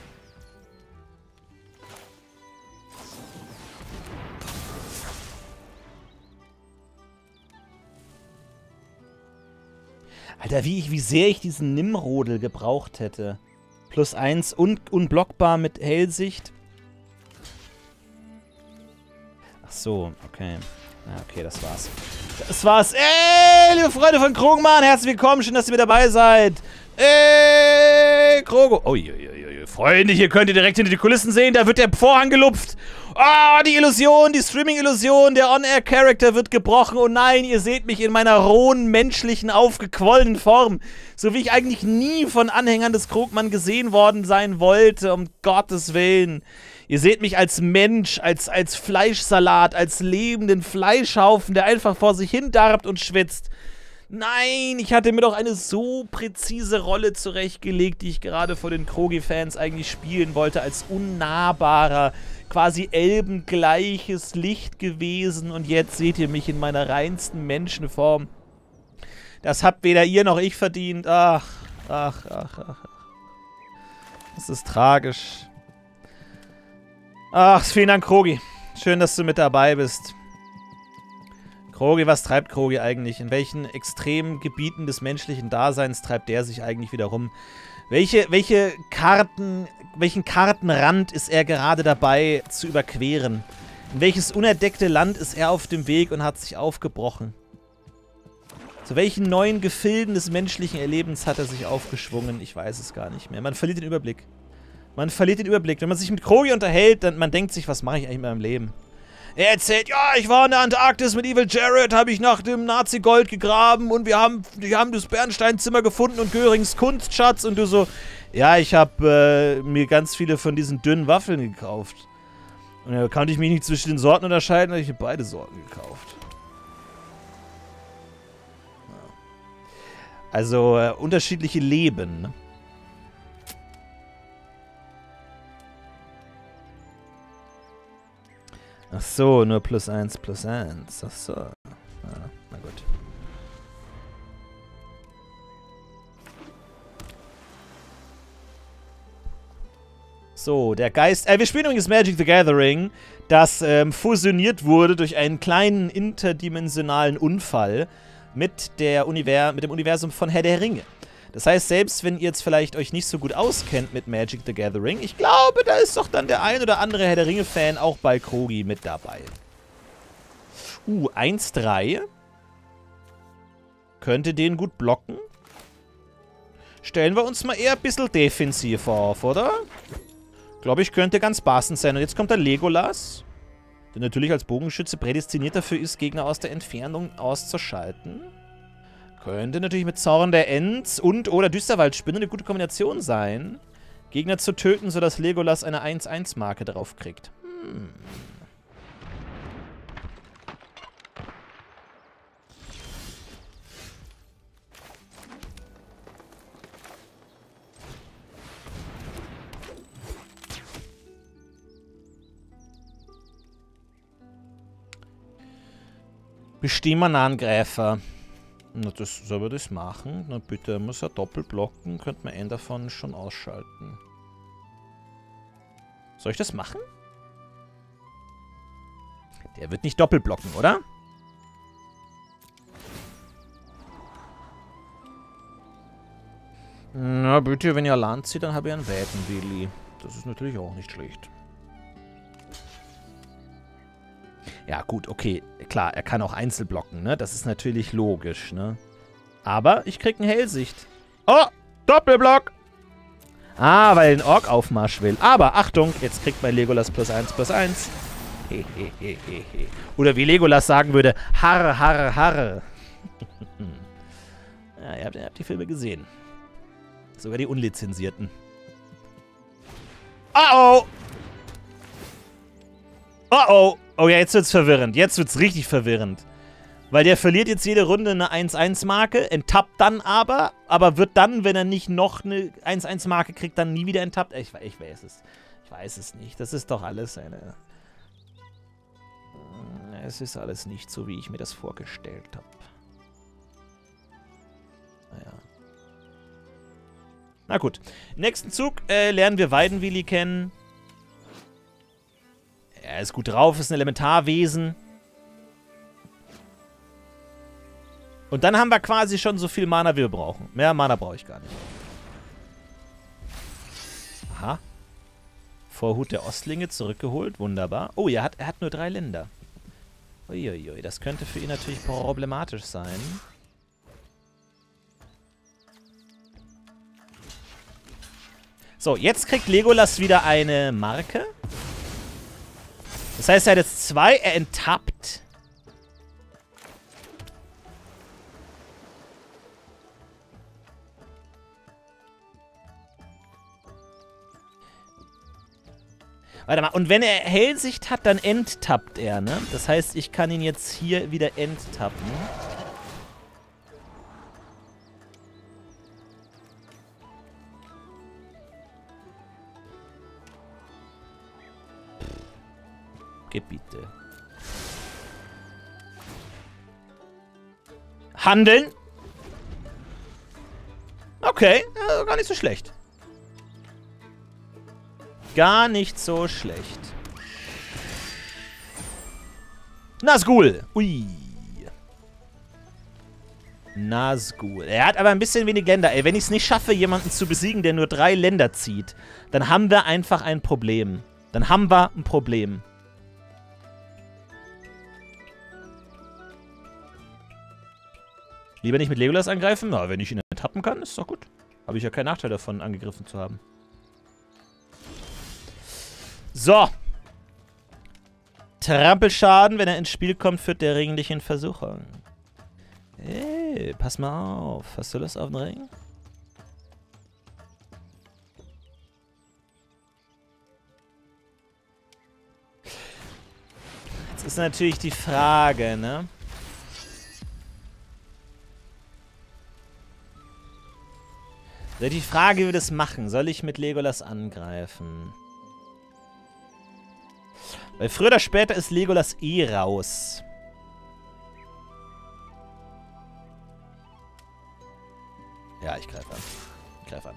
Alter, wie, ich, wie sehr ich diesen Nimrodel gebraucht hätte. Plus eins, un, unblockbar mit Hellsicht. Ach so, okay. Ja, okay, das war's. Das war's. Ey, liebe Freunde von Krogmann, herzlich willkommen. Schön, dass ihr mit dabei seid. Ey, Krogo. Oh, je, je, je. Freunde, hier könnt ihr direkt hinter die Kulissen sehen. Da wird der Vorhang gelupft. Ah, oh, die Illusion, die Streaming-Illusion, der On-Air-Charakter wird gebrochen. Und nein, ihr seht mich in meiner rohen, menschlichen, aufgequollenen Form. So wie ich eigentlich nie von Anhängern des Krogmann gesehen worden sein wollte, um Gottes Willen. Ihr seht mich als Mensch, als, als Fleischsalat, als lebenden Fleischhaufen, der einfach vor sich hin darbt und schwitzt. Nein, ich hatte mir doch eine so präzise Rolle zurechtgelegt, die ich gerade vor den Krogi-Fans eigentlich spielen wollte, als unnahbarer, quasi elbengleiches Licht gewesen. Und jetzt seht ihr mich in meiner reinsten Menschenform. Das habt weder ihr noch ich verdient. Ach, ach, ach, ach. Das ist tragisch. Ach, vielen Dank, Krogi. Schön, dass du mit dabei bist. Krogi, was treibt Krogi eigentlich? In welchen extremen Gebieten des menschlichen Daseins treibt der sich eigentlich wieder rum? Welche, welche Karten, welchen Kartenrand ist er gerade dabei zu überqueren? In welches unerdeckte Land ist er auf dem Weg und hat sich aufgebrochen? Zu welchen neuen Gefilden des menschlichen Erlebens hat er sich aufgeschwungen? Ich weiß es gar nicht mehr. Man verliert den Überblick. Man verliert den Überblick. Wenn man sich mit Krogi unterhält, dann man denkt sich, was mache ich eigentlich in meinem Leben? Er erzählt, ja, ich war in der Antarktis mit Evil Jared, habe ich nach dem Nazi-Gold gegraben und wir haben, wir haben das Bernsteinzimmer gefunden und Görings Kunstschatz. Und du so, ja, ich habe äh, mir ganz viele von diesen dünnen Waffeln gekauft. Und da konnte ich mich nicht zwischen den Sorten unterscheiden, habe ich beide Sorten gekauft. Also äh, unterschiedliche Leben. Ne? Ach so, nur plus eins, plus eins. Ach so. Ah, na gut. So, der Geist... Äh, wir spielen übrigens Magic the Gathering, das ähm, fusioniert wurde durch einen kleinen interdimensionalen Unfall mit, der Univers mit dem Universum von Herr der Ringe. Das heißt, selbst wenn ihr jetzt vielleicht euch nicht so gut auskennt mit Magic the Gathering, ich glaube, da ist doch dann der ein oder andere Herr der Ringe-Fan auch bei Krogi mit dabei. Uh, eins drei. Könnte den gut blocken. Stellen wir uns mal eher ein bisschen defensiv auf, oder? Glaube ich, könnte ganz passend sein. Und jetzt kommt der Legolas, der natürlich als Bogenschütze prädestiniert dafür ist, Gegner aus der Entfernung auszuschalten. Könnte natürlich mit Zorn der Ents und oder Düsterwaldspinne eine gute Kombination sein, Gegner zu töten, sodass Legolas eine eins eins Marke drauf kriegt. Hm. Bestimmernangreifer. Na, das soll man das machen? Na bitte, muss er doppelt blocken, könnte man einen davon schon ausschalten. Soll ich das machen? Der wird nicht doppelt blocken, oder? Na bitte, wenn ihr Land zieht, dann habe ich einen Weitenwilli. Das ist natürlich auch nicht schlecht. Ja, gut, okay. Klar, er kann auch einzeln blocken, ne? Das ist natürlich logisch, ne? Aber ich krieg eine Hellsicht. Oh, Doppelblock! Ah, weil ein Ork-Aufmarsch will. Aber, Achtung, jetzt kriegt mein Legolas plus eins, plus eins. Hehehehe. Oder wie Legolas sagen würde, harr, harr, harr. Ja, ihr habt, ihr habt die Filme gesehen. Sogar die unlizenzierten. Oh, oh! Oh, oh! Oh ja, jetzt wird's verwirrend. Jetzt wird's richtig verwirrend. Weil der verliert jetzt jede Runde eine eins eins Marke, enttappt dann aber, aber wird dann, wenn er nicht noch eine eins eins Marke kriegt, dann nie wieder enttappt. Ich, ich weiß es. Ich weiß es nicht. Das ist doch alles eine... Es ist alles nicht so, wie ich mir das vorgestellt habe. Naja. Na gut. Im nächsten Zug äh, lernen wir Weidenwilli kennen. Er ist gut drauf, ist ein Elementarwesen. Und dann haben wir quasi schon so viel Mana, wie wir brauchen. Mehr Mana brauche ich gar nicht. Aha. Vorhut der Ostlinge zurückgeholt. Wunderbar. Oh, er hat, er hat nur drei Länder. Uiuiui, das könnte für ihn natürlich problematisch sein. So, jetzt kriegt Legolas wieder eine Marke. Das heißt, er hat jetzt zwei, er enttappt. Warte mal, und wenn er Hellsicht hat, dann enttappt er, ne? Das heißt, ich kann ihn jetzt hier wieder enttappen. Gebiete. Handeln. Okay, also gar nicht so schlecht. Gar nicht so schlecht. Nazgul. Ui. Nazgul. Er hat aber ein bisschen wenig Länder. Ey, wenn ich es nicht schaffe, jemanden zu besiegen, der nur drei Länder zieht, dann haben wir einfach ein Problem. Dann haben wir ein Problem. Lieber nicht mit Legolas angreifen? Na, wenn ich ihn enttappen kann, ist doch gut. Habe ich ja keinen Nachteil davon, angegriffen zu haben. So. Trampelschaden, wenn er ins Spiel kommt, führt der Ring dich in Versuchung. Hey, pass mal auf. Hast du Lust auf den Ring? Jetzt ist natürlich die Frage, ne? Die Frage, wie wir das machen. Soll ich mit Legolas angreifen? Weil früher oder später ist Legolas eh raus. Ja, ich greife an. Ich greife an.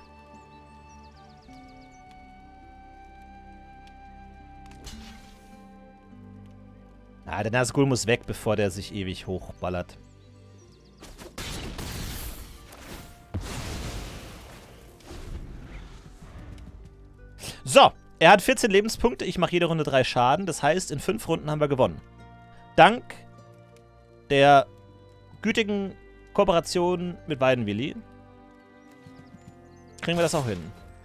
Ah, der Nazgul muss weg, bevor der sich ewig hochballert. So, er hat vierzehn Lebenspunkte. Ich mache jede Runde drei Schaden. Das heißt, in fünf Runden haben wir gewonnen. Dank der gütigen Kooperation mit Weidenwilli kriegen wir das auch hin.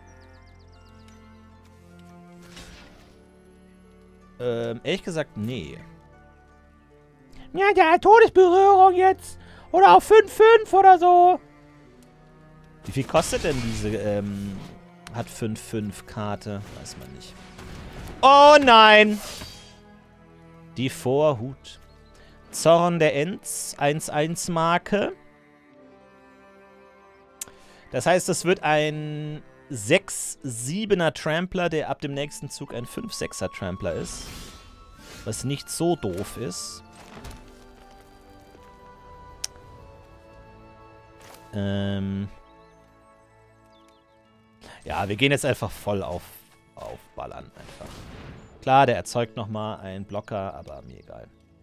Ähm, ehrlich gesagt, nee. Ja, der hat Todesberührung jetzt. Oder auf fünf fünf oder so. Wie viel kostet denn diese, ähm, hat fünf fünf Karte? Weiß man nicht. Oh nein! Die Vorhut. Zorn der Ents, eins eins Marke. Das heißt, das wird ein sechs siebener Trampler, der ab dem nächsten Zug ein fünf sechser Trampler ist. Was nicht so doof ist. Ähm... Ja, wir gehen jetzt einfach voll auf, auf Ballern einfach. Klar, der erzeugt nochmal einen Blocker, aber mir egal.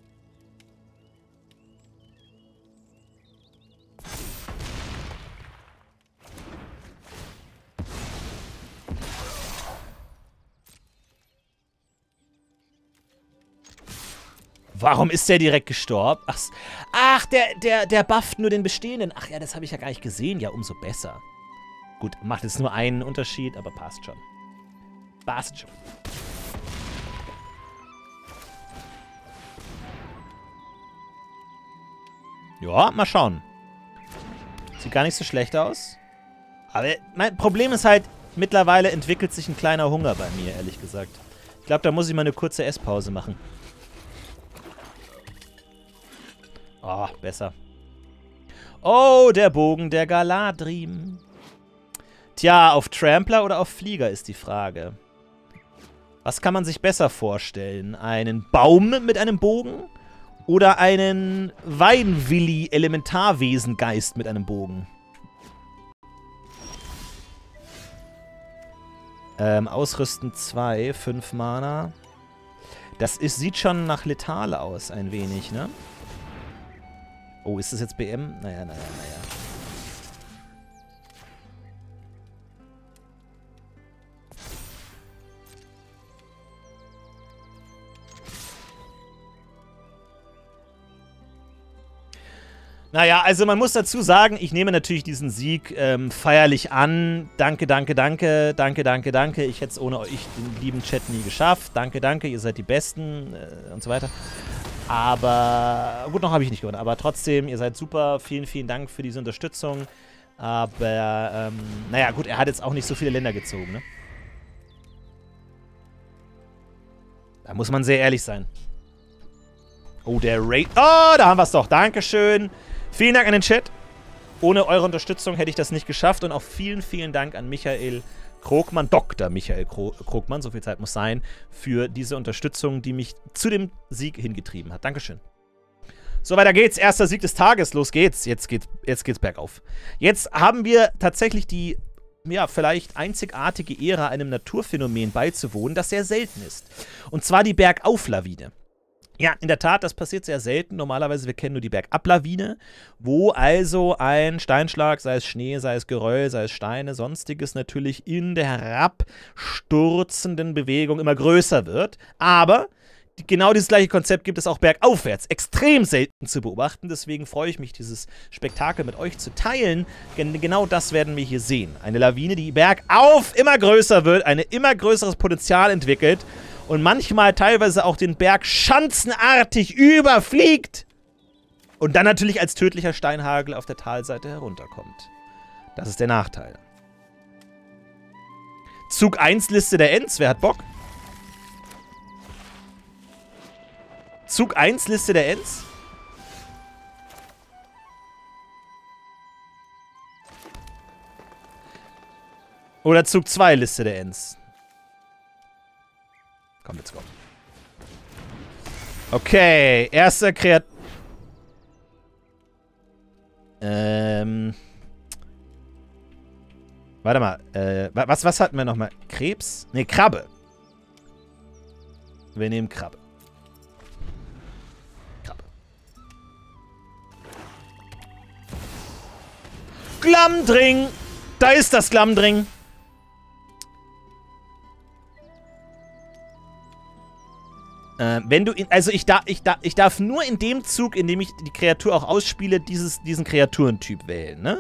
Warum ist der direkt gestorben? Ach, ach der, der, der bufft nur den bestehenden. Ach ja, das habe ich ja gar nicht gesehen. Ja, umso besser. Gut, macht jetzt nur einen Unterschied, aber passt schon. Passt schon. Ja, mal schauen. Sieht gar nicht so schlecht aus. Aber mein Problem ist halt, mittlerweile entwickelt sich ein kleiner Hunger bei mir, ehrlich gesagt. Ich glaube, da muss ich mal eine kurze Esspause machen. Oh, besser. Oh, der Bogen der Galadrim. Tja, auf Trampler oder auf Flieger ist die Frage. Was kann man sich besser vorstellen? Einen Baum mit einem Bogen? Oder einen Weidenwilli-Elementarwesengeist mit einem Bogen? Ähm, Ausrüsten zwei, fünf Mana. Das ist, sieht schon nach Letal aus, ein wenig, ne? Oh, ist das jetzt B M? Naja, naja, naja. Naja, also man muss dazu sagen, ich nehme natürlich diesen Sieg ähm, feierlich an. Danke, danke, danke, danke, danke, danke. Ich hätte es ohne euch, den lieben Chat, nie geschafft. Danke, danke, ihr seid die Besten äh, und so weiter. Aber, gut, noch habe ich nicht gewonnen. Aber trotzdem, ihr seid super. Vielen, vielen Dank für diese Unterstützung. Aber, ähm, naja, gut, er hat jetzt auch nicht so viele Länder gezogen, ne? Da muss man sehr ehrlich sein. Oh, der Raid. Oh, da haben wir es doch. Dankeschön. Vielen Dank an den Chat. Ohne eure Unterstützung hätte ich das nicht geschafft. Und auch vielen, vielen Dank an Michael Krogmann, Doktor Michael Krogmann, so viel Zeit muss sein, für diese Unterstützung, die mich zu dem Sieg hingetrieben hat. Dankeschön. So, weiter geht's. Erster Sieg des Tages. Los geht's. Jetzt geht's, jetzt geht's bergauf. Jetzt haben wir tatsächlich die, ja, vielleicht einzigartige Ehre, einem Naturphänomen beizuwohnen, das sehr selten ist. Und zwar die Bergauflawine. Ja, in der Tat, das passiert sehr selten. Normalerweise, wir kennen nur die Bergablawine, wo also ein Steinschlag, sei es Schnee, sei es Geröll, sei es Steine, sonstiges, natürlich in der herabstürzenden Bewegung immer größer wird. Aber die, genau dieses gleiche Konzept gibt es auch bergaufwärts. Extrem selten zu beobachten. Deswegen freue ich mich, dieses Spektakel mit euch zu teilen. Gen genau das werden wir hier sehen. Eine Lawine, die bergauf immer größer wird, ein immer größeres Potenzial entwickelt und manchmal teilweise auch den Berg schanzenartig überfliegt und dann natürlich als tödlicher Steinhagel auf der Talseite herunterkommt. Das ist der Nachteil. Zug eins Liste der Ents, wer hat Bock? Zug eins Liste der Ents? Oder Zug zwei, Liste der Ends. Komm, let's go. Okay, erster Kreat... Ähm... Warte mal, äh, was, was hatten wir nochmal? Krebs? Ne, Krabbe. Wir nehmen Krabbe. Krabbe. Glamdring! Da ist das Glamdring! Äh, wenn du in, also ich, da, ich, da, ich darf nur in dem Zug, in dem ich die Kreatur auch ausspiele, dieses, diesen Kreaturentyp wählen, ne?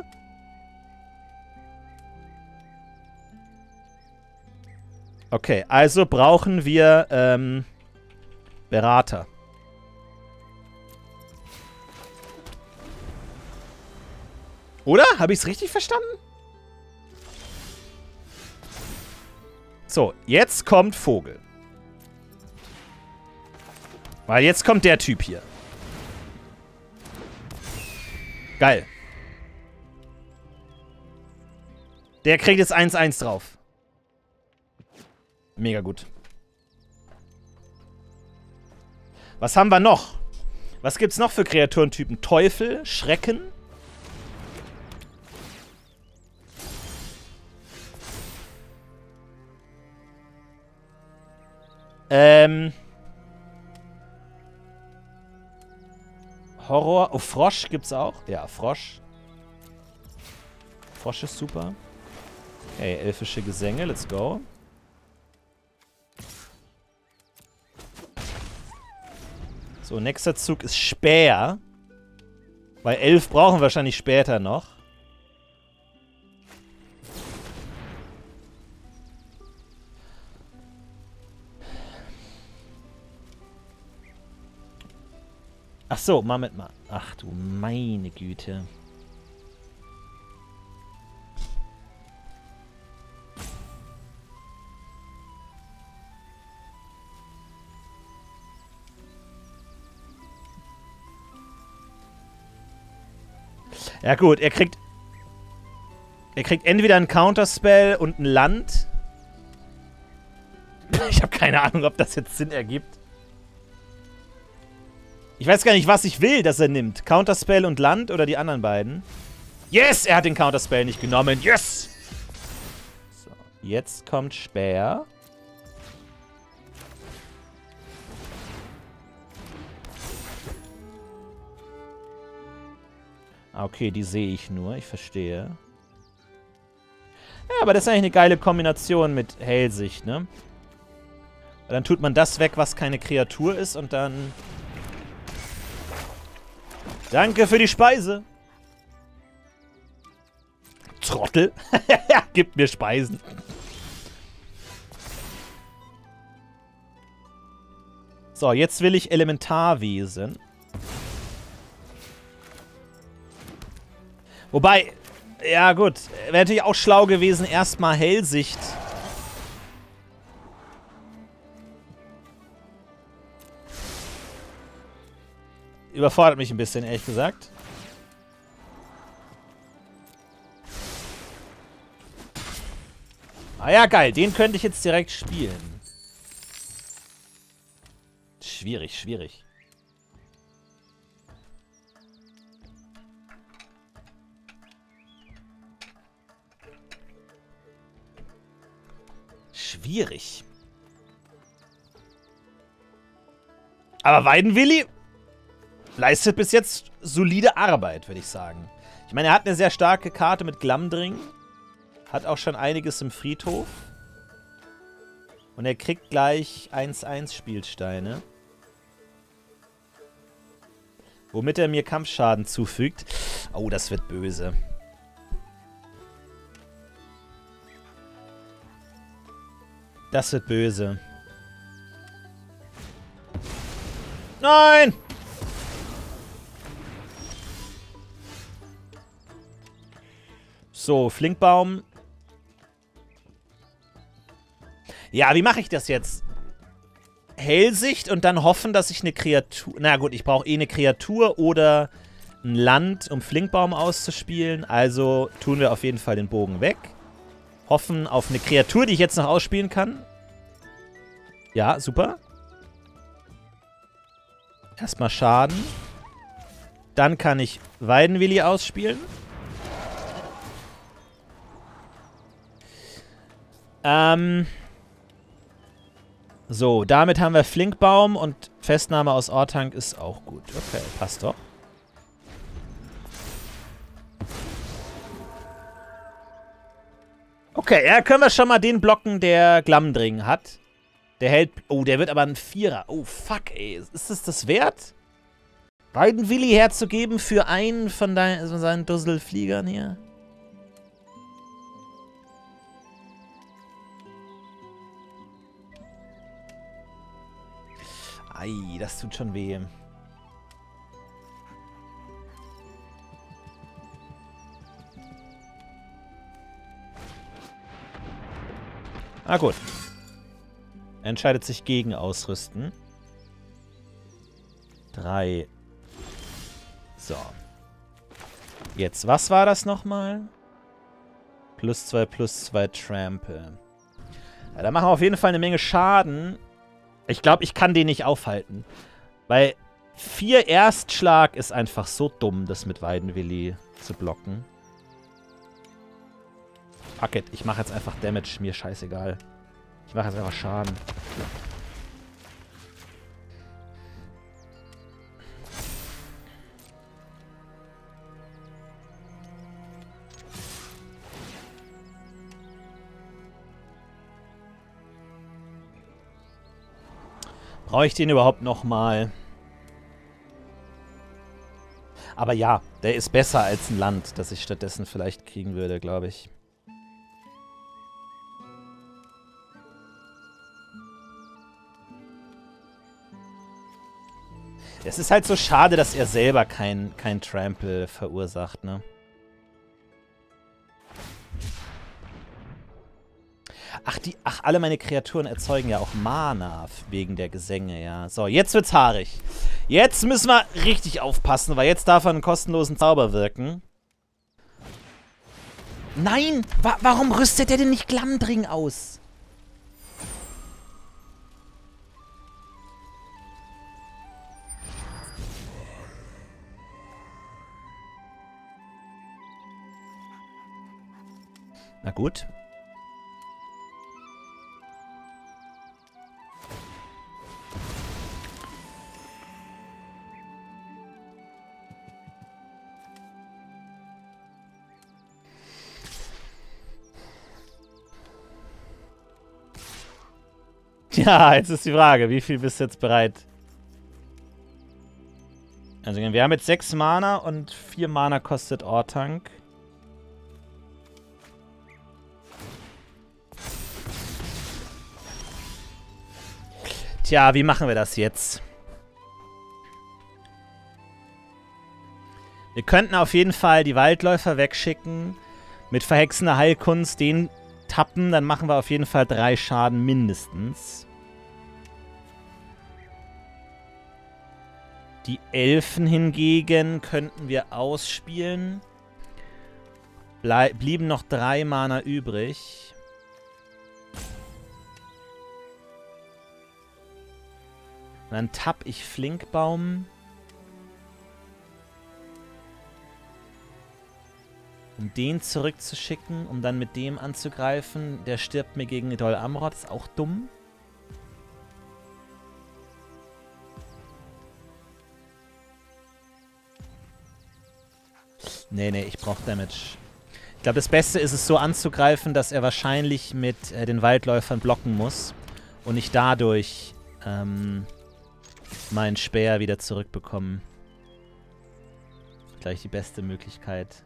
Okay, also brauchen wir ähm, Berater. Oder? Habe ich es richtig verstanden? So, jetzt kommt Vogel. Weil jetzt kommt der Typ hier. Geil. Der kriegt jetzt eins eins drauf. Mega gut. Was haben wir noch? Was gibt's noch für Kreaturentypen? Teufel, Schrecken. Ähm. Horror. Oh, Frosch gibt's auch. Ja, Frosch. Frosch ist super. Hey, elfische Gesänge, let's go. So, nächster Zug ist Speer. Weil elf brauchen wir wahrscheinlich später noch. Ach so, Moment mal. Ach du meine Güte. Ja gut, er kriegt... Er kriegt entweder ein Counterspell und ein Land. Ich habe keine Ahnung, ob das jetzt Sinn ergibt. Ich weiß gar nicht, was ich will, dass er nimmt. Counterspell und Land oder die anderen beiden? Yes! Er hat den Counterspell nicht genommen. Yes! So, jetzt kommt Speer. Okay, die sehe ich nur. Ich verstehe. Ja, aber das ist eigentlich eine geile Kombination mit Hellsicht, ne? Dann tut man das weg, was keine Kreatur ist und dann... Danke für die Speise. Trottel. Gib mir Speisen. So, jetzt will ich Elementarwesen. Wobei, ja gut, wäre natürlich auch schlau gewesen, erstmal Hellsicht. Überfordert mich ein bisschen, ehrlich gesagt. Ah ja, geil, den könnte ich jetzt direkt spielen. Schwierig, schwierig. Schwierig. Aber Weidenwilli leistet bis jetzt solide Arbeit, würde ich sagen. Ich meine, er hat eine sehr starke Karte mit Glamdring. Hat auch schon einiges im Friedhof. Und er kriegt gleich eins eins Spielsteine. Womit er mir Kampfschaden zufügt. Oh, das wird böse. Das wird böse. Nein! So, Flinkbaum. Ja, wie mache ich das jetzt? Hellsicht und dann hoffen, dass ich eine Kreatur... Na gut, ich brauche eh eine Kreatur oder ein Land, um Flinkbaum auszuspielen. Also tun wir auf jeden Fall den Bogen weg. Hoffen auf eine Kreatur, die ich jetzt noch ausspielen kann. Ja, super. Erstmal Schaden. Dann kann ich Weidenwilli ausspielen. Ähm... So, damit haben wir Flinkbaum und Festnahme aus Ortank ist auch gut. Okay, passt doch. Okay, ja, können wir schon mal den blocken, der Glamdring hat. Der hält... Oh, der wird aber ein Vierer. Oh, fuck, ey. Ist es das wert? Beiden Willi herzugeben für einen von, dein, von seinen Dusselfliegern hier? Ei, das tut schon weh. Ah, gut. Er entscheidet sich gegen Ausrüsten. Drei. So. Jetzt, was war das nochmal? Plus zwei, plus zwei Trample. Ja, da machen wir auf jeden Fall eine Menge Schaden. Ich glaube, ich kann den nicht aufhalten. Weil vier Erstschlag ist einfach so dumm, das mit Weidenwilli zu blocken. Fuck it, ich mache jetzt einfach Damage, mir scheißegal. Ich mache jetzt einfach Schaden. Brauche ich den überhaupt nochmal? Aber ja, der ist besser als ein Land, das ich stattdessen vielleicht kriegen würde, glaube ich. Es ist halt so schade, dass er selber kein, kein Trample verursacht, ne? Ach, die, ach, alle meine Kreaturen erzeugen ja auch Mana wegen der Gesänge, ja. So, jetzt wird's haarig. Jetzt müssen wir richtig aufpassen, weil jetzt darf er einen kostenlosen Zauber wirken. Nein! Wa warum rüstet er denn nicht Glamdring aus? Na gut. Ja, jetzt ist die Frage, wie viel bist du jetzt bereit? Also wir haben jetzt sechs Mana und vier Mana kostet Ortank. Tja, wie machen wir das jetzt? Wir könnten auf jeden Fall die Waldläufer wegschicken, mit verhexender Heilkunst den tappen, dann machen wir auf jeden Fall drei Schaden mindestens. Die Elfen hingegen könnten wir ausspielen. Blei- blieben noch drei Mana übrig. Dann tapp ich Flinkbaum. Um den zurückzuschicken, um dann mit dem anzugreifen. Der stirbt mir gegen Dol Amroth. Ist auch dumm. Nee, nee, ich brauche Damage. Ich glaube, das Beste ist es so anzugreifen, dass er wahrscheinlich mit äh, den Waldläufern blocken muss. Und ich dadurch ähm, meinen Speer wieder zurückbekommen. Gleich die beste Möglichkeit.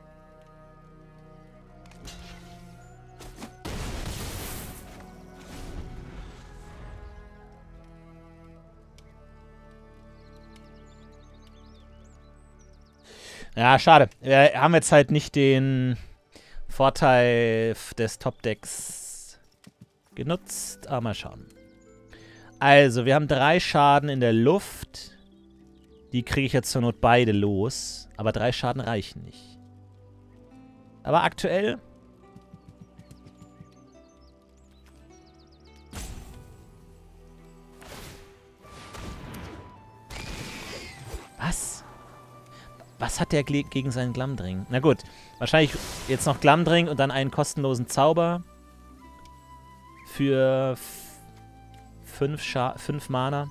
Ja, schade. Wir haben jetzt halt nicht den Vorteil des Top-Decks genutzt. Aber mal schauen. Also, wir haben drei Schaden in der Luft. Die kriege ich jetzt zur Not beide los. Aber drei Schaden reichen nicht. Aber aktuell Was? Was hat der gegen seinen Glamdring? Na gut, wahrscheinlich jetzt noch Glamdring und dann einen kostenlosen Zauber. Für fünf, Scha fünf Mana.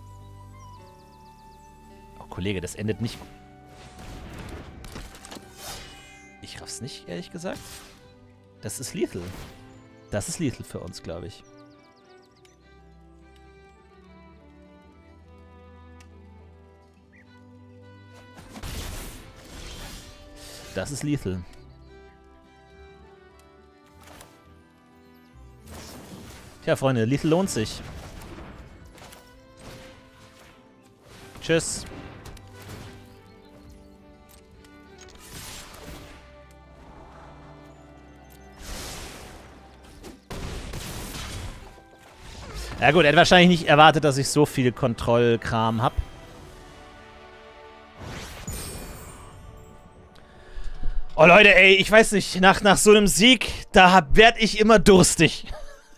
Oh, Kollege, das endet nicht... Ich raff's nicht, ehrlich gesagt. Das ist lethal. Das ist lethal für uns, glaube ich. Das ist lethal. Tja, Freunde, lethal lohnt sich. Tschüss. Ja gut, er hat wahrscheinlich nicht erwartet, dass ich so viel Kontrollkram habe. Oh Leute, ey, ich weiß nicht, nach, nach so einem Sieg, da werde ich immer durstig.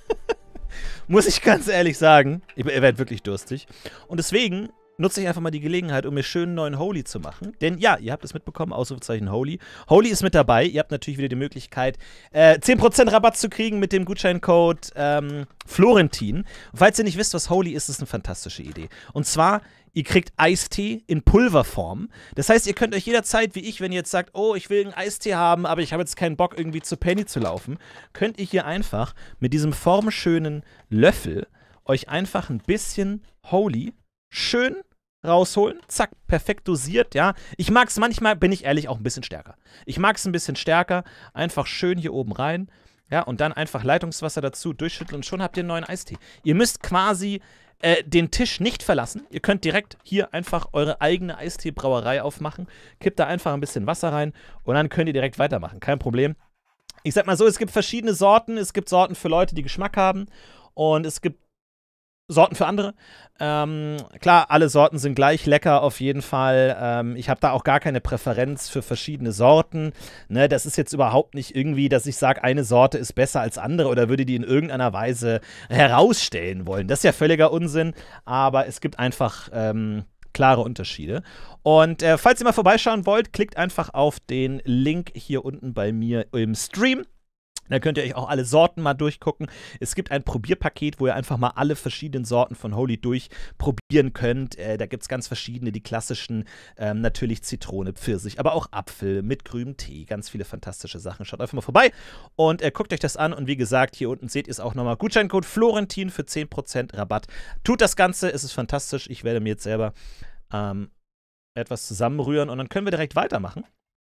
Muss ich ganz ehrlich sagen. Ich werde wirklich durstig. Und deswegen nutze ich einfach mal die Gelegenheit, um mir schön einen neuen Holy zu machen. Denn ja, ihr habt es mitbekommen, Ausrufezeichen Holy. Holy ist mit dabei. Ihr habt natürlich wieder die Möglichkeit, äh, zehn Prozent Rabatt zu kriegen mit dem Gutscheincode ähm, Florentin. Und falls ihr nicht wisst, was Holy ist, ist es eine fantastische Idee. Und zwar, ihr kriegt Eistee in Pulverform. Das heißt, ihr könnt euch jederzeit, wie ich, wenn ihr jetzt sagt, oh, ich will einen Eistee haben, aber ich habe jetzt keinen Bock, irgendwie zu Penny zu laufen, könnt ihr hier einfach mit diesem formschönen Löffel euch einfach ein bisschen Holy schön rausholen. Zack, perfekt dosiert, ja. Ich mag es manchmal, bin ich ehrlich, auch ein bisschen stärker. Ich mag es ein bisschen stärker. Einfach schön hier oben rein. Ja, und dann einfach Leitungswasser dazu, durchschütteln und schon habt ihr einen neuen Eistee. Ihr müsst quasi äh, den Tisch nicht verlassen. Ihr könnt direkt hier einfach eure eigene Eisteebrauerei aufmachen. Kippt da einfach ein bisschen Wasser rein und dann könnt ihr direkt weitermachen. Kein Problem. Ich sag mal so, es gibt verschiedene Sorten. Es gibt Sorten für Leute, die Geschmack haben. Und es gibt Sorten für andere. Ähm, klar, alle Sorten sind gleich lecker auf jeden Fall. Ähm, ich habe da auch gar keine Präferenz für verschiedene Sorten. Ne, das ist jetzt überhaupt nicht irgendwie, dass ich sage, eine Sorte ist besser als andere oder würde die in irgendeiner Weise herausstellen wollen. Das ist ja völliger Unsinn, aber es gibt einfach ähm, klare Unterschiede. Und äh, falls ihr mal vorbeischauen wollt, klickt einfach auf den Link hier unten bei mir im Stream. Da könnt ihr euch auch alle Sorten mal durchgucken. Es gibt ein Probierpaket, wo ihr einfach mal alle verschiedenen Sorten von Holy durchprobieren könnt. Äh, da gibt es ganz verschiedene, die klassischen, ähm, natürlich Zitrone, Pfirsich, aber auch Apfel mit grünem Tee. Ganz viele fantastische Sachen. Schaut einfach mal vorbei und äh, guckt euch das an. Und wie gesagt, hier unten seht ihr es auch nochmal. Gutscheincode Florentin für zehn Prozent Rabatt. Tut das Ganze, es ist fantastisch. Ich werde mir jetzt selber ähm, etwas zusammenrühren und dann können wir direkt weitermachen.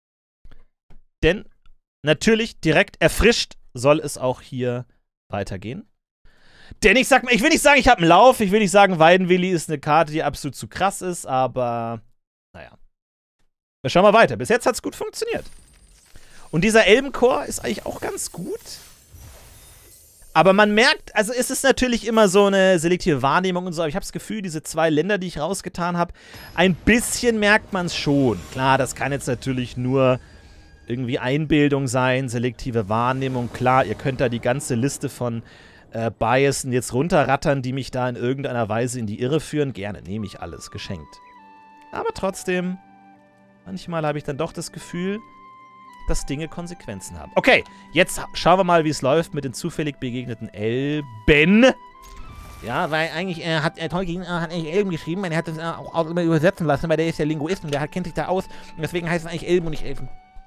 Denn natürlich, direkt erfrischt soll es auch hier weitergehen. Denn ich sag mal, ich will nicht sagen, ich habe einen Lauf. Ich will nicht sagen, Weidenwilli ist eine Karte, die absolut zu krass ist, aber naja. Wir schauen mal weiter. Bis jetzt hat es gut funktioniert. Und dieser Elbenchor ist eigentlich auch ganz gut. Aber man merkt, also es ist natürlich immer so eine selektive Wahrnehmung und so, aber ich habe das Gefühl, diese zwei Länder, die ich rausgetan habe, ein bisschen merkt man es schon. Klar, das kann jetzt natürlich nur irgendwie Einbildung sein, selektive Wahrnehmung. Klar, ihr könnt da die ganze Liste von äh, Biasen jetzt runterrattern, die mich da in irgendeiner Weise in die Irre führen. Gerne, nehme ich alles, geschenkt. Aber trotzdem, manchmal habe ich dann doch das Gefühl, dass Dinge Konsequenzen haben. Okay, jetzt schauen wir mal, wie es läuft mit den zufällig begegneten Elben. Ja, weil eigentlich äh, hat äh, Tolkien äh, hat eigentlich Elben geschrieben, er hat das äh, auch, auch immer übersetzen lassen, weil der ist ja Linguist und der hat, kennt sich da aus. Und deswegen heißt es eigentlich Elben und nicht Elfen.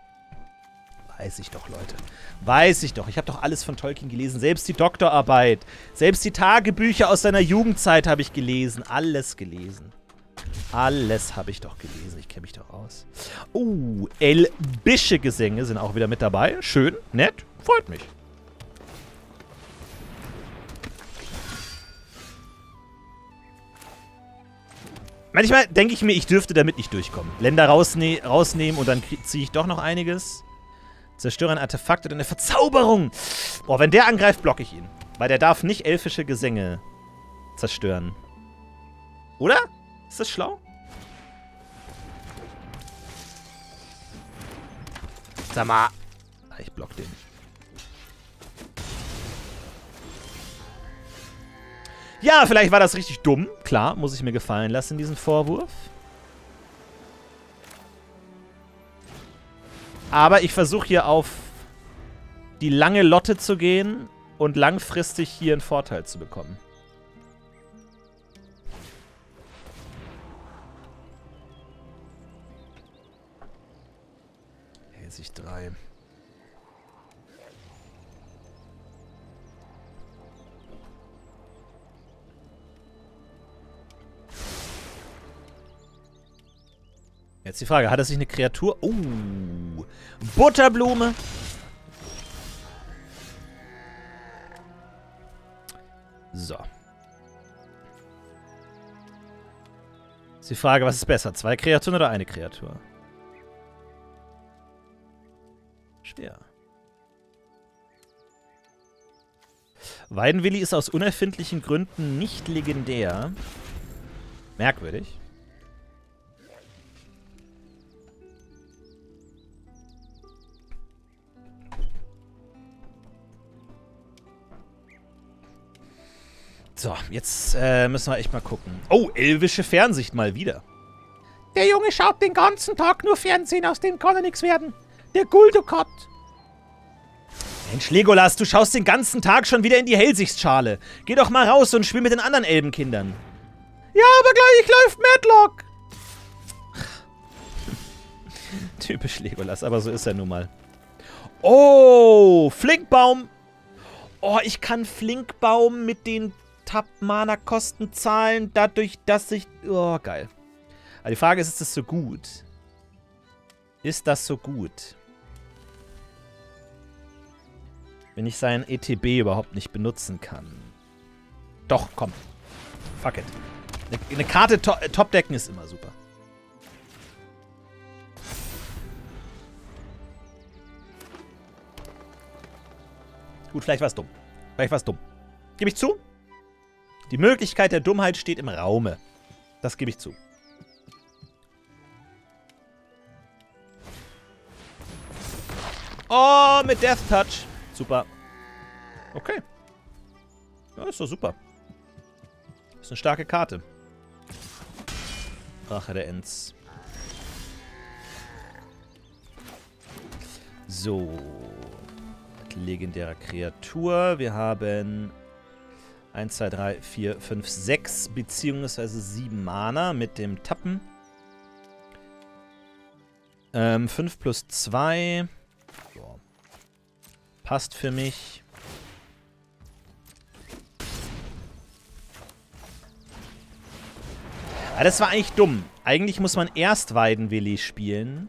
Weiß ich doch, Leute. Weiß ich doch. Ich habe doch alles von Tolkien gelesen. Selbst die Doktorarbeit. Selbst die Tagebücher aus seiner Jugendzeit habe ich gelesen. Alles gelesen. Alles habe ich doch gelesen. Ich kenne mich doch aus. Oh, elbische Gesänge sind auch wieder mit dabei. Schön, nett. Freut mich. Manchmal denke ich mir, ich dürfte damit nicht durchkommen. Länder rausne rausnehmen und dann ziehe ich doch noch einiges. Zerstöre ein Artefakt oder eine Verzauberung. Boah, wenn der angreift, blocke ich ihn. Weil der darf nicht elfische Gesänge zerstören. Oder? Ist das schlau? Sag mal. Ich block den. Ja, vielleicht war das richtig dumm. Klar, muss ich mir gefallen lassen, diesen Vorwurf. Aber ich versuche hier auf die lange Lotte zu gehen und langfristig hier einen Vorteil zu bekommen. Hellsicht drei. Jetzt die Frage, hat er sich eine Kreatur... Oh, Butterblume. So. Ist die Frage, was ist besser? Zwei Kreaturen oder eine Kreatur? Schwer. Weidenwilli ist aus unerfindlichen Gründen nicht legendär. Merkwürdig. So, jetzt äh, müssen wir echt mal gucken. Oh, elvische Fernsicht mal wieder. Der Junge schaut den ganzen Tag nur Fernsehen, aus dem kann er nichts werden. Der Guldokott. Mensch, Legolas, du schaust den ganzen Tag schon wieder in die Hellsichtsschale. Geh doch mal raus und spiel mit den anderen Elbenkindern. Ja, aber gleich läuft Matlock. Typisch Legolas, aber so ist er nun mal. Oh, Flinkbaum. Oh, ich kann Flinkbaum mit den Tap-Mana-Kosten zahlen, dadurch, dass ich... Oh, geil. Aber die Frage ist, ist das so gut? Ist das so gut? Wenn ich sein E T B überhaupt nicht benutzen kann. Doch, komm. Fuck it. Eine, eine Karte to Top-Decken ist immer super. Gut, vielleicht war es dumm. Vielleicht war es dumm. Gebe ich zu? Die Möglichkeit der Dummheit steht im Raume. Das gebe ich zu. Oh, mit Death Touch. Super. Okay. Ja, ist doch super. Ist eine starke Karte. Rache der Ents. So. Legendäre Kreatur. Wir haben eins, zwei, drei, vier, fünf, sechs beziehungsweise sieben Mana mit dem Tappen. Ähm, fünf plus zwei. So. Passt für mich. Aber das war eigentlich dumm. Eigentlich muss man erst Weidenwilli spielen.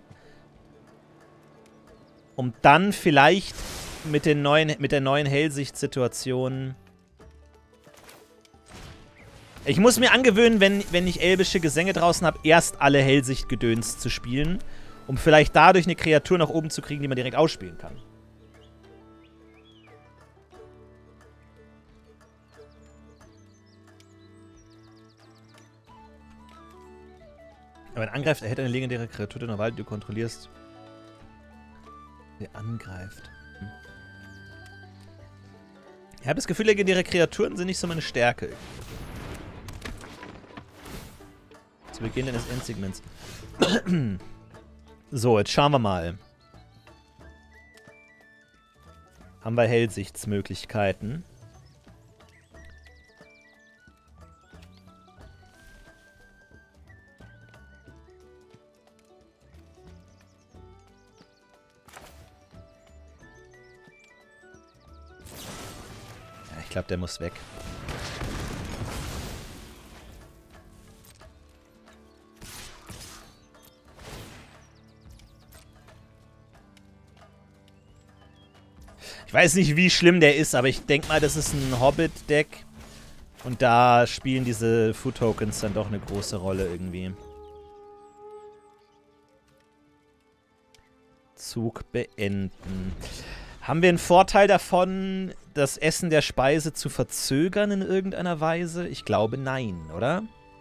Um dann vielleicht mit, den neuen, mit der neuen Hellsicht-Situation... Ich muss mir angewöhnen, wenn, wenn ich elbische Gesänge draußen habe, erst alle Hellsicht-Gedöns zu spielen, um vielleicht dadurch eine Kreatur nach oben zu kriegen, die man direkt ausspielen kann. Aber wenn angreift, erhält eine legendäre Kreatur in der Wald, die du kontrollierst. Der angreift. Hm. Ich habe das Gefühl, legendäre Kreaturen sind nicht so meine Stärke. Zu Beginn des Endsegments. So, jetzt schauen wir mal. Haben wir Hellsichtsmöglichkeiten? Ja, ich glaube, der muss weg. Ich weiß nicht, wie schlimm der ist, aber ich denke mal, das ist ein Hobbit-Deck. Und da spielen diese Food-Tokens dann doch eine große Rolle irgendwie. Zug beenden. Haben wir einen Vorteil davon, das Essen der Speise zu verzögern in irgendeiner Weise? Ich glaube, nein, oder?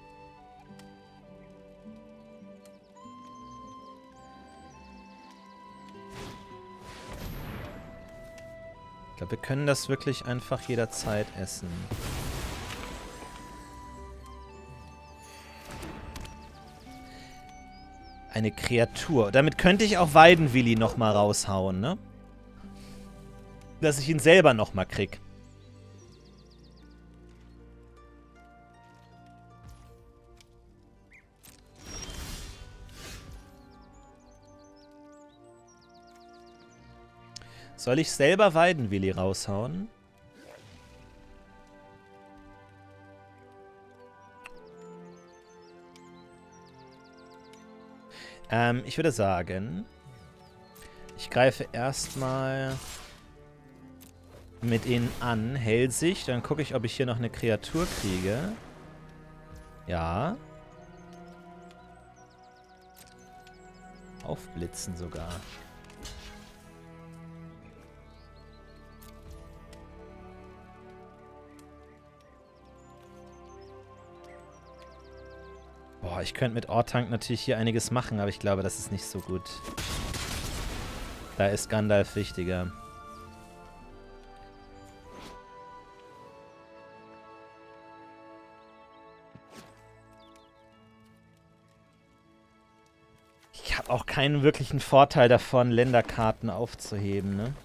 Ich glaube, wir können das wirklich einfach jederzeit essen. Eine Kreatur. Damit könnte ich auch Weidenwilli nochmal raushauen, ne? Dass ich ihn selber nochmal krieg. Soll ich selber Weidenwilli raushauen? Ähm, ich würde sagen, ich greife erstmal mit ihnen an, Hellsicht. Dann gucke ich, ob ich hier noch eine Kreatur kriege. Ja. Aufblitzen sogar. Boah, ich könnte mit Ortank natürlich hier einiges machen, aber ich glaube, das ist nicht so gut. Da ist Gandalf wichtiger. Ich habe auch keinen wirklichen Vorteil davon, Länderkarten aufzuheben, ne?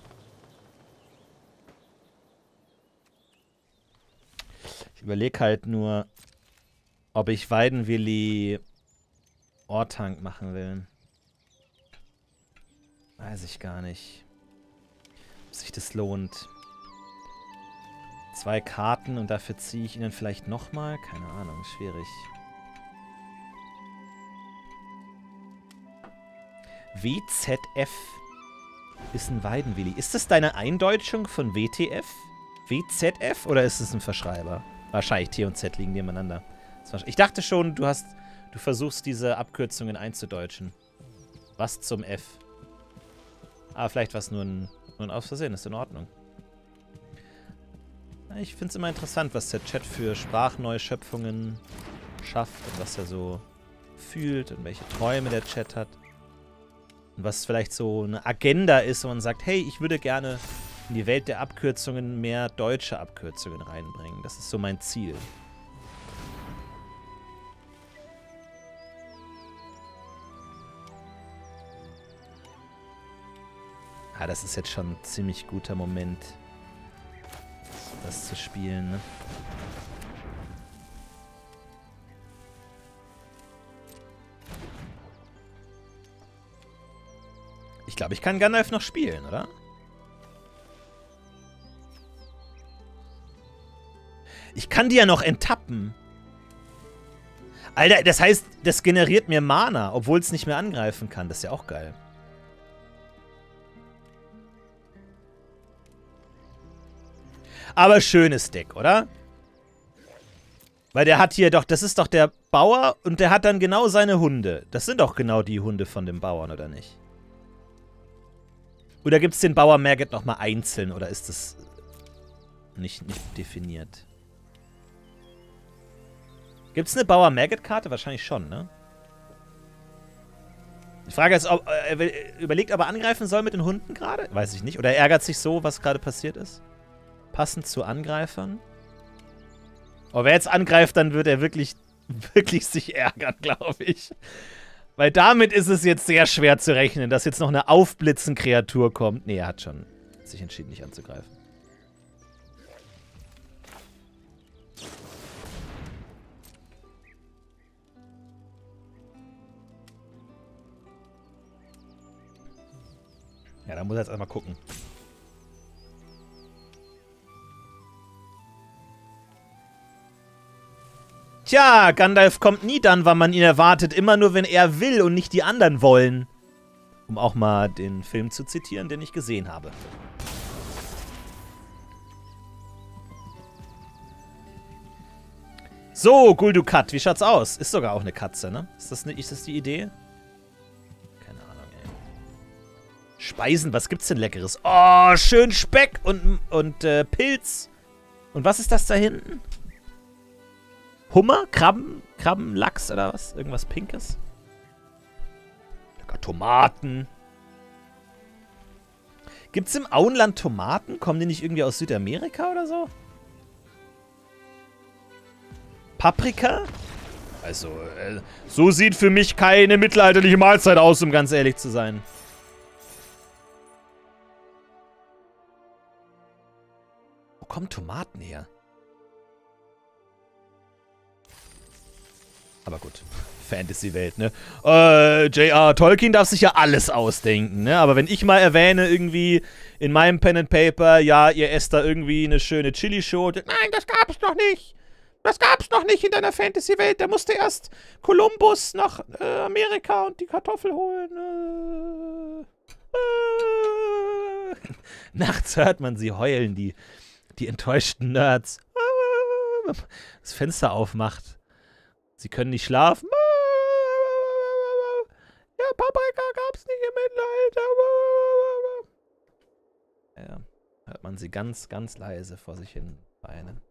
Ich überlege halt nur, ob ich Weidenwilli Ortank machen will. Weiß ich gar nicht. Ob sich das lohnt. Zwei Karten und dafür ziehe ich ihnen vielleicht nochmal? Keine Ahnung, schwierig. W Z F ist ein Weidenwilli. Ist das deine Eindeutschung von W T F? W Z F oder ist es ein Verschreiber? Wahrscheinlich T und Z liegen nebeneinander. Ich dachte schon, du hast, du versuchst diese Abkürzungen einzudeutschen. Was zum F? Aber vielleicht war es nur ein, nur ein Ausversehen, ist in Ordnung. Ich finde es immer interessant, was der Chat für Sprachneuschöpfungen schafft und was er so fühlt und welche Träume der Chat hat. Und was vielleicht so eine Agenda ist, wo man sagt, hey, ich würde gerne in die Welt der Abkürzungen mehr deutsche Abkürzungen reinbringen. Das ist so mein Ziel. Ah, das ist jetzt schon ein ziemlich guter Moment, das zu spielen, ne? Ich glaube, ich kann Gandalf noch spielen, oder? Ich kann die ja noch enttappen. Alter, das heißt, das generiert mir Mana, obwohl es nicht mehr angreifen kann. Das ist ja auch geil. Aber schönes Deck, oder? Weil der hat hier doch, das ist doch der Bauer und der hat dann genau seine Hunde. Das sind doch genau die Hunde von dem Bauern, oder nicht? Oder gibt es den Bauer Maggot nochmal einzeln, oder ist das nicht, nicht definiert? Gibt es eine Bauer Maggot-Karte? Wahrscheinlich schon, ne? Die Frage ist, ob er äh, überlegt, ob er angreifen soll mit den Hunden gerade? Weiß ich nicht. Oder er ärgert sich so, was gerade passiert ist? Passend zu Angreifern. Aber wer jetzt angreift, dann wird er wirklich, wirklich sich ärgern, glaube ich. Weil damit ist es jetzt sehr schwer zu rechnen, dass jetzt noch eine Aufblitzen-Kreatur kommt. Nee, er hat schon sich entschieden, nicht anzugreifen. Ja, da muss er jetzt einmal gucken. Tja, Gandalf kommt nie dann, wann man ihn erwartet. Immer nur, wenn er will und nicht die anderen wollen. Um auch mal den Film zu zitieren, den ich gesehen habe. So, Guldukat, wie schaut's aus? Ist sogar auch eine Katze, ne? Ist das, ne, ist das die Idee? Keine Ahnung, ey. Speisen, was gibt's denn Leckeres? Oh, schön Speck und, und äh, Pilz. Und was ist das da hinten? Hummer? Krabben? Krabbenlachs oder was? Irgendwas Pinkes? Lecker Tomaten. Gibt's im Auenland Tomaten? Kommen die nicht irgendwie aus Südamerika oder so? Paprika? Also, äh, so sieht für mich keine mittelalterliche Mahlzeit aus, um ganz ehrlich zu sein. Wo kommen Tomaten her? Aber gut. Fantasy-Welt, ne? Äh, J R Tolkien darf sich ja alles ausdenken, ne? Aber wenn ich mal erwähne, irgendwie in meinem Pen and Paper, ja, ihr esst da irgendwie eine schöne Chili-Show. Nein, das gab's noch nicht. Das gab's noch nicht in deiner Fantasy-Welt. Da musste erst Kolumbus nach äh, Amerika und die Kartoffel holen. Äh, äh. Nachts hört man sie heulen, die, die enttäuschten Nerds. Äh, das Fenster aufmacht. Sie können nicht schlafen. Ja, Paprika gab's nicht im Mittelalter. Ja, hört man sie ganz, ganz leise vor sich hin weinen.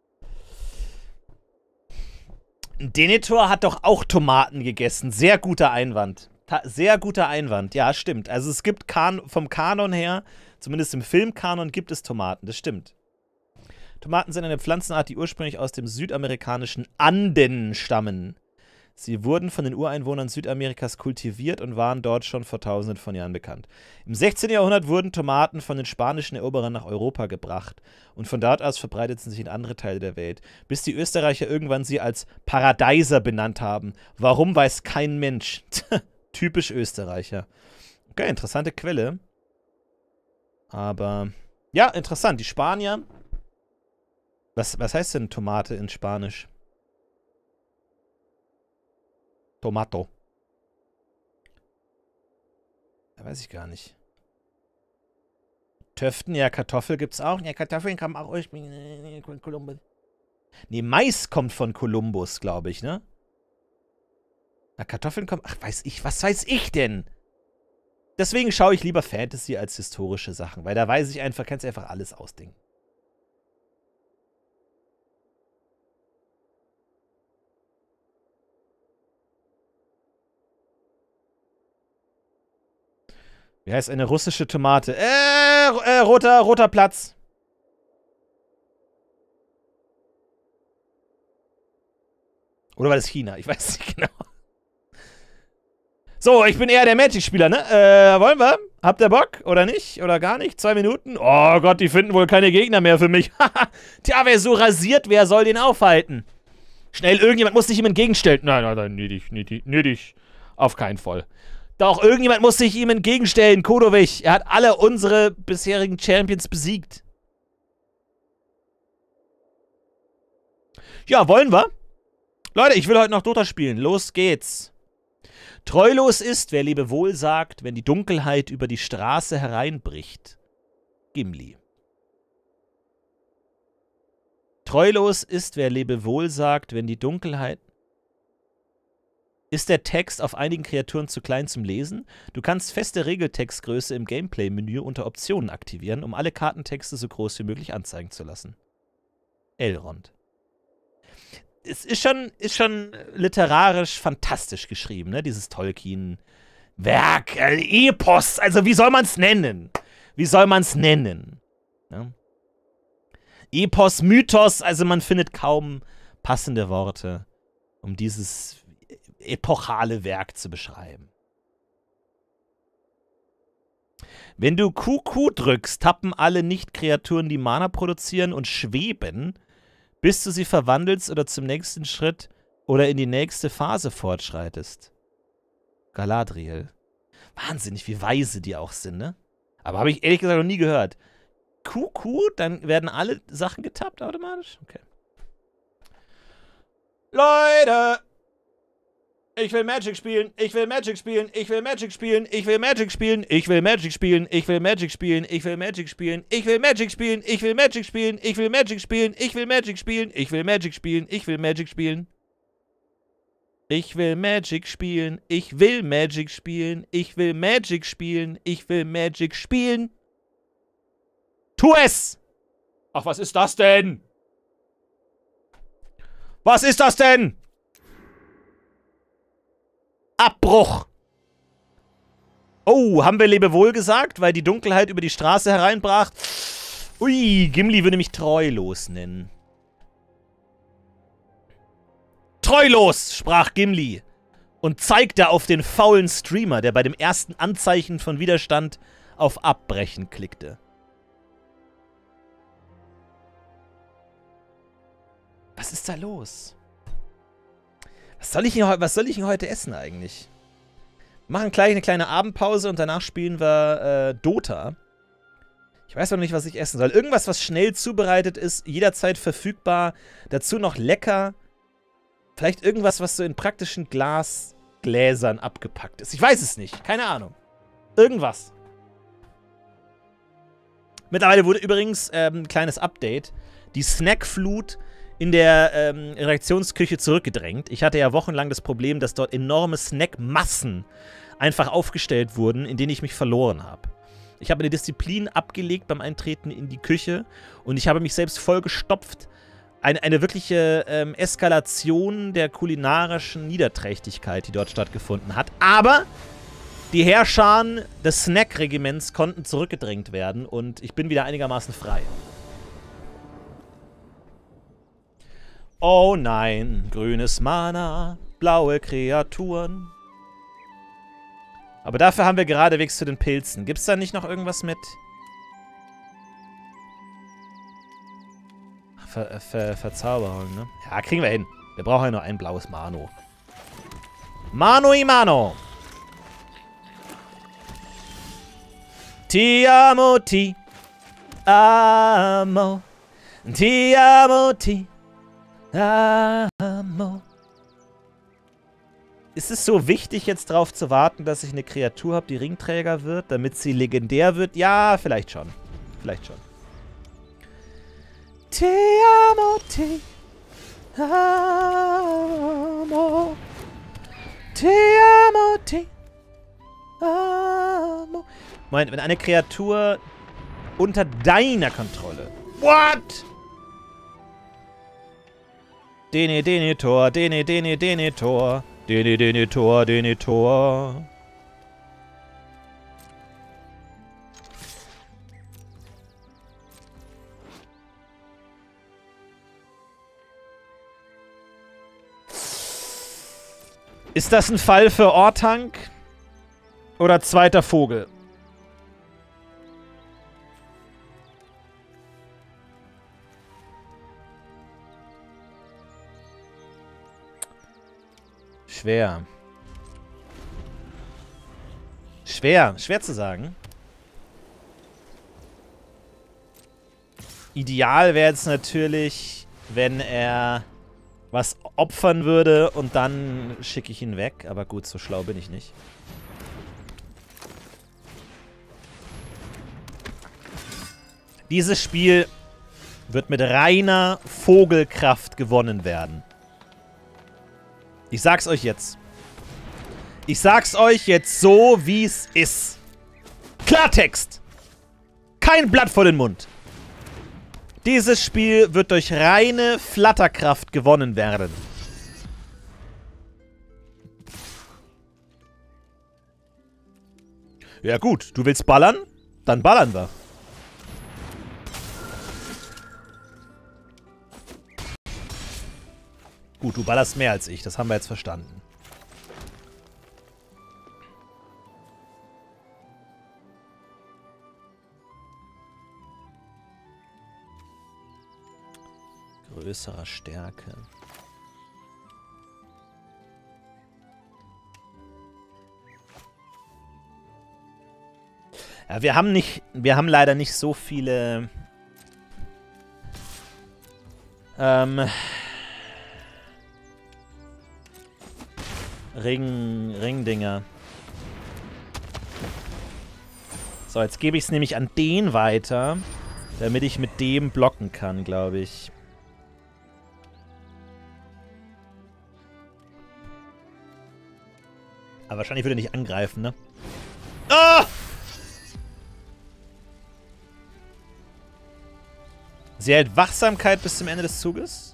Denethor hat doch auch Tomaten gegessen. Sehr guter Einwand. Ta sehr guter Einwand. Ja, stimmt. Also es gibt kan vom Kanon her, zumindest im Filmkanon, gibt es Tomaten. Das stimmt. Tomaten sind eine Pflanzenart, die ursprünglich aus dem südamerikanischen Anden stammen. Sie wurden von den Ureinwohnern Südamerikas kultiviert und waren dort schon vor tausenden von Jahren bekannt. Im sechzehnten Jahrhundert wurden Tomaten von den spanischen Eroberern nach Europa gebracht und von dort aus verbreiteten sie sich in andere Teile der Welt, bis die Österreicher irgendwann sie als Paradeiser benannt haben. Warum, weiß kein Mensch. Typisch Österreicher. Okay, interessante Quelle. Aber, ja, interessant. Die Spanier. Was, was heißt denn Tomate in Spanisch? Tomato. Da weiß ich gar nicht. Töften, ja, Kartoffel gibt's auch. Ja, Kartoffeln kommen auch ursprünglich von Kolumbus. Nee, Mais kommt von Kolumbus, glaube ich, ne? Na, Kartoffeln kommen... Ach, weiß ich, was weiß ich denn? Deswegen schaue ich lieber Fantasy als historische Sachen, weil da weiß ich einfach, kannst du einfach alles ausdenken. Wie heißt eine russische Tomate? Äh, äh, roter, roter Platz. Oder war das China? Ich weiß nicht genau. So, ich bin eher der Magic-Spieler, ne? Äh, wollen wir? Habt ihr Bock? Oder nicht? Oder gar nicht? Zwei Minuten? Oh Gott, die finden wohl keine Gegner mehr für mich. Tja, wer so rasiert, wer soll den aufhalten? Schnell, irgendjemand muss sich ihm entgegenstellen. Nein, nein, nein, nötig, nötig, nötig. Auf keinen Fall. Doch, irgendjemand muss sich ihm entgegenstellen. Kodowich. Er hat alle unsere bisherigen Champions besiegt. Ja, wollen wir? Leute, ich will heute noch Dota spielen. Los geht's. Treulos ist, wer Lebewohl sagt, wenn die Dunkelheit über die Straße hereinbricht. Gimli. Treulos ist, wer Lebewohl sagt, wenn die Dunkelheit... Ist der Text auf einigen Kreaturen zu klein zum Lesen? Du kannst feste Regeltextgröße im Gameplay-Menü unter Optionen aktivieren, um alle Kartentexte so groß wie möglich anzeigen zu lassen. Elrond. Es ist schon, ist schon literarisch fantastisch geschrieben, ne? Dieses Tolkien-Werk, äh, Epos, also wie soll man es nennen? Wie soll man es nennen? Ne? Epos, Mythos, also man findet kaum passende Worte, um dieses epochale Werk zu beschreiben. Wenn du Q Q drückst, tappen alle Nicht-Kreaturen, die Mana produzieren und schweben, bis du sie verwandelst oder zum nächsten Schritt oder in die nächste Phase fortschreitest. Galadriel. Wahnsinnig, wie weise die auch sind, ne? Aber habe ich ehrlich gesagt noch nie gehört. Q Q, dann werden alle Sachen getappt automatisch? Okay. Leute! Ich will Magic spielen, ich will Magic spielen, ich will Magic spielen, ich will Magic spielen, ich will Magic spielen, ich will Magic spielen, ich will Magic spielen, ich will Magic spielen, ich will Magic spielen, ich will Magic spielen, ich will Magic spielen, ich will Magic spielen, ich will Magic spielen. Ich will Magic spielen, ich will Magic spielen, ich will Magic spielen, ich will Magic spielen. Tu es! Ach, was ist das denn? Was ist das denn? Abbruch. Oh, haben wir Lebewohl gesagt, weil die Dunkelheit über die Straße hereinbrach? Ui, Gimli würde mich treulos nennen. Treulos, sprach Gimli und zeigte auf den faulen Streamer, der bei dem ersten Anzeichen von Widerstand auf Abbrechen klickte. Was ist da los? Was soll ich denn, was soll ich denn heute essen eigentlich? Wir machen gleich eine kleine Abendpause und danach spielen wir äh, Dota. Ich weiß noch nicht, was ich essen soll. Irgendwas, was schnell zubereitet ist, jederzeit verfügbar. Dazu noch lecker. Vielleicht irgendwas, was so in praktischen Glasgläsern abgepackt ist. Ich weiß es nicht. Keine Ahnung. Irgendwas. Mittlerweile wurde übrigens ähm, ein kleines Update. Die Snackflut in der ähm, Redaktionsküche zurückgedrängt. Ich hatte ja wochenlang das Problem, dass dort enorme Snackmassen einfach aufgestellt wurden, in denen ich mich verloren habe. Ich habe eine Disziplin abgelegt beim Eintreten in die Küche und ich habe mich selbst vollgestopft. Eine, eine wirkliche ähm, Eskalation der kulinarischen Niederträchtigkeit, die dort stattgefunden hat. Aber die Heerscharen des Snack-Regiments konnten zurückgedrängt werden und ich bin wieder einigermaßen frei. Oh nein, grünes Mana, blaue Kreaturen. Aber dafür haben wir geradewegs zu den Pilzen. Gibt's da nicht noch irgendwas mit? Ver, Ver, Verzauberung, ne? Ja, kriegen wir hin. Wir brauchen ja nur ein blaues Mano. Mano y Mano. Ti amo ti. Amo. Ti amo ti. Amo. Ist es so wichtig, jetzt drauf zu warten, dass ich eine Kreatur habe, die Ringträger wird, damit sie legendär wird? Ja, vielleicht schon. Vielleicht schon. Ti amo ti. Amo. Ti amo ti. Amo. Moment, wenn eine Kreatur unter deiner Kontrolle. What? Dene, dene, Tor, dene, dene, dene, Tor. Dene, dene, Tor, dene, Tor. Ist das ein Fall für Ortank? Oder zweiter Vogel? Schwer. Schwer. Schwer zu sagen. Ideal wäre jetzt natürlich, wenn er was opfern würde und dann schicke ich ihn weg. Aber gut, so schlau bin ich nicht. Dieses Spiel wird mit reiner Vogelkraft gewonnen werden. Ich sag's euch jetzt. Ich sag's euch jetzt so, wie es ist. Klartext! Kein Blatt vor den Mund. Dieses Spiel wird durch reine Flatterkraft gewonnen werden. Ja gut, du willst ballern? Dann ballern wir. Gut, du ballerst mehr als ich. Das haben wir jetzt verstanden. Größerer Stärke. Ja, wir haben nicht... Wir haben leider nicht so viele... Ähm... Ring, Ringdinger. So, jetzt gebe ich es nämlich an den weiter, damit ich mit dem blocken kann, glaube ich. Aber wahrscheinlich würde er nicht angreifen, ne? Ah! Sie hält Wachsamkeit bis zum Ende des Zuges.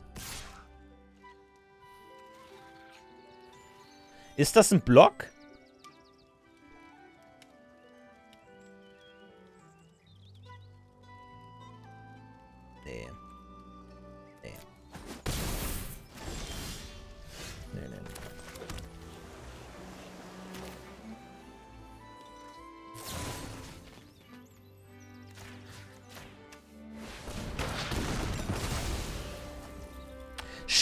Ist das ein Block? Nee. Nee.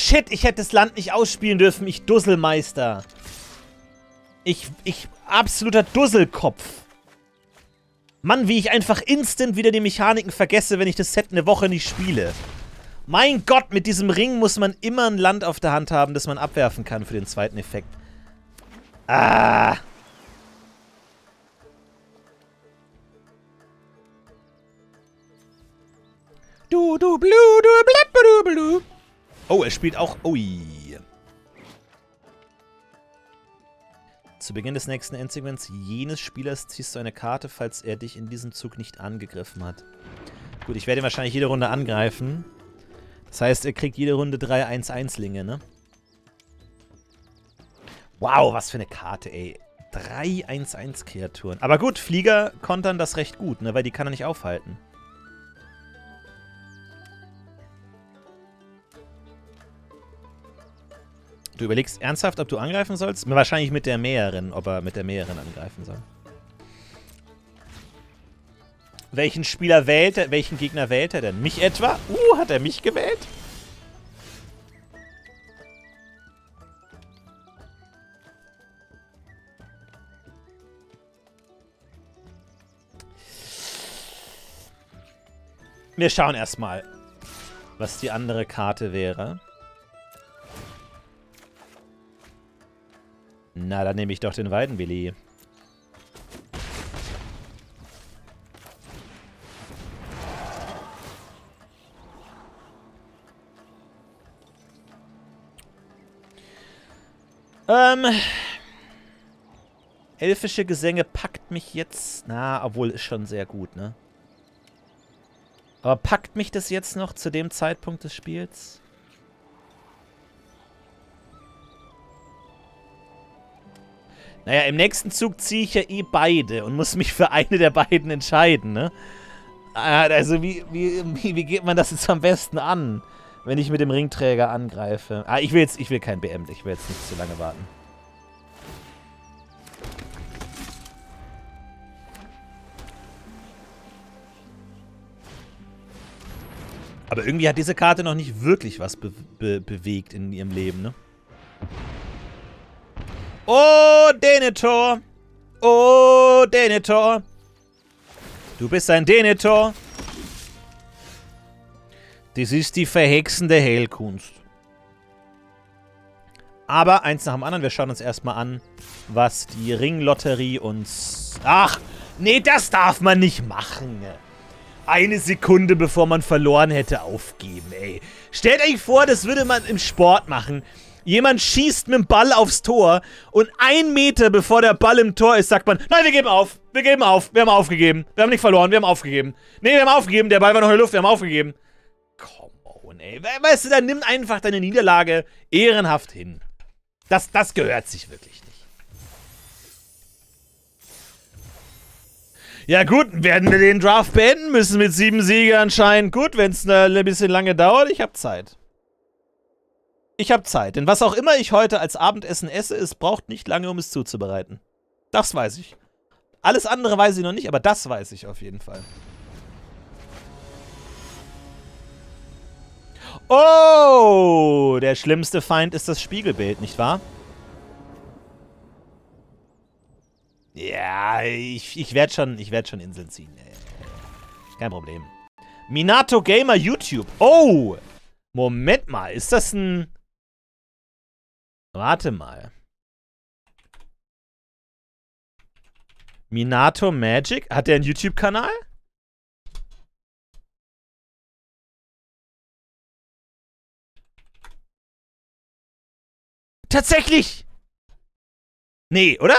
Shit, ich hätte das Land nicht ausspielen dürfen, ich Dusselmeister. Ich, ich, absoluter Dusselkopf. Mann, wie ich einfach instant wieder die Mechaniken vergesse, wenn ich das Set eine Woche nicht spiele. Mein Gott, mit diesem Ring muss man immer ein Land auf der Hand haben, das man abwerfen kann für den zweiten Effekt. Ah. Du, du, blu, du, blab, du, blu. Oh, er spielt auch... Ui. Zu Beginn des nächsten Endsegments jenes Spielers ziehst du eine Karte, falls er dich in diesem Zug nicht angegriffen hat. Gut, ich werde ihn wahrscheinlich jede Runde angreifen. Das heißt, er kriegt jede Runde drei eins eins-Linge, ne? Wow, was für eine Karte, ey. drei eins eins-Kreaturen. Aber gut, Flieger kontern das recht gut, ne? Weil die kann er nicht aufhalten. Du überlegst ernsthaft, ob du angreifen sollst? Wahrscheinlich mit der Mäherin, ob er mit der Mäherin angreifen soll. Welchen Spieler wählt er? Welchen Gegner wählt er denn? Mich etwa? Uh, hat er mich gewählt? Wir schauen erstmal, was die andere Karte wäre. Na, dann nehme ich doch den Weidenwilli. Ähm. Elfische Gesänge packt mich jetzt... Na, obwohl, ist schon sehr gut, ne? Aber packt mich das jetzt noch zu dem Zeitpunkt des Spiels? Naja, im nächsten Zug ziehe ich ja eh beide und muss mich für eine der beiden entscheiden, ne? Also, wie, wie, wie geht man das jetzt am besten an, wenn ich mit dem Ringträger angreife? Ah, ich will jetzt, ich will kein B M, ich will jetzt nicht zu lange warten. Aber irgendwie hat diese Karte noch nicht wirklich was be be bewegt in ihrem Leben, ne? Oh, Denethor! Oh, Denethor! Du bist ein Denethor! Das ist die verhexende Heilkunst. Aber eins nach dem anderen, wir schauen uns erstmal an, was die Ringlotterie uns... Ach, nee, das darf man nicht machen. Eine Sekunde, bevor man verloren hätte, aufgeben, ey. Stellt euch vor, das würde man im Sport machen. Jemand schießt mit dem Ball aufs Tor und ein Meter bevor der Ball im Tor ist, sagt man, nein, wir geben auf, wir geben auf, wir haben aufgegeben. Wir haben nicht verloren, wir haben aufgegeben. Nee, wir haben aufgegeben, der Ball war noch in der Luft, wir haben aufgegeben. Come on, ey. Weißt du, dann nimm einfach deine Niederlage ehrenhaft hin. Das, das gehört sich wirklich nicht. Ja gut, werden wir den Draft beenden müssen mit sieben Siegen anscheinend. Gut, wenn es ein bisschen lange dauert, ich habe Zeit. Ich habe Zeit, denn was auch immer ich heute als Abendessen esse, es braucht nicht lange, um es zuzubereiten. Das weiß ich. Alles andere weiß ich noch nicht, aber das weiß ich auf jeden Fall. Oh, der schlimmste Feind ist das Spiegelbild, nicht wahr? Ja, ich, ich werde schon, ich werd schon Inseln ziehen. Kein Problem. Minato Gamer YouTube. Oh, Moment mal, ist das ein... Warte mal. Minato Magic? Hat der einen YouTube-Kanal? Tatsächlich! Nee, oder?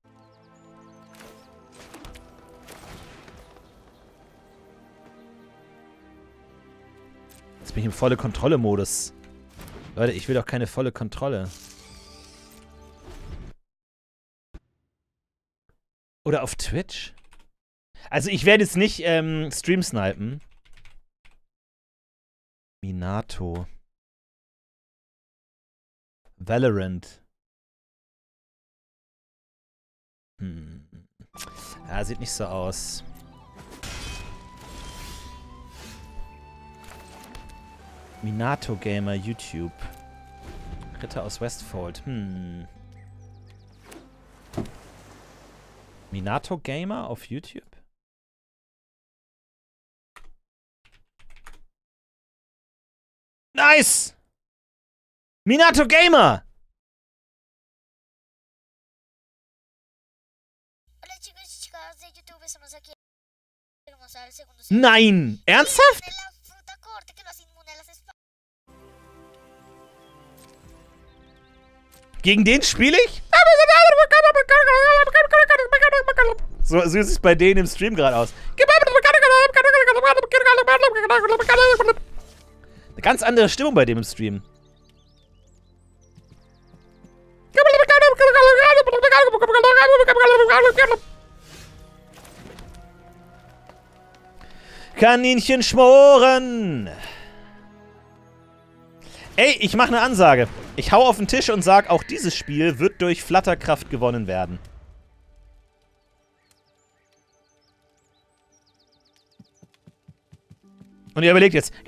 Jetzt bin ich im volle Kontrolle-Modus. Leute, ich will doch keine volle Kontrolle. Oder auf Twitch? Also ich werde jetzt nicht ähm, Stream snipen. Minato. Valorant. Hm. Ja, sieht nicht so aus. Minato Gamer YouTube. Ritter aus Westfold. Hm. Minato Gamer auf YouTube? Nice! Minato Gamer! Nein! Ernsthaft? Gegen den spiele ich? So, so sieht es bei denen im Stream gerade aus. Eine ganz andere Stimmung bei dem im Stream. Kaninchen schmoren. Ey, ich mache eine Ansage. Ich hau auf den Tisch und sag, auch dieses Spiel wird durch Flatterkraft gewonnen werden. Und ihr überlegt jetzt.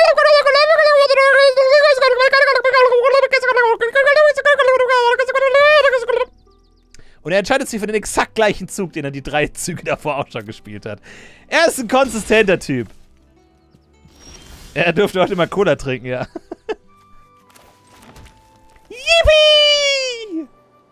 Und er entscheidet sich für den exakt gleichen Zug, den er die drei Züge davor auch schon gespielt hat. Er ist ein konsistenter Typ. Er durfte heute mal Cola trinken, ja. Yippie!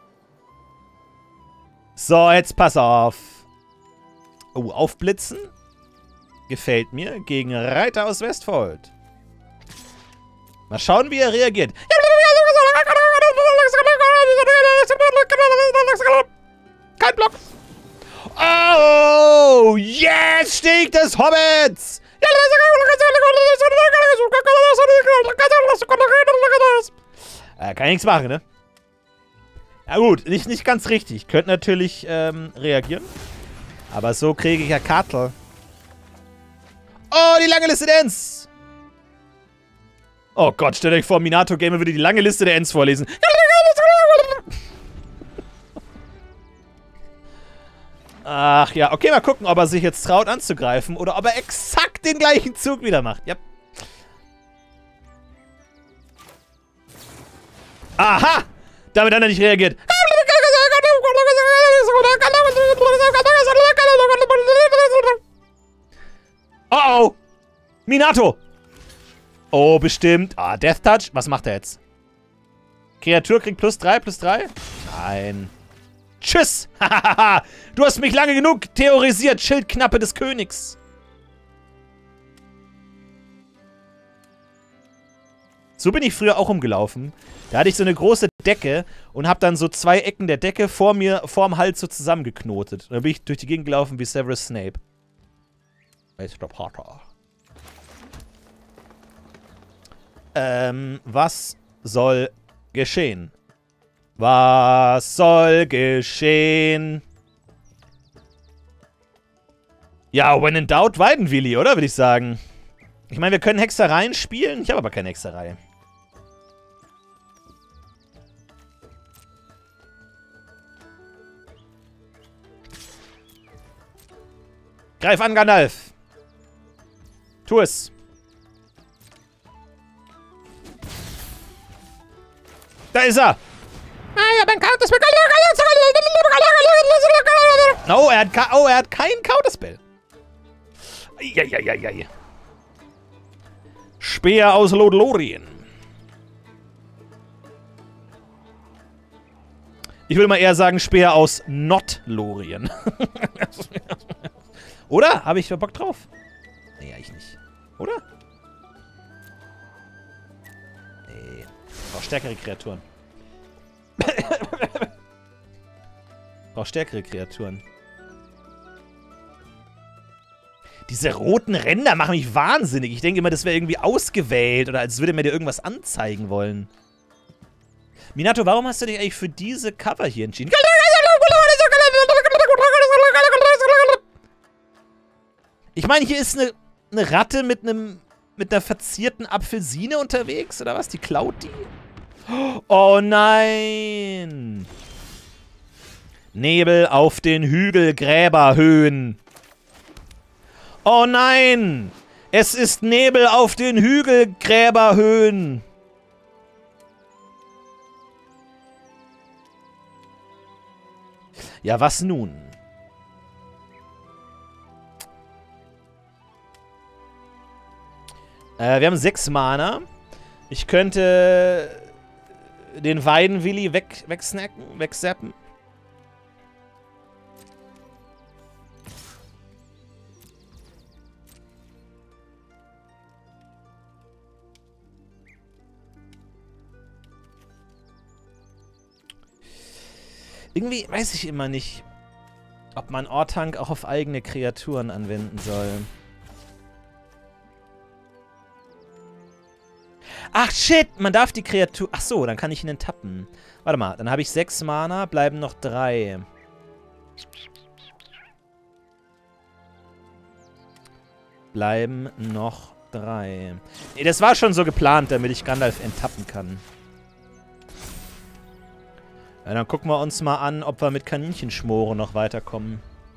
So, jetzt pass auf. Oh, aufblitzen. Gefällt mir. Gegen Reiter aus Westfold. Mal schauen, wie er reagiert. Kein Block. Oh, yes, Steg des Hobbits. Äh, kann ich nichts machen, ne? Ja gut, nicht, nicht ganz richtig. Könnte natürlich ähm, reagieren. Aber so kriege ich ja Kartel. Oh, die lange Liste der Ents. Oh Gott, stellt euch vor, Minato Gamer würde die lange Liste der Ents vorlesen. Ach ja, okay, mal gucken, ob er sich jetzt traut anzugreifen oder ob er exakt den gleichen Zug wieder macht. Yep. Aha! Damit hat er nicht reagiert. Oh oh! Minato! Oh, bestimmt. Ah, Death Touch. Was macht er jetzt? Kreatur kriegt plus drei, plus drei? Nein. Tschüss! Hahaha! Du hast mich lange genug theorisiert, Schildknappe des Königs. So bin ich früher auch rumgelaufen. Da hatte ich so eine große Decke und habe dann so zwei Ecken der Decke vor mir, vorm Hals so zusammengeknotet. Und dann bin ich durch die Gegend gelaufen wie Severus Snape. Mister Potter. Ähm, was soll geschehen? Was soll geschehen? Ja, when in doubt, Weidenwilli, oder? Würde ich sagen. Ich meine, wir können Hexereien spielen. Ich habe aber keine Hexerei. Greif an, Gandalf. Tu es. Da ist er. Oh, er hat, oh, er hat keinen Counterspell. Ja, ja, ja, ja. Speer aus Lothlorien. Ich will mal eher sagen Speer aus Not-Lorien. Oder? Habe ich Bock drauf? Nee, eigentlich nicht. Oder? Nee. Brauch stärkere Kreaturen. Brauch stärkere Kreaturen. Diese roten Ränder machen mich wahnsinnig. Ich denke immer, das wäre irgendwie ausgewählt oder als würde mir dir irgendwas anzeigen wollen. Minato, warum hast du dich eigentlich für diese Cover hier entschieden? Ich meine, hier ist eine, eine Ratte mit einem mit einer verzierten Apfelsine unterwegs, oder was? Die klaut die? Oh nein! Nebel auf den Hügelgräberhöhen. Oh nein! Es ist Nebel auf den Hügelgräberhöhen. Ja, was nun? Äh, wir haben sechs Mana. Ich könnte den Weidenwilli weg, wegsnacken, wegsappen. Irgendwie weiß ich immer nicht, ob man Ortank auch auf eigene Kreaturen anwenden soll. Ach, shit! Man darf die Kreatur... Ach so, dann kann ich ihn enttappen. Warte mal, dann habe ich sechs Mana, bleiben noch drei. Bleiben noch drei. Nee, das war schon so geplant, damit ich Gandalf enttappen kann. Ja, dann gucken wir uns mal an, ob wir mit Kaninchenschmoren noch weiterkommen.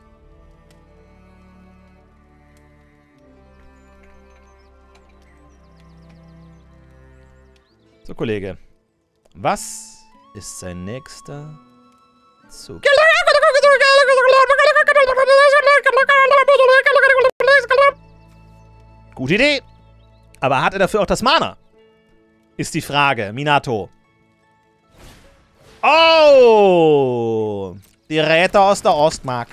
So, Kollege. Was ist sein nächster Zug? Gute Idee. Aber hat er dafür auch das Mana? Ist die Frage. Minato. Oh! Die Räte aus der Ostmark.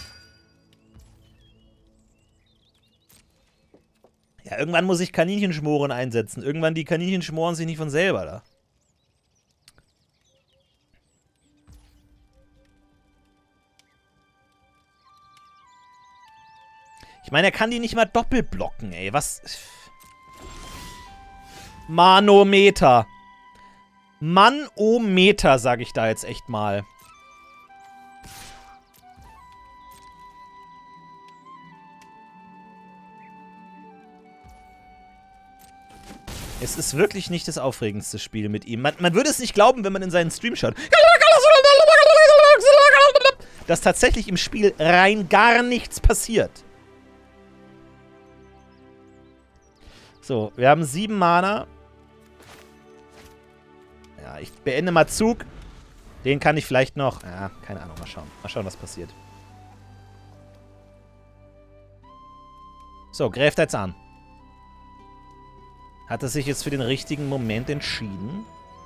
Ja, irgendwann muss ich Kaninchenschmoren einsetzen. Irgendwann die Kaninchenschmoren sich nicht von selber da. Ich meine, er kann die nicht mal doppelt blocken, ey. Was? Manometer. Manometer, sage ich da jetzt echt mal. Es ist wirklich nicht das aufregendste Spiel mit ihm. Man, man würde es nicht glauben, wenn man in seinen Stream schaut. Dass tatsächlich im Spiel rein gar nichts passiert. So, wir haben sieben Mana. Ja, ich beende mal Zug. Den kann ich vielleicht noch... Ja, keine Ahnung, mal schauen. Mal schauen, was passiert. So, greift jetzt an. Hat er sich jetzt für den richtigen Moment entschieden?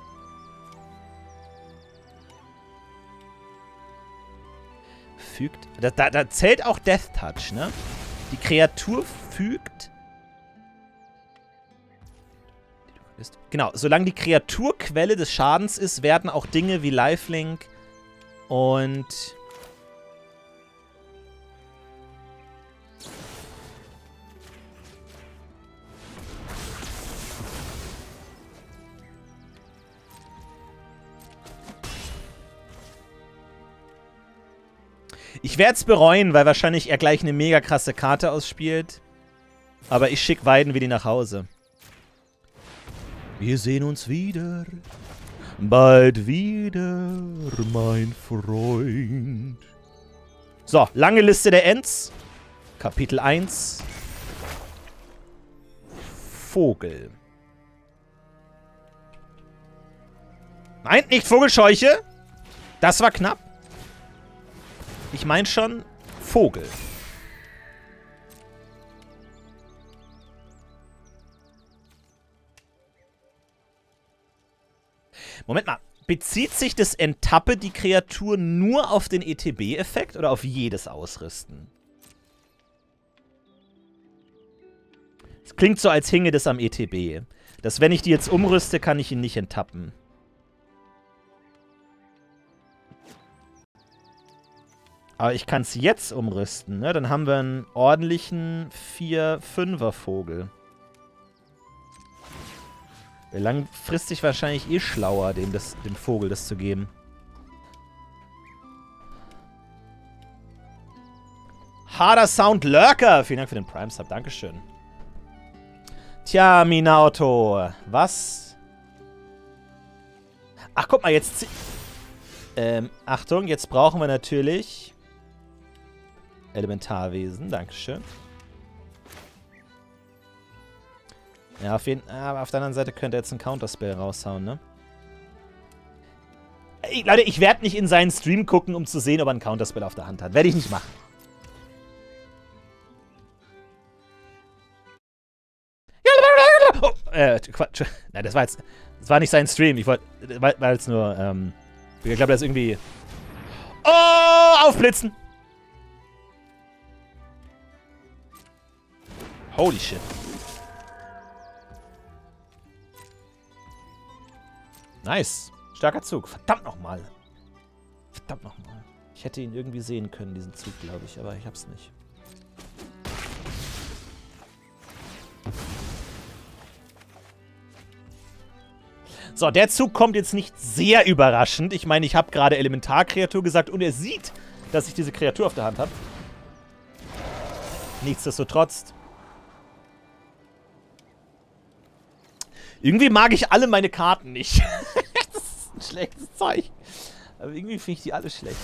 Fügt... Da, da, da zählt auch Death Touch, ne? Die Kreatur fügt... Genau, solange die Kreatur Quelle des Schadens ist, werden auch Dinge wie Lifelink und... Ich werde es bereuen, weil wahrscheinlich er gleich eine mega krasse Karte ausspielt. Aber ich schicke Weidenwilli nach Hause. Wir sehen uns wieder. Bald wieder, mein Freund. So, lange Liste der Ends. Kapitel eins. Vogel. Nein, nicht Vogelscheuche. Das war knapp. Ich meine schon Vogel. Moment mal. Bezieht sich das Enttappe die Kreatur nur auf den E T B-Effekt oder auf jedes Ausrüsten? Es klingt so, als hinge das am E T B. Dass, wenn ich die jetzt umrüste, kann ich ihn nicht enttappen. Aber ich kann es jetzt umrüsten, ne? Dann haben wir einen ordentlichen vier Fünfer Vogel. Langfristig wahrscheinlich eh schlauer, dem, das, dem Vogel das zu geben. Harder Sound Lurker. Vielen Dank für den Prime-Sub. Dankeschön. Tja, Minato. Was? Ach, guck mal, jetzt... Ähm, Achtung, jetzt brauchen wir natürlich... Elementarwesen. Dankeschön. Ja, auf jeden, aber auf der anderen Seite könnte er jetzt ein Counterspell raushauen, ne? ich, Leute, ich werde nicht in seinen Stream gucken, um zu sehen, ob er ein Counterspell auf der Hand hat. Werde ich nicht machen. Oh, äh, Quatsch. Nein, das war jetzt... Das war nicht sein Stream. Ich wollte... War, war jetzt nur, ähm... Ich glaube, das ist irgendwie... Oh, aufblitzen! Holy shit. Nice. Starker Zug. Verdammt nochmal. Verdammt nochmal. Ich hätte ihn irgendwie sehen können, diesen Zug, glaube ich, aber ich hab's nicht. So, der Zug kommt jetzt nicht sehr überraschend. Ich meine, ich habe gerade Elementarkreatur gesagt und er sieht, dass ich diese Kreatur auf der Hand habe. Nichtsdestotrotz. Irgendwie mag ich alle meine Karten nicht. Das ist ein schlechtes Zeichen. Aber irgendwie finde ich die alle schlecht.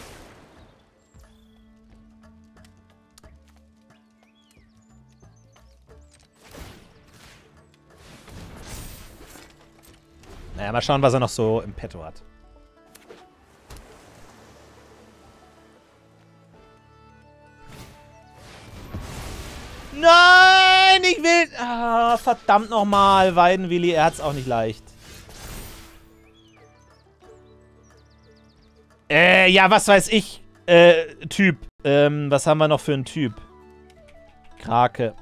Naja, mal schauen, was er noch so im Petto hat. Nein, ich will... Ah, verdammt nochmal, Weidenwilli, er hat's auch nicht leicht. Äh, ja, was weiß ich. Äh, Typ. Ähm, was haben wir noch für einen Typ? Krake.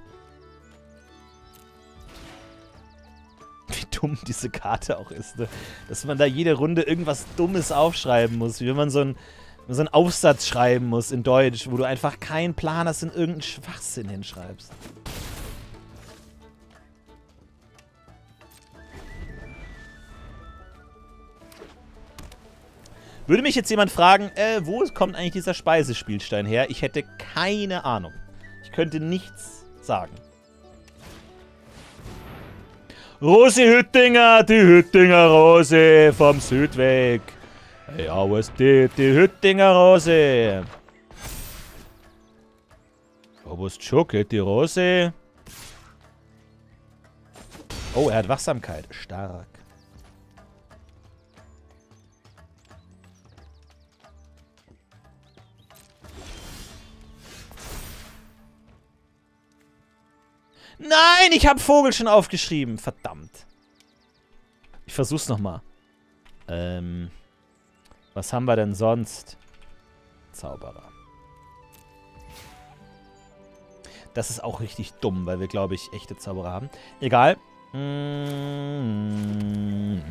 Wie dumm diese Karte auch ist, ne? Dass man da jede Runde irgendwas Dummes aufschreiben muss. Wie wenn man so einen, so einen Aufsatz schreiben muss in Deutsch, wo du einfach keinen Plan hast und irgendeinen Schwachsinn hinschreibst. Würde mich jetzt jemand fragen, äh, wo kommt eigentlich dieser Speisespielstein her? Ich hätte keine Ahnung. Ich könnte nichts sagen. Rosi Hüttinger, die Hüttinger Rose vom Südweg. Ja, was steht die Hüttinger Rose? Oh, was schuckelt die Rose? Oh, er hat Wachsamkeit. Stark. Nein, ich habe Vogel schon aufgeschrieben. Verdammt. Ich versuch's nochmal. Ähm, was haben wir denn sonst? Zauberer. Das ist auch richtig dumm, weil wir, glaube ich, echte Zauberer haben. Egal. Mm-hmm.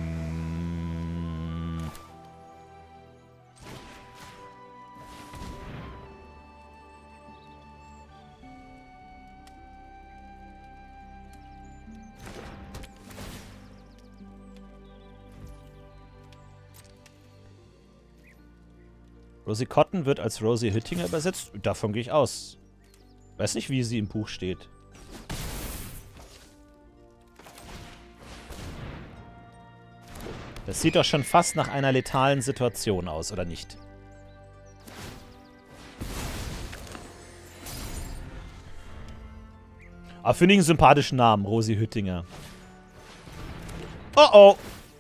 Rosie Cotton wird als Rosie Hüttinger übersetzt. Davon gehe ich aus. Weiß nicht, wie sie im Buch steht. Das sieht doch schon fast nach einer letalen Situation aus, oder nicht? Aber finde ich einen sympathischen Namen, Rosie Hüttinger. Oh oh!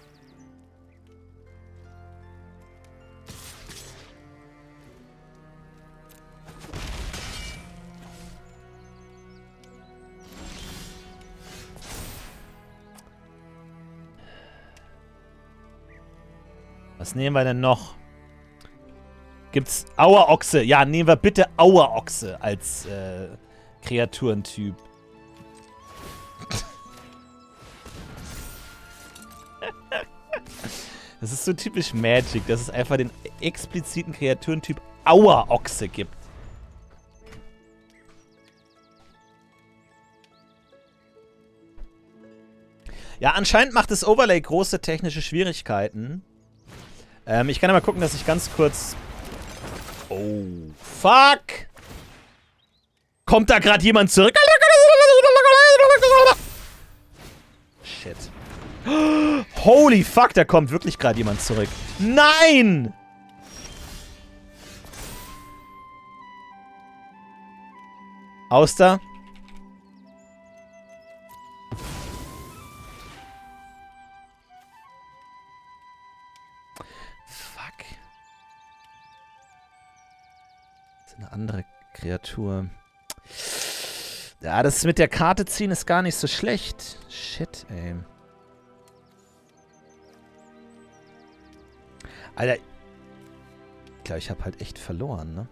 Was nehmen wir denn noch? Gibt's Auerochse? Ja, nehmen wir bitte Auerochse als äh, Kreaturentyp. Das ist so typisch Magic, dass es einfach den expliziten Kreaturentyp Auerochse gibt. Ja, anscheinend macht das Overlay große technische Schwierigkeiten. Ähm, ich kann ja mal gucken, dass ich ganz kurz... Oh, fuck! Kommt da gerade jemand zurück? Shit. Holy fuck, da kommt wirklich gerade jemand zurück. Nein! Auster. Das ist eine andere Kreatur. Ja, das mit der Karte ziehen ist gar nicht so schlecht. Shit, ey. Alter. Ich glaube, ich habe halt echt verloren, ne?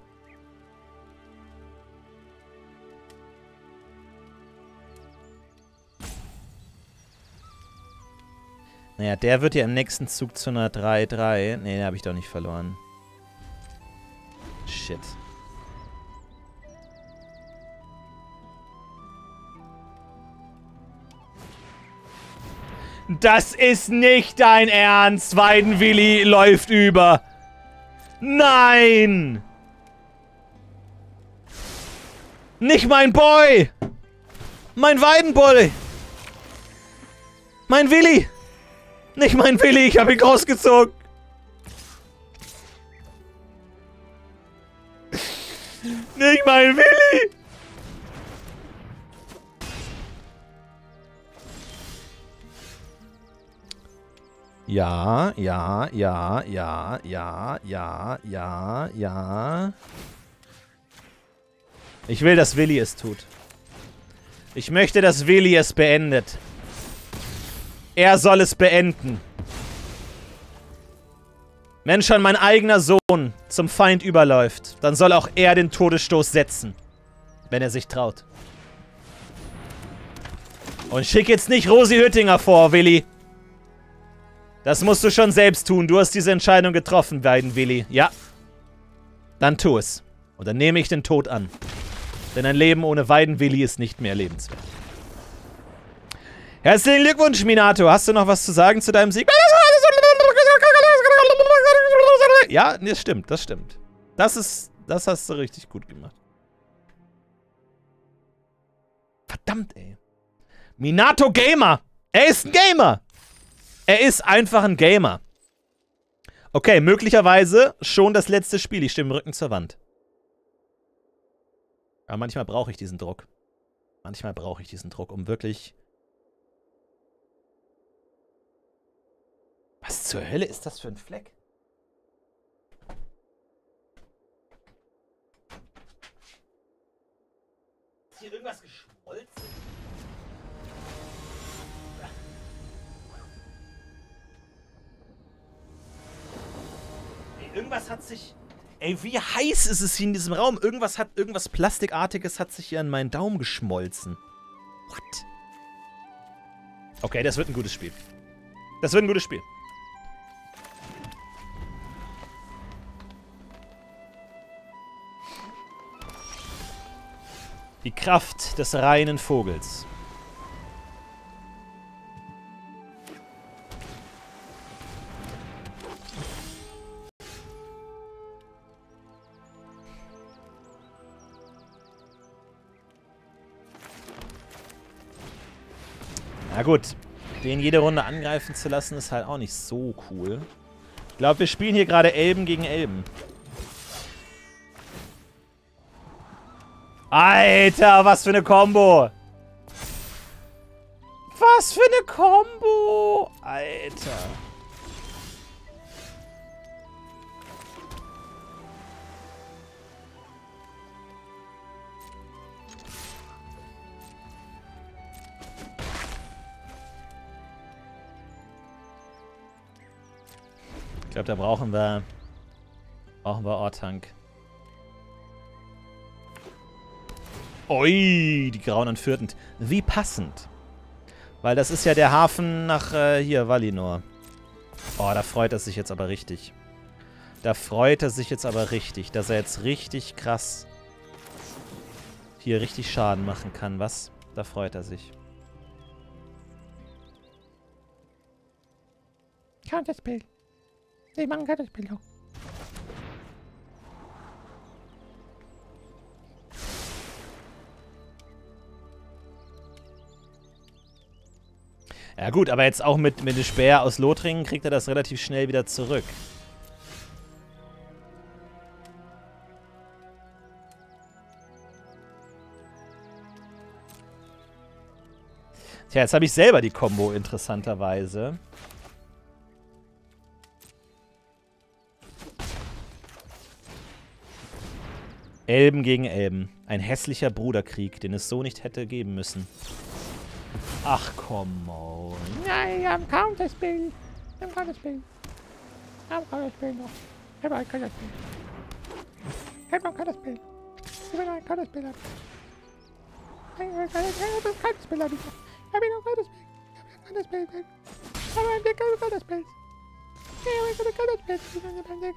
Naja, der wird ja im nächsten Zug zu einer drei drei. Nee, den habe ich doch nicht verloren. Shit. Das ist nicht dein Ernst. Weidenwilli läuft über. Nein! Nicht mein Boy! Mein Weidenboy! Mein Willi! Nicht mein Willi, ich habe ihn rausgezogen! Nicht mein Willi! Ja, ja, ja, ja, ja, ja, ja, ja. Ich will, dass Willi es tut. Ich möchte, dass Willi es beendet. Er soll es beenden. Wenn schon mein eigener Sohn zum Feind überläuft, dann soll auch er den Todesstoß setzen. Wenn er sich traut. Und schick jetzt nicht Rosi Hüttinger vor, Willi. Das musst du schon selbst tun. Du hast diese Entscheidung getroffen, Weidenwilli. Ja. Dann tu es. Und dann nehme ich den Tod an. Denn ein Leben ohne Weidenwilli ist nicht mehr lebenswert. Herzlichen Glückwunsch, Minato. Hast du noch was zu sagen zu deinem Sieg? Ja, das stimmt, das stimmt. Das ist, das hast du richtig gut gemacht. Verdammt, ey. Minato Gamer. Er ist ein Gamer. Er ist einfach ein Gamer. Okay, möglicherweise schon das letzte Spiel. Ich stehe im Rücken zur Wand. Aber manchmal brauche ich diesen Druck. Manchmal brauche ich diesen Druck, um wirklich... Was zur Hölle ist das für ein Fleck? Ist hier irgendwas geschmolzen? Irgendwas hat sich... Ey, wie heiß ist es hier in diesem Raum? Irgendwas hat... Irgendwas Plastikartiges hat sich hier an meinen Daumen geschmolzen. What? Okay, das wird ein gutes Spiel. Das wird ein gutes Spiel. Die Kraft des reinen Vogels. Na gut, den jede Runde angreifen zu lassen, ist halt auch nicht so cool. Ich glaube, wir spielen hier gerade Elben gegen Elben. Alter, was für eine Kombo! Was für eine Kombo! Alter. Ich glaube, da brauchen wir... Brauchen wir Ortank. Ui, die Grauen und Vierten. Wie passend. Weil das ist ja der Hafen nach äh, hier, Valinor. Oh, da freut er sich jetzt aber richtig. Da freut er sich jetzt aber richtig, dass er jetzt richtig krass hier richtig Schaden machen kann. Was? Da freut er sich. Counterspell. Ich mache ein Counterspell auch. Ja gut, aber jetzt auch mit, mit dem Speer aus Lothringen kriegt er das relativ schnell wieder zurück. Tja, jetzt habe ich selber die Combo, interessanterweise. Elben gegen Elben. Ein hässlicher Bruderkrieg, den es so nicht hätte geben müssen. Ach, komm on. Nein, wir haben kaum das Bild. Wir haben kaum das Bild. Wir haben kaum das Bild noch. Wir haben kaum das Bild. Wir haben kaum das Bild. Wir haben kaum das Bild. Ich habe kein das Bild. Ich habe noch das Bild. Ich habe das Bild. Ich habe ein Dick, ich habe das Bild. Ich habe kein das Bild. Ich habe ein Dick.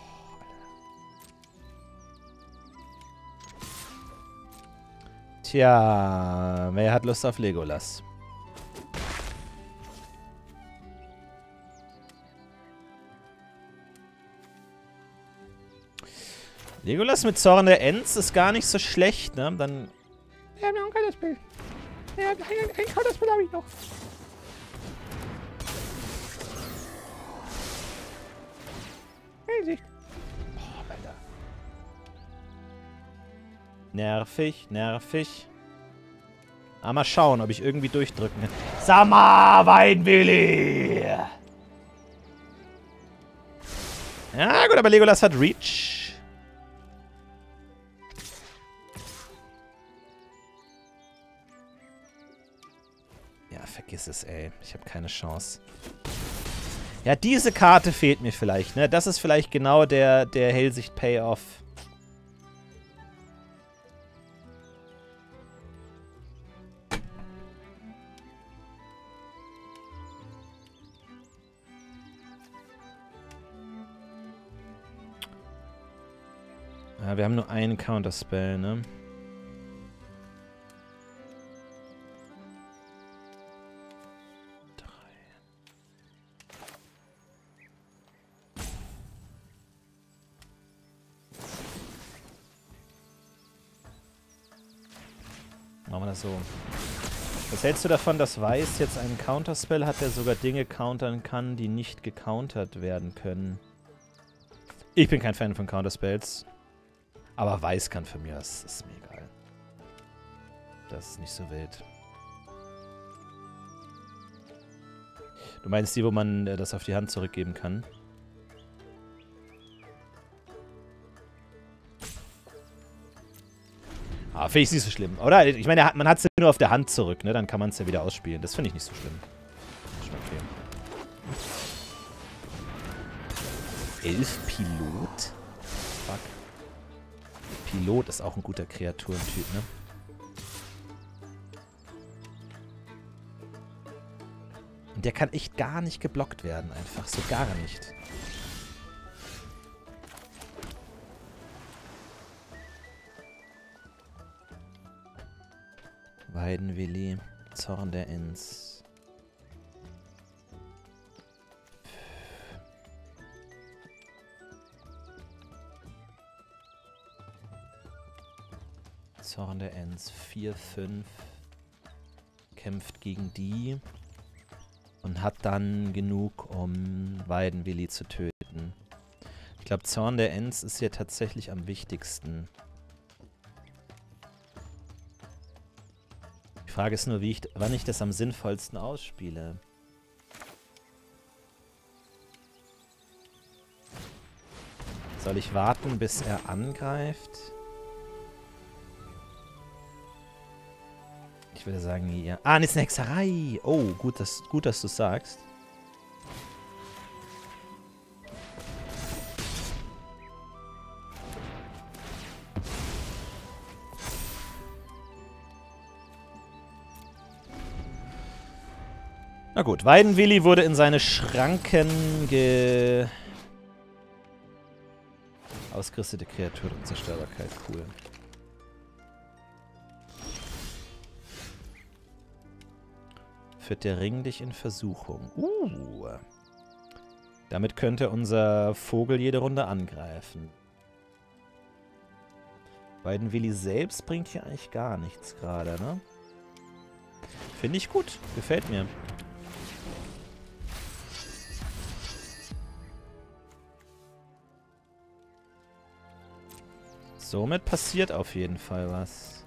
Tja, wer hat Lust auf Legolas? Legolas mit Zorn der Ents ist gar nicht so schlecht, ne? Dann. Wir haben noch ein kleines Bild. Ja, ein, ein kleines Bild habe ich noch. Hellsicht. Oh, Alter. Nervig, nervig. Aber mal schauen, ob ich irgendwie durchdrücken kann. Sama Weinwilli! Ja, gut, aber Legolas hat Reach. Ja, vergiss es, ey. Ich habe keine Chance. Ja, diese Karte fehlt mir vielleicht, ne? Das ist vielleicht genau der, der Hellsicht-Payoff. Ja, wir haben nur einen Counterspell, ne? Machen wir das so. Was hältst du davon, dass Weiß jetzt einen Counterspell hat, der sogar Dinge countern kann, die nicht gecountert werden können? Ich bin kein Fan von Counterspells. Aber Weiß kann von mir, das ist mir egal. Das ist nicht so wild. Du meinst die, wo man äh, das auf die Hand zurückgeben kann? Ah, finde ich nicht so schlimm, oder? Ich meine, man hat es ja nur auf der Hand zurück, ne? Dann kann man es ja wieder ausspielen. Das finde ich nicht so schlimm. Schon okay. Elf Pilot? Fuck. Pilot ist auch ein guter Kreaturentyp, ne? Und der kann echt gar nicht geblockt werden, einfach. So gar nicht. Weidenwilli, Zorn der Ents. Zorn der Ents, vier, fünf. Kämpft gegen die. Und hat dann genug, um Weidenwilli zu töten. Ich glaube, Zorn der Ents ist hier tatsächlich am wichtigsten. Die Frage ist nur, wie ich, wann ich das am sinnvollsten ausspiele. Soll ich warten, bis er angreift? Ich würde sagen, ja. Ah, ist eine Hexerei. Oh, gut, dass, gut, dass du sagst. Na gut, Weidenwilli wurde in seine Schranken ge... Ausgerüstete Kreatur und Zerstörbarkeit, cool. Führt der Ring dich in Versuchung. Uh. Damit könnte unser Vogel jede Runde angreifen. Weidenwilli selbst bringt hier eigentlich gar nichts gerade, ne? Finde ich gut. Gefällt mir. Somit passiert auf jeden Fall was.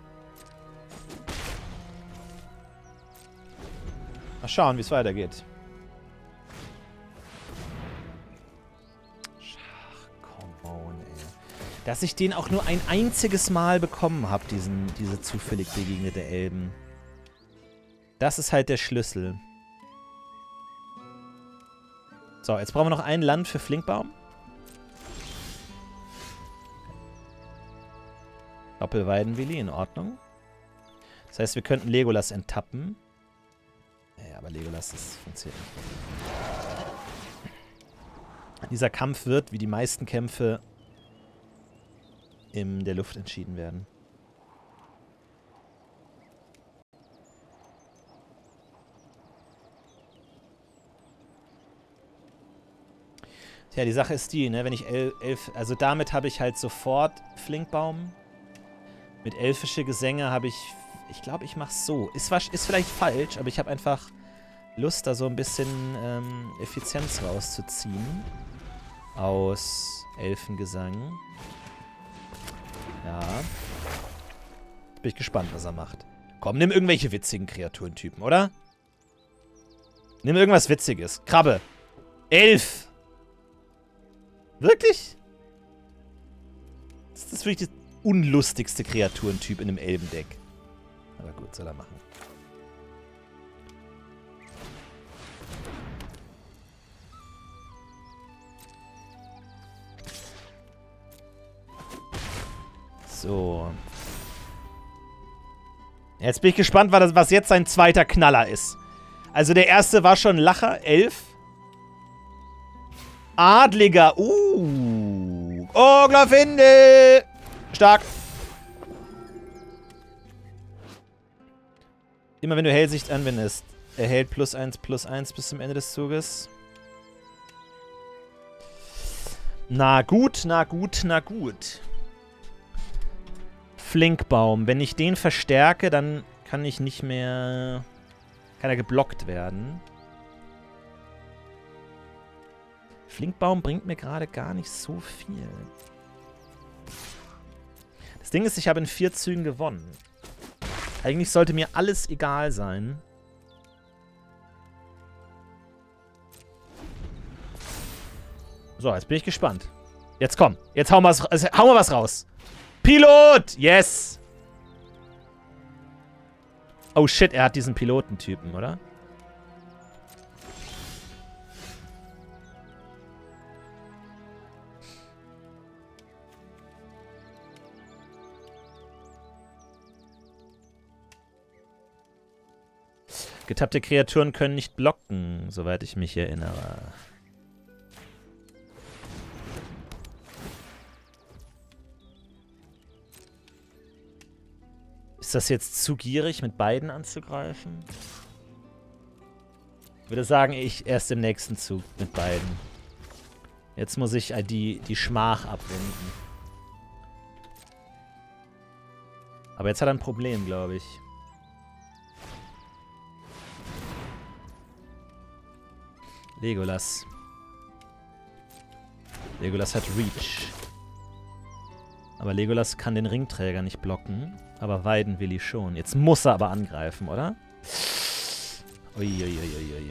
Mal schauen, wie es weitergeht. Ach, come on, ey. Dass ich den auch nur ein einziges Mal bekommen habe, diesen, diese zufällig begegnete Elben. Das ist halt der Schlüssel. So, jetzt brauchen wir noch ein Land für Flinkbaum. Doppelweidenwilli, in Ordnung. Das heißt, wir könnten Legolas enttappen. Ja, aber Legolas, das funktioniert nicht. Dieser Kampf wird, wie die meisten Kämpfe, in der Luft entschieden werden. Tja, die Sache ist die, ne, wenn ich el elf, also damit habe ich halt sofort Flinkbaum. Mit elfische Gesänge habe ich, ich glaube, ich mache es so. Ist, ist vielleicht falsch, aber ich habe einfach Lust, da so ein bisschen ähm, Effizienz rauszuziehen. Aus Elfengesang. Ja. Bin ich gespannt, was er macht. Komm, nimm irgendwelche witzigen Kreaturentypen, oder? Nimm irgendwas Witziges. Krabbe. Elf. Wirklich? Das ist wirklich der unlustigste Kreaturentyp in einem Elbendeck. Aber gut, soll er machen. So. Jetzt bin ich gespannt, was jetzt sein zweiter Knaller ist. Also der erste war schon Lacher, elf. Adliger, uh. Oh, Glorfindel. Stark. Immer wenn du Hellsicht anwendest, erhält plus eins, plus eins bis zum Ende des Zuges. Na gut, na gut, na gut. Flinkbaum. Wenn ich den verstärke, dann kann ich nicht mehr... Kann er geblockt werden. Flinkbaum bringt mir gerade gar nicht so viel. Das Ding ist, ich habe in vier Zügen gewonnen. Eigentlich sollte mir alles egal sein. So, jetzt bin ich gespannt. Jetzt komm. Jetzt hauen wir was, also, hauen wir was raus. Pilot! Yes! Oh shit, er hat diesen Pilotentypen, oder? Getappte Kreaturen können nicht blocken, soweit ich mich erinnere. Ist das jetzt zu gierig, mit beiden anzugreifen? Ich würde sagen, ich erst im nächsten Zug mit beiden. Jetzt muss ich die, die Schmach abwenden. Aber jetzt hat er ein Problem, glaube ich. Legolas. Legolas hat Reach. Aber Legolas kann den Ringträger nicht blocken. Aber Weidenwilli schon. Jetzt muss er aber angreifen, oder? Uiuiuiui. Ui, ui.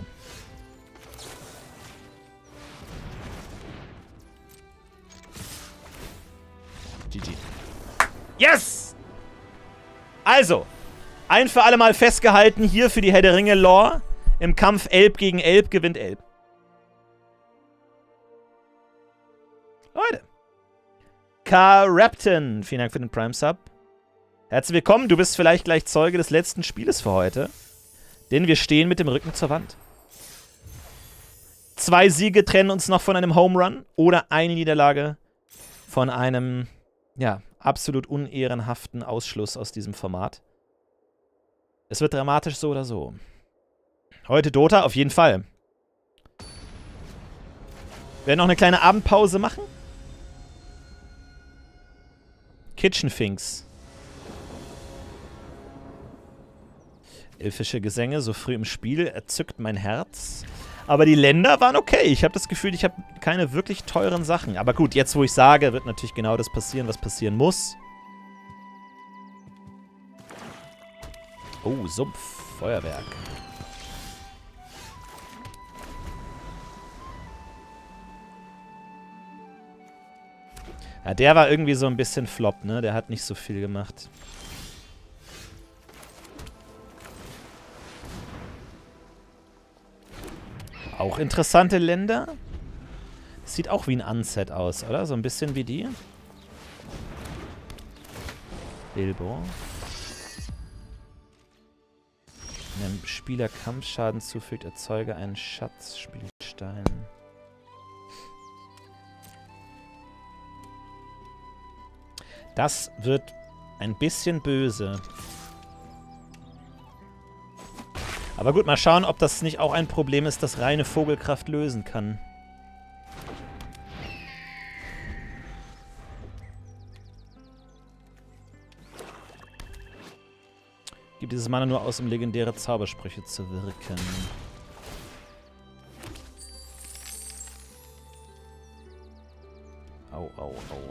G G. Yes! Also, ein für alle Mal festgehalten hier für die Herr der Ringe Lore. Im Kampf Elb gegen Elb gewinnt Elb. Leute. Carapton, vielen Dank für den Prime-Sub. Herzlich willkommen, du bist vielleicht gleich Zeuge des letzten Spieles für heute. Denn wir stehen mit dem Rücken zur Wand. Zwei Siege trennen uns noch von einem Home Run oder eine Niederlage von einem, ja, absolut unehrenhaften Ausschluss aus diesem Format. Es wird dramatisch so oder so. Heute Dota, auf jeden Fall. Wir werden noch eine kleine Abendpause machen. Kitchen Finks. Elfische Gesänge, so früh im Spiel, erzückt mein Herz. Aber die Länder waren okay. Ich habe das Gefühl, ich habe keine wirklich teuren Sachen. Aber gut, jetzt wo ich sage, wird natürlich genau das passieren, was passieren muss. Oh, Sumpf, Feuerwerk. Ja, der war irgendwie so ein bisschen flop, ne? Der hat nicht so viel gemacht. Auch interessante Länder. Sieht auch wie ein Unset aus, oder? So ein bisschen wie die. Bilbo. Wenn einem Spieler Kampfschaden zufügt, erzeuge einen Schatzspielstein. Das wird ein bisschen böse. Aber gut, mal schauen, ob das nicht auch ein Problem ist, das reine Vogelkraft lösen kann. Gibt dieses Mana nur aus, um legendäre Zaubersprüche zu wirken. Au, au, au.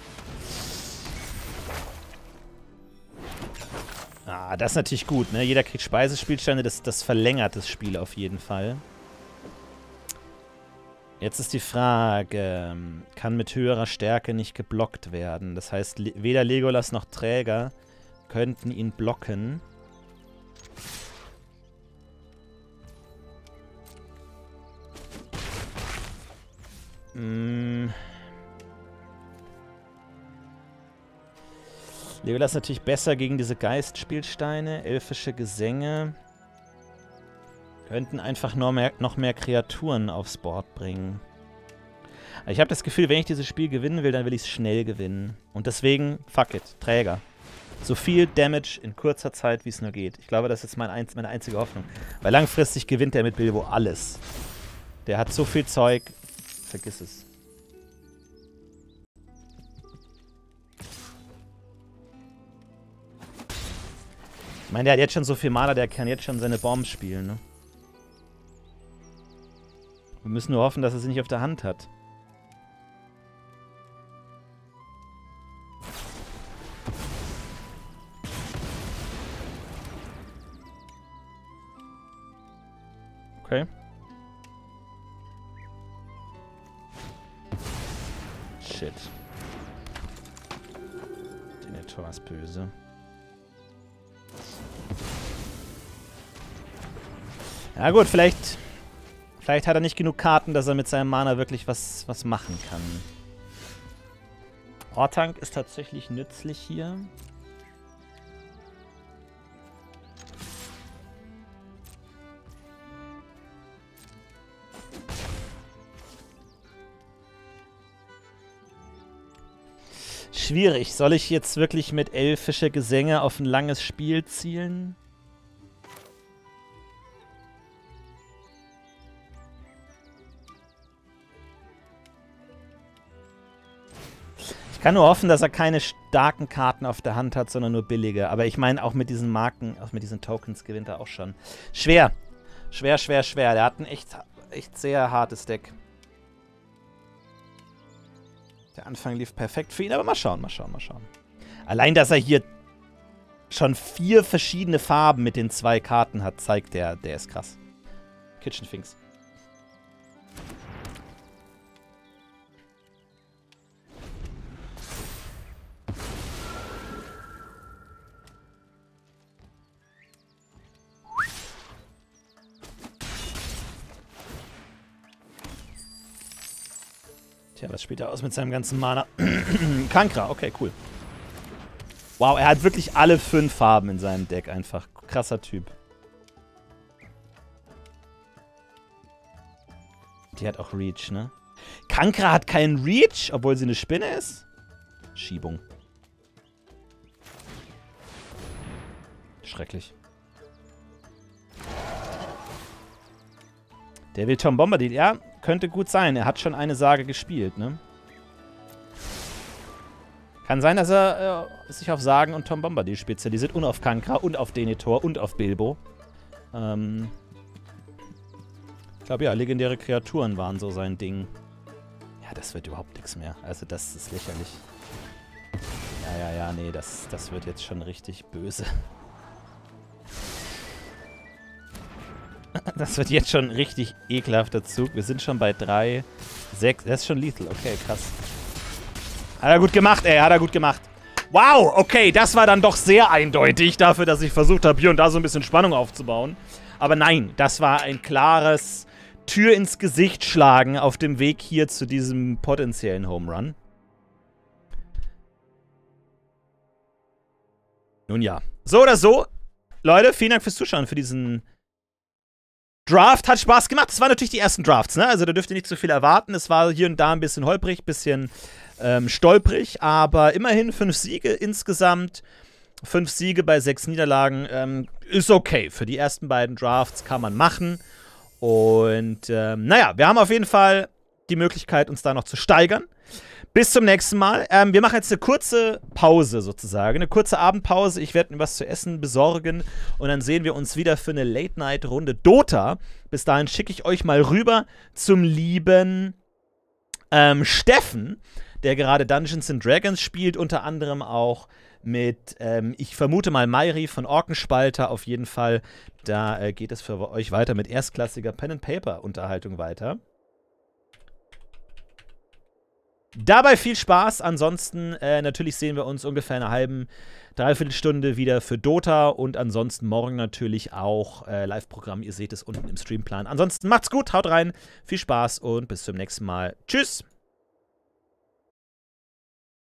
Ah, das ist natürlich gut, ne? Jeder kriegt Speisespielsteine, das, das verlängert das Spiel auf jeden Fall. Jetzt ist die Frage, kann mit höherer Stärke nicht geblockt werden? Das heißt, le weder Legolas noch Träger könnten ihn blocken. Hm. Legolas ist natürlich besser gegen diese Geistspielsteine. Elfische Gesänge könnten einfach noch mehr, noch mehr Kreaturen aufs Board bringen. Ich habe das Gefühl, wenn ich dieses Spiel gewinnen will, dann will ich es schnell gewinnen. Und deswegen, fuck it, Träger. So viel Damage in kurzer Zeit, wie es nur geht. Ich glaube, das ist jetzt mein einz meine einzige Hoffnung. Weil langfristig gewinnt er mit Bilbo alles. Der hat so viel Zeug. Vergiss es. Ich meine, der hat jetzt schon so viel Mana, der kann jetzt schon seine Bomben spielen, ne? Wir müssen nur hoffen, dass er sie nicht auf der Hand hat. Okay. Shit. Denethor ist böse. Ja gut, vielleicht, vielleicht hat er nicht genug Karten, dass er mit seinem Mana wirklich was, was machen kann. Ortank ist tatsächlich nützlich hier. Schwierig. Soll ich jetzt wirklich mit elfische Gesänge auf ein langes Spiel zielen? Ich kann nur hoffen, dass er keine starken Karten auf der Hand hat, sondern nur billige. Aber ich meine, auch mit diesen Marken, auch mit diesen Tokens gewinnt er auch schon. Schwer. Schwer, schwer, schwer. Der hat ein echt, echt sehr hartes Deck. Der Anfang lief perfekt für ihn, aber mal schauen, mal schauen, mal schauen. Allein, dass er hier schon vier verschiedene Farben mit den zwei Karten hat, zeigt der, der ist krass. Kitchen Finks. Tja, was spielt er aus mit seinem ganzen Mana? Kankra, okay, cool. Wow, er hat wirklich alle fünf Farben in seinem Deck einfach. Krasser Typ. Die hat auch Reach, ne? Kankra hat keinen Reach, obwohl sie eine Spinne ist? Schiebung. Schrecklich. Der will Tom Bombadil. Ja, könnte gut sein. Er hat schon eine Sage gespielt, ne? Kann sein, dass er äh, sich auf Sagen und Tom Bombadil spezialisiert. Und auf Kankra und auf Denethor und auf Bilbo. Ähm... Ich glaube, ja, legendäre Kreaturen waren so sein Ding. Ja, das wird überhaupt nichts mehr. Also, das ist lächerlich. Ja, ja, ja, nee, das, das wird jetzt schon richtig böse. Das wird jetzt schon ein richtig ekelhafter Zug. Wir sind schon bei drei, sechs. Das ist schon lethal. Okay, krass. Hat er gut gemacht, ey. Hat er gut gemacht. Wow, okay, das war dann doch sehr eindeutig dafür, dass ich versucht habe, hier und da so ein bisschen Spannung aufzubauen. Aber nein, das war ein klares Tür ins Gesicht schlagen auf dem Weg hier zu diesem potenziellen Home Run. Nun ja. So oder so, Leute, vielen Dank fürs Zuschauen, für diesen Draft. Hat Spaß gemacht. Das waren natürlich die ersten Drafts, ne? Also da dürft ihr nicht zu viel erwarten. Es war hier und da ein bisschen holprig, ein bisschen ähm, stolprig, aber immerhin fünf Siege insgesamt. Fünf Siege bei sechs Niederlagen ähm, ist okay. Für die ersten beiden Drafts kann man machen. Und ähm, naja, wir haben auf jeden Fall die Möglichkeit, uns da noch zu steigern. Bis zum nächsten Mal. Ähm, wir machen jetzt eine kurze Pause sozusagen, eine kurze Abendpause. Ich werde mir was zu essen besorgen und dann sehen wir uns wieder für eine Late-Night-Runde Dota. Bis dahin schicke ich euch mal rüber zum lieben ähm, Steffen, der gerade Dungeons and Dragons spielt, unter anderem auch mit, ähm, ich vermute mal, Mairi von Orkenspalter auf jeden Fall. Da äh, geht es für euch weiter mit erstklassiger Pen-and-Paper-Unterhaltung weiter. Dabei viel Spaß. Ansonsten, äh, natürlich sehen wir uns ungefähr eine halben, dreiviertel Stunde wieder für Dota und ansonsten morgen natürlich auch äh, Live-Programm. Ihr seht es unten im Streamplan. Ansonsten macht's gut, haut rein, viel Spaß und bis zum nächsten Mal. Tschüss!